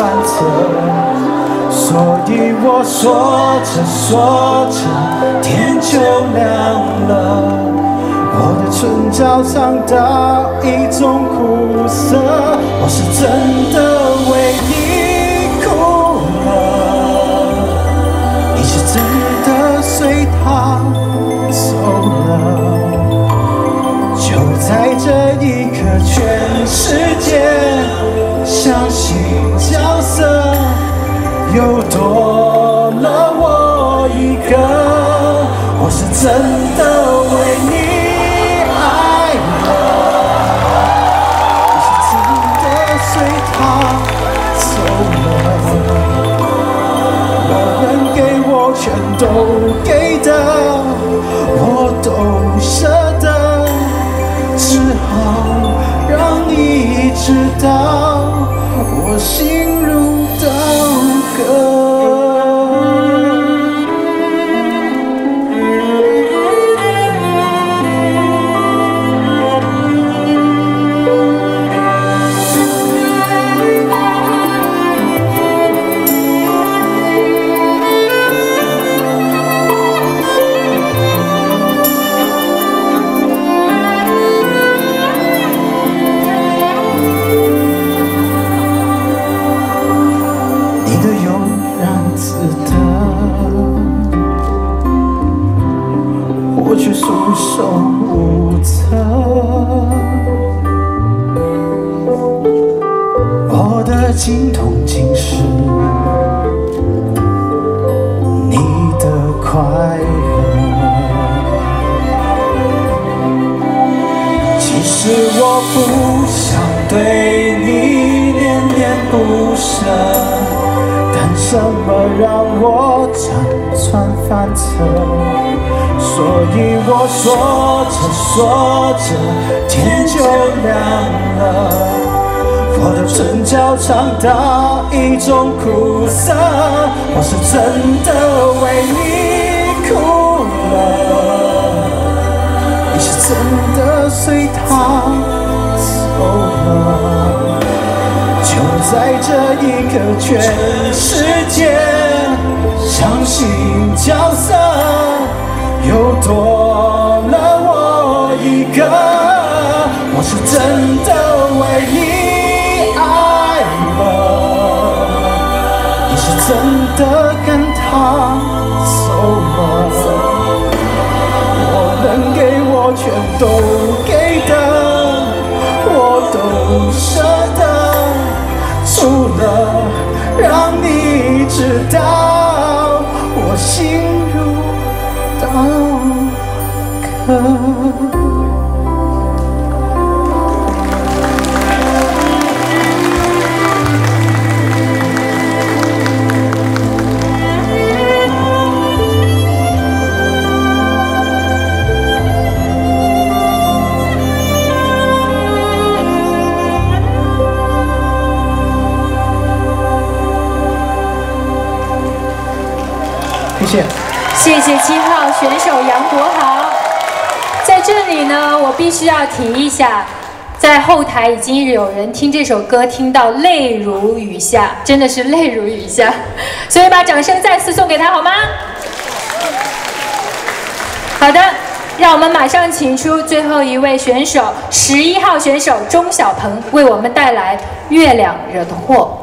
翻车，所以我说着说着天就亮了。我的唇角尝到一种苦涩，我是真的为你哭了，你是真的随他走了。就在这一刻，全世界相信角色又多了我一个，我是真的为你。 随他走了，我能给我全都给的，我都舍得，只好让你知道我心如刀割。 我却束手无策，我的经痛竟是你的快乐。其实我不想对你恋恋不舍，但什么让我辗转反侧？ 所以我说着说着，天就亮了。我的唇角尝到一种苦涩，我是真的为你哭了，你是真的随他走了。就在这一刻，全世界相信角色。 又多了我一个，我是真的为你爱了，你是真的跟他走了，我能给我全都给的，我都舍得，除了让你知道我心如。 刀割。谢谢。 谢谢七号选手杨国豪。在这里呢，我必须要提一下，在后台已经有人听这首歌听到泪如雨下，真的是泪如雨下，所以把掌声再次送给他好吗？好的，让我们马上请出最后一位选手，十一号选手钟小鹏为我们带来《月亮惹的祸》。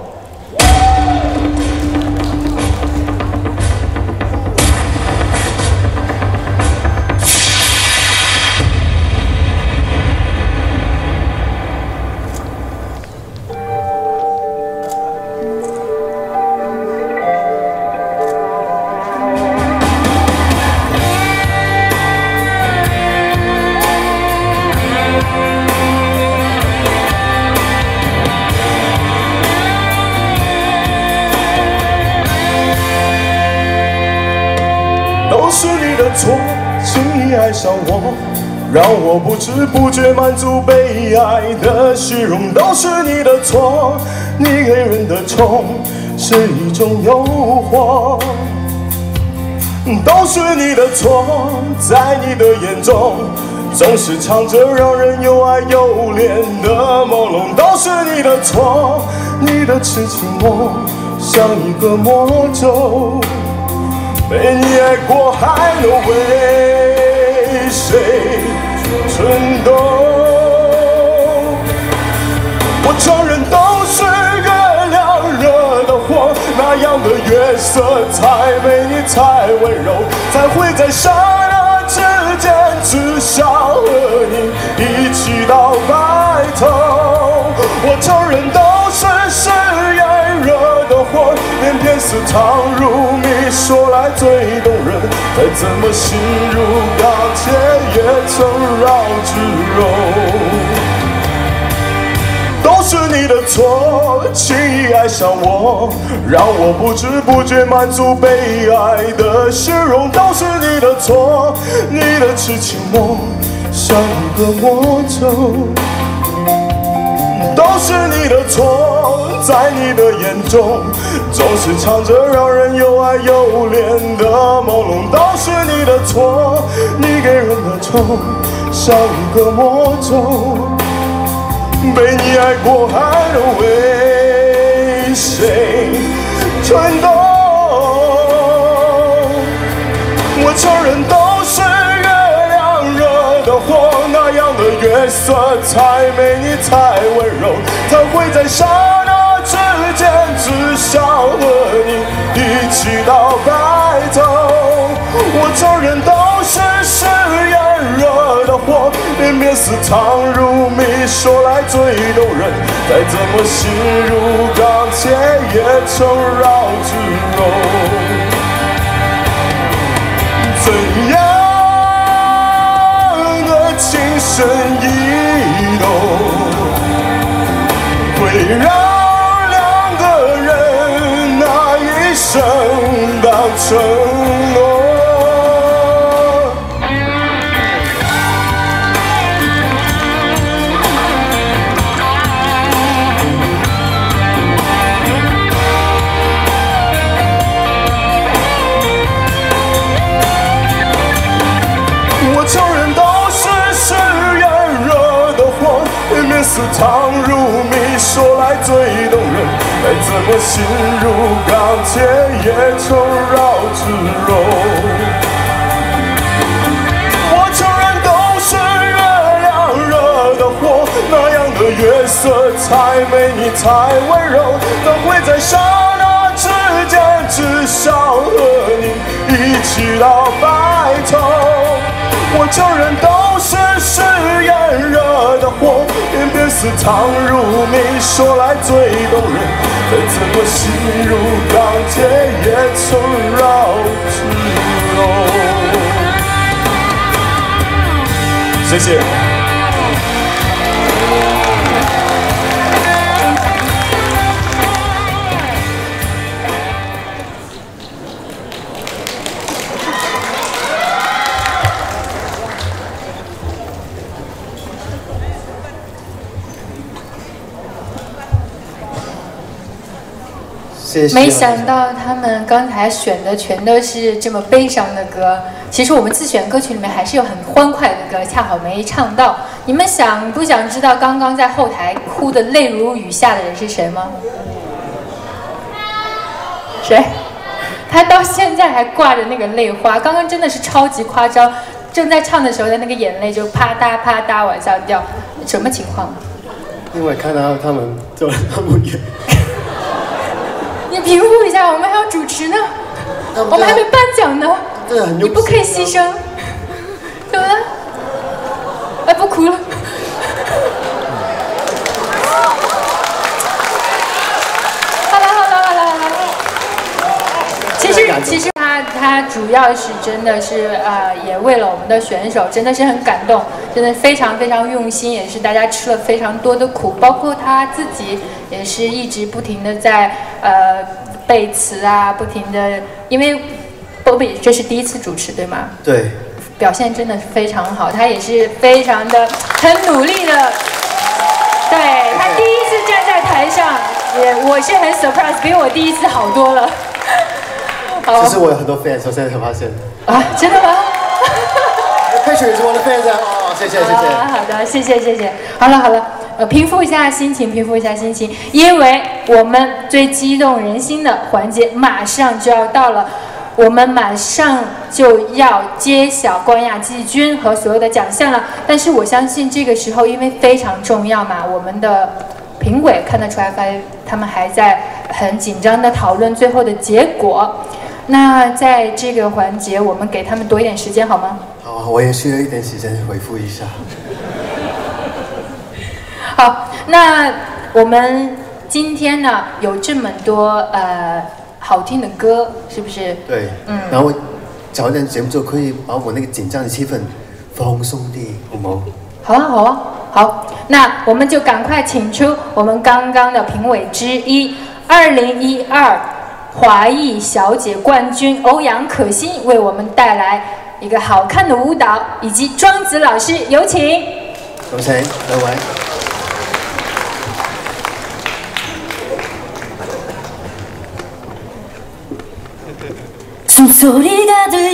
都是你的错，轻易爱上我，让我不知不觉满足被爱的虚荣。都是你的错，你给人的宠是一种诱惑。都是你的错，在你的眼中， 总是唱着让人又爱又怜的朦胧，都是你的错，你的痴情梦像一个魔咒，被你爱过还能为谁蠢动？我承认都是月亮惹的祸，那样的月色才美丽才温柔，才会在刹那之间只想和你一起到白头。我承认都是誓言惹的祸，偏偏似糖如蜜，说来最动人，再怎么心如钢铁也曾绕指柔。都是你的错，轻易爱上我，让我不知不觉满足被爱的虚荣。都是你的错，你的痴情梦像一个魔咒。都是你的错，在你的眼中总是藏着让人又爱又怜的朦胧。都是你的错，你给人的宠像一个魔咒，被你爱过还能为谁蠢动？我承认都是月亮惹的祸，那样的月色才美丽才温柔，才会在刹那之间只想和你一起到白头。我承认都是誓言惹的祸，偏偏似糖如蜜，说来最动人，再怎么心如钢铁也曾绕指柔。怎样的情深意动，会让两个人那一生当承诺？我承认都是誓言惹的祸，偏偏似糖如蜜，说来最动人，再怎么心如钢铁也曾绕指柔。我承认都是月亮惹的祸，那样的月色才美丽才温柔，怎会在刹那之间只想和你一起到白头？我承认都是誓言惹的祸，偏偏似糖如蜜，说来最动人，再怎么心如钢铁也曾绕指柔。谢谢。 谢谢。 没想到他们刚才选的全都是这么悲伤的歌。其实我们自选歌曲里面还是有很欢快的歌，恰好没唱到。你们想不想知道刚刚在后台哭得泪如雨下的人是谁吗？谁？他到现在还挂着那个泪花，刚刚真的是超级夸张。正在唱的时候，他那个眼泪就啪嗒啪嗒往下掉，什么情况？ 因为看到他们走了那么远。 你平复一下，我们还要主持呢，我们还没颁奖呢，你不可以牺牲，怎么了？哎，不哭了。好了好了好了好了。其实其实他他主要是真的是呃，也为了我们的选手，真的是很感动，真的非常非常用心，也是大家吃了非常多的苦，包括他自己也是一直不停的在呃背词啊，不停的，因为波比这是第一次主持对吗？ 对， 表现真的是非常好，他也是非常的很努力的，对他第一次站在台上，也我是很 surprise， 比我第一次好多了。 其实我有很多 fans， 我现在才发现。 啊，真的吗？ Patrick 是我的 fans 啊，哦，谢谢谢谢。 好好的，谢谢谢谢。好了好了，呃，平复一下心情，平复一下心情，因为我们最激动人心的环节马上就要到了。我们马上就要揭晓冠亚季军和所有的奖项了，但是我相信这个时候因为非常重要嘛，我们的评委看得出来，发他们还在很紧张的讨论最后的结果。那在这个环节，我们给他们多一点时间好吗？ 好，我也需要一点时间回复一下。 好，那我们今天呢有这么多呃。好听的歌是不是？ 对，嗯，然后找一点节目就可以把我那个紧张的气氛放松啲，好唔好？ 好啊，好啊，好。那我们就赶快请出我们刚刚的评委之一，二零一二华裔小姐冠军欧阳可欣，为我们带来一个好看的舞蹈，以及庄子老师，有请。 有请两位。 숨소리가 들려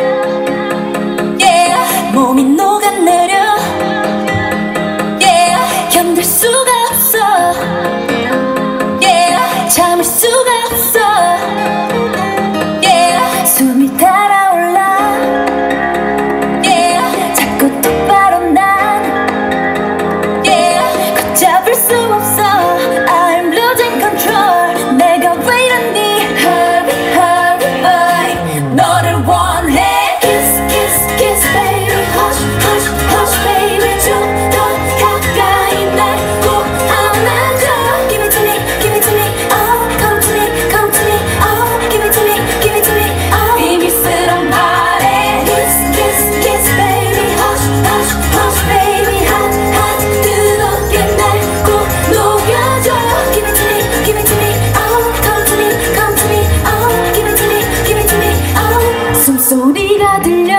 yeah. 몸이 녹아내려 yeah. 견딜 수가 없어 yeah. 참을 수가 없어 yeah. 숨이 달아올라 yeah. 자꾸 똑바로 난 yeah. 걷잡을 수 없어 I'm losing control 내가 왜 이러니 Hurry hurry 너를 원해 Kiss kiss kiss baby Hush hush hush baby 좀 더 가까이 날 꼭 안아줘 Give it to me give it to me Oh come to me come to me Oh give it to me give it to me Oh 비밀스런 말에 Kiss kiss kiss baby Hush hush hush baby Hot hot 뜨겁게 날 꼭 녹여줘 Give it to me give it to me Oh come to me come to me Oh give it to me give it to me Oh 숨소리가 들려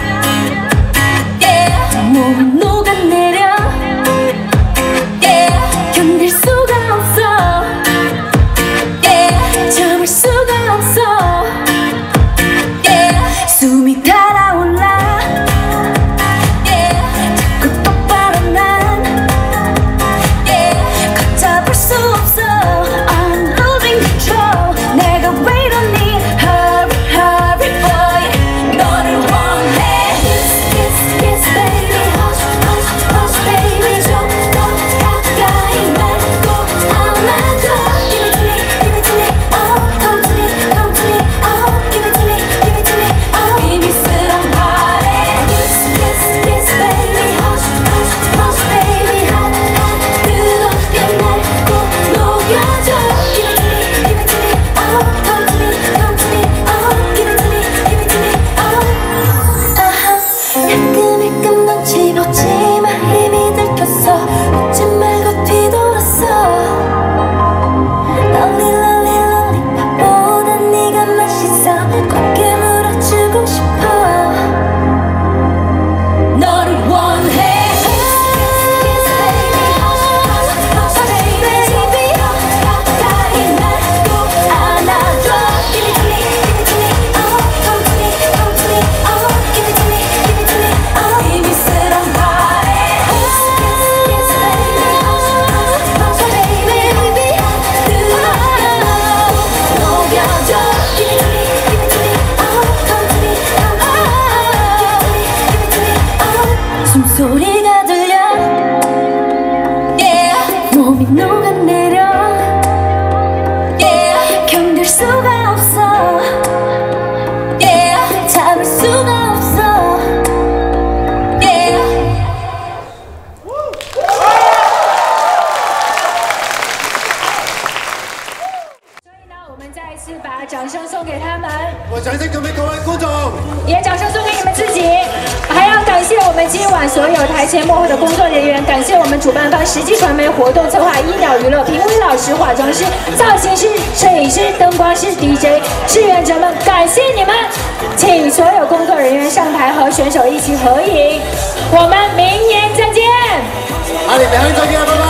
yeah. 몸이 녹아내려 yeah. 견딜 수가 없어 yeah. 참을 수가 없어 yeah. 숨이 달아올라 yeah. 자꾸 똑바로 난 yeah. 걷잡을 수 없어 I'm losing control 내가 왜 이러니 Hurry hurry boy 너를 원해 Kiss kiss kiss baby Hush hush hush baby 좀 더 가까이 날 꼭 안아줘 Give it to me give it to me Oh come to me come to me Oh give it to me give it to me Oh 비밀스런 말에 Kiss kiss kiss baby Hush hush hush baby Hot hot 뜨겁게 날 꼭 녹여줘 Give it to me give it to me Oh come to me come to me Oh give it to me give it to me Oh 아하 힐끔힐끔 눈치 보지마 힘이 들켰어 웃지 말고 뒤돌았어 롤리 롤리 롤리팝보다 네가 맛있어 곱게 물어주고 싶어 너를 원해 Kiss baby Hush hush hush baby 가까이 날 꼭 안아줘 Give it to me give it to me Oh come to me come to me Oh give it to me give it to me Oh 비밀스런 말에 Kiss kiss kiss baby Hush hush hush baby 뜨거워 녹여줘 Give it to me give it to me Oh come to me come to me Oh give it to me give it to me Oh 숨소리가 들려 yeah. 몸이 녹아내려 yeah. 견딜 수가 없어 yeah. 참을 수가 없어 yeah. 我们再一次把掌声送给他们， 我掌声送给各位观众， 也掌声送给你们自己，还要感谢我们今晚所有台前幕后的工作人员，感谢我们主办方实际传媒活动策划一鸟娱乐评委老师、化妆师、造型师、摄影师、灯光师、D J 志愿者们，感谢你们，请所有工作人员上台和选手一起合影，我们明年再见。 好，明年再见，拜拜。